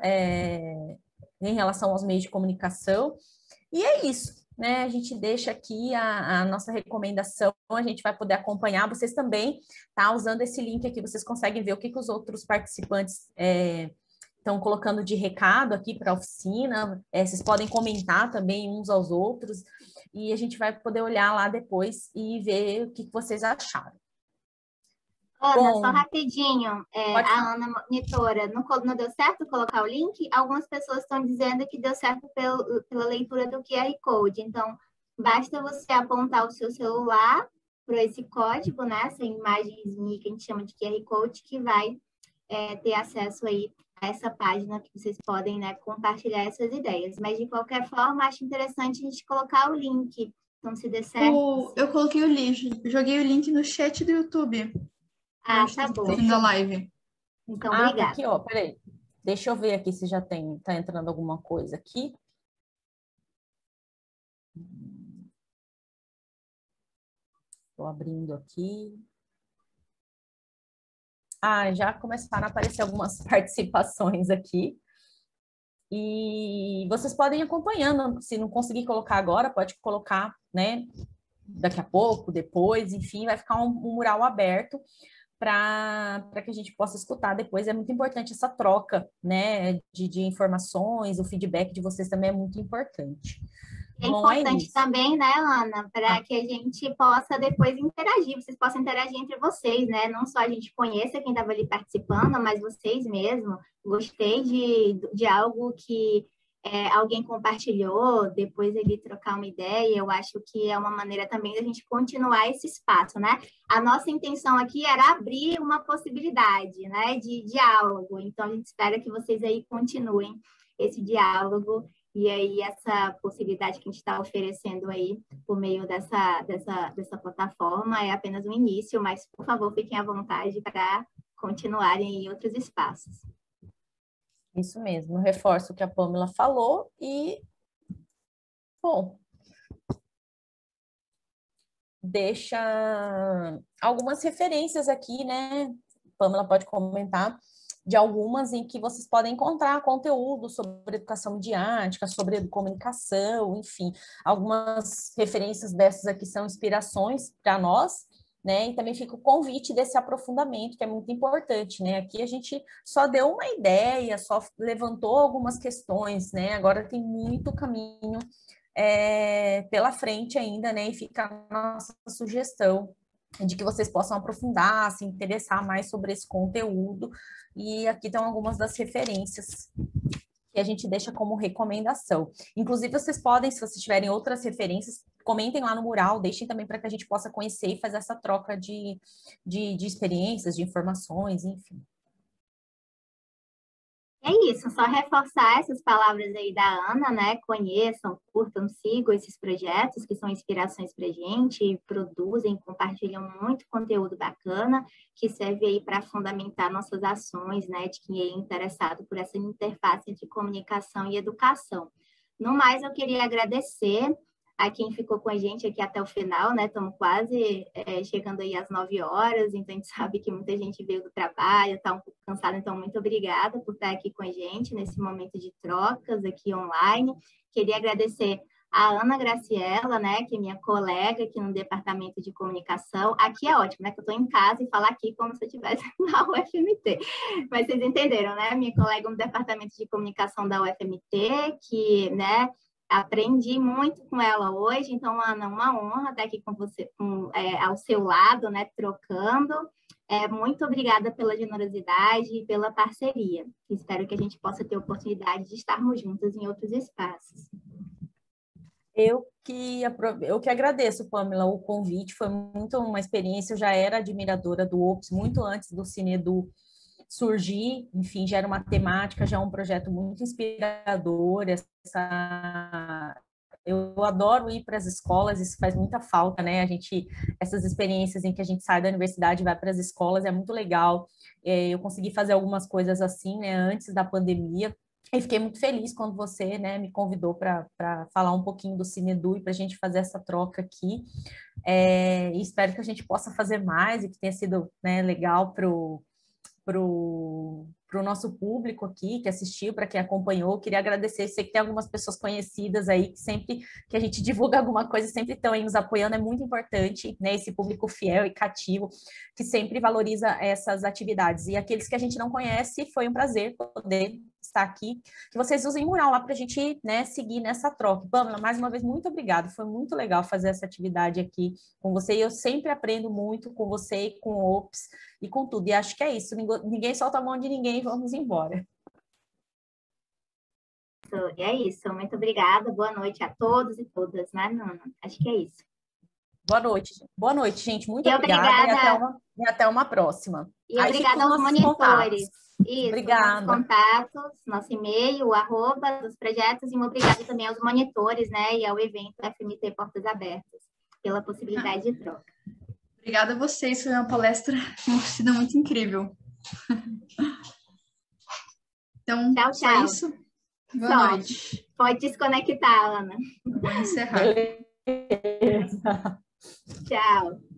é, em relação aos meios de comunicação. E é isso. Né, a gente deixa aqui a, a nossa recomendação, a gente vai poder acompanhar, vocês também, tá? Usando esse link aqui, vocês conseguem ver o que, que os outros participantes estão é, colocando de recado aqui para a oficina, é, vocês podem comentar também uns aos outros, e a gente vai poder olhar lá depois e ver o que, que vocês acharam. Ana, Bom, só rapidinho, é, a Ana Monitora, não, não deu certo colocar o link? Algumas pessoas estão dizendo que deu certo pelo, pela leitura do Q R Code, então basta você apontar o seu celular para esse código, né, essa imagenzinha que a gente chama de Q R Code, que vai é, ter acesso aí a essa página que vocês podem, né, compartilhar essas ideias. Mas, de qualquer forma, acho interessante a gente colocar o link, então se der certo... O, eu coloquei o link, joguei o link no chat do YouTube. Ah, tá bom. Da live. Então, ah, obrigada. Tá aqui, ó, peraí. Deixa eu ver aqui se já tem, tá entrando alguma coisa aqui. Estou abrindo aqui. Ah, já começaram a aparecer algumas participações aqui. E vocês podem ir acompanhando, se não conseguir colocar agora, pode colocar, né, daqui a pouco, depois, enfim, vai ficar um, um mural aberto para que a gente possa escutar depois. É muito importante essa troca, né, de, de informações, o feedback de vocês também é muito importante. É Bom, é importante isso. também, né, Ana, para Ah. que a gente possa depois interagir, vocês possam interagir entre vocês, né? Não só a gente conheça quem estava ali participando, mas vocês mesmos. Gostei de, de algo que é, alguém compartilhou, depois ele trocar uma ideia. Eu acho que é uma maneira também da gente continuar esse espaço, né? A nossa intenção aqui era abrir uma possibilidade, né, de diálogo. Então, a gente espera que vocês aí continuem esse diálogo. E aí, essa possibilidade que a gente está oferecendo aí por meio dessa, dessa, dessa plataforma é apenas um início, mas, por favor, fiquem à vontade para continuarem em outros espaços. Isso mesmo, eu reforço o que a Pamela falou e, bom, deixa algumas referências aqui, né? Pamela pode comentar de algumas em que vocês podem encontrar conteúdo sobre educação midiática, sobre comunicação, enfim, algumas referências dessas aqui são inspirações para nós, né? E também fica o convite desse aprofundamento, que é muito importante, né? Aqui a gente só deu uma ideia, só levantou algumas questões, né? Agora tem muito caminho é, pela frente ainda, né? E fica a nossa sugestão de que vocês possam aprofundar, se interessar mais sobre esse conteúdo. E aqui estão algumas das referências que a gente deixa como recomendação. Inclusive, vocês podem, se vocês tiverem outras referências, comentem lá no mural, deixem também para que a gente possa conhecer e fazer essa troca de, de, de experiências, de informações, enfim. É isso, só reforçar essas palavras aí da Ana, né? Conheçam, curtam, sigam esses projetos que são inspirações para a gente, produzem, compartilham muito conteúdo bacana que serve aí para fundamentar nossas ações, né? De quem é interessado por essa interface entre comunicação e educação. No mais, eu queria agradecer a quem ficou com a gente aqui até o final, né? Estamos quase é, chegando aí às nove horas, então a gente sabe que muita gente veio do trabalho, está um pouco cansada, então muito obrigada por estar aqui com a gente nesse momento de trocas aqui online. Queria agradecer a Ana Graciela, né, que é minha colega aqui no Departamento de Comunicação. Aqui é ótimo, né, que eu estou em casa e falar aqui como se eu estivesse na U F M T. Mas vocês entenderam, né? Minha colega no Departamento de Comunicação da U F M T, que, né, aprendi muito com ela hoje, então, Ana, uma honra estar aqui com você, com, é, ao seu lado, né, trocando. É, muito obrigada pela generosidade e pela parceria. Espero que a gente possa ter oportunidade de estarmos juntas em outros espaços. Eu que, eu que agradeço, Pamela, o convite, foi muito uma experiência, eu já era admiradora do O P S muito antes do Cinedu surgir, enfim, já era uma temática, já é um projeto muito inspirador, essa... eu adoro ir para as escolas, isso faz muita falta, né, a gente, essas experiências em que a gente sai da universidade e vai para as escolas, é muito legal, eu consegui fazer algumas coisas assim, né, antes da pandemia, e fiquei muito feliz quando você, né, me convidou para falar um pouquinho do Cinedu e para a gente fazer essa troca aqui, é, e espero que a gente possa fazer mais e que tenha sido, né, legal para o para o nosso público aqui, que assistiu, para quem acompanhou. Queria agradecer, sei que tem algumas pessoas conhecidas aí, que sempre que a gente divulga alguma coisa, sempre estão aí nos apoiando, é muito importante, né, esse público fiel e cativo, que sempre valoriza essas atividades. E aqueles que a gente não conhece, foi um prazer poder estar aqui, que vocês usem o mural lá para a gente, né, seguir nessa troca. Pamela, mais uma vez, muito obrigada, foi muito legal fazer essa atividade aqui com você, e eu sempre aprendo muito com você e com o O P S e com tudo, e acho que é isso, ninguém solta a mão de ninguém, vamos embora. É isso, muito obrigada, boa noite a todos e todas, né, Nana? Acho que é isso. Boa noite, boa noite, gente, muito e obrigada, obrigada. E, até uma, e até uma próxima. E Aí obrigada aos monitores. Contatos. Isso, obrigada. Nossos contatos, nosso e-mail, o arroba dos projetos, e uma obrigada também aos monitores, né, e ao evento F M T Portas Abertas, pela possibilidade de troca. Obrigada a vocês, foi uma palestra, uma sido muito incrível. Então, tchau, tchau. Só isso. Boa Só. noite. Pode desconectar, Ana. Vou encerrar. Beleza. Tchau.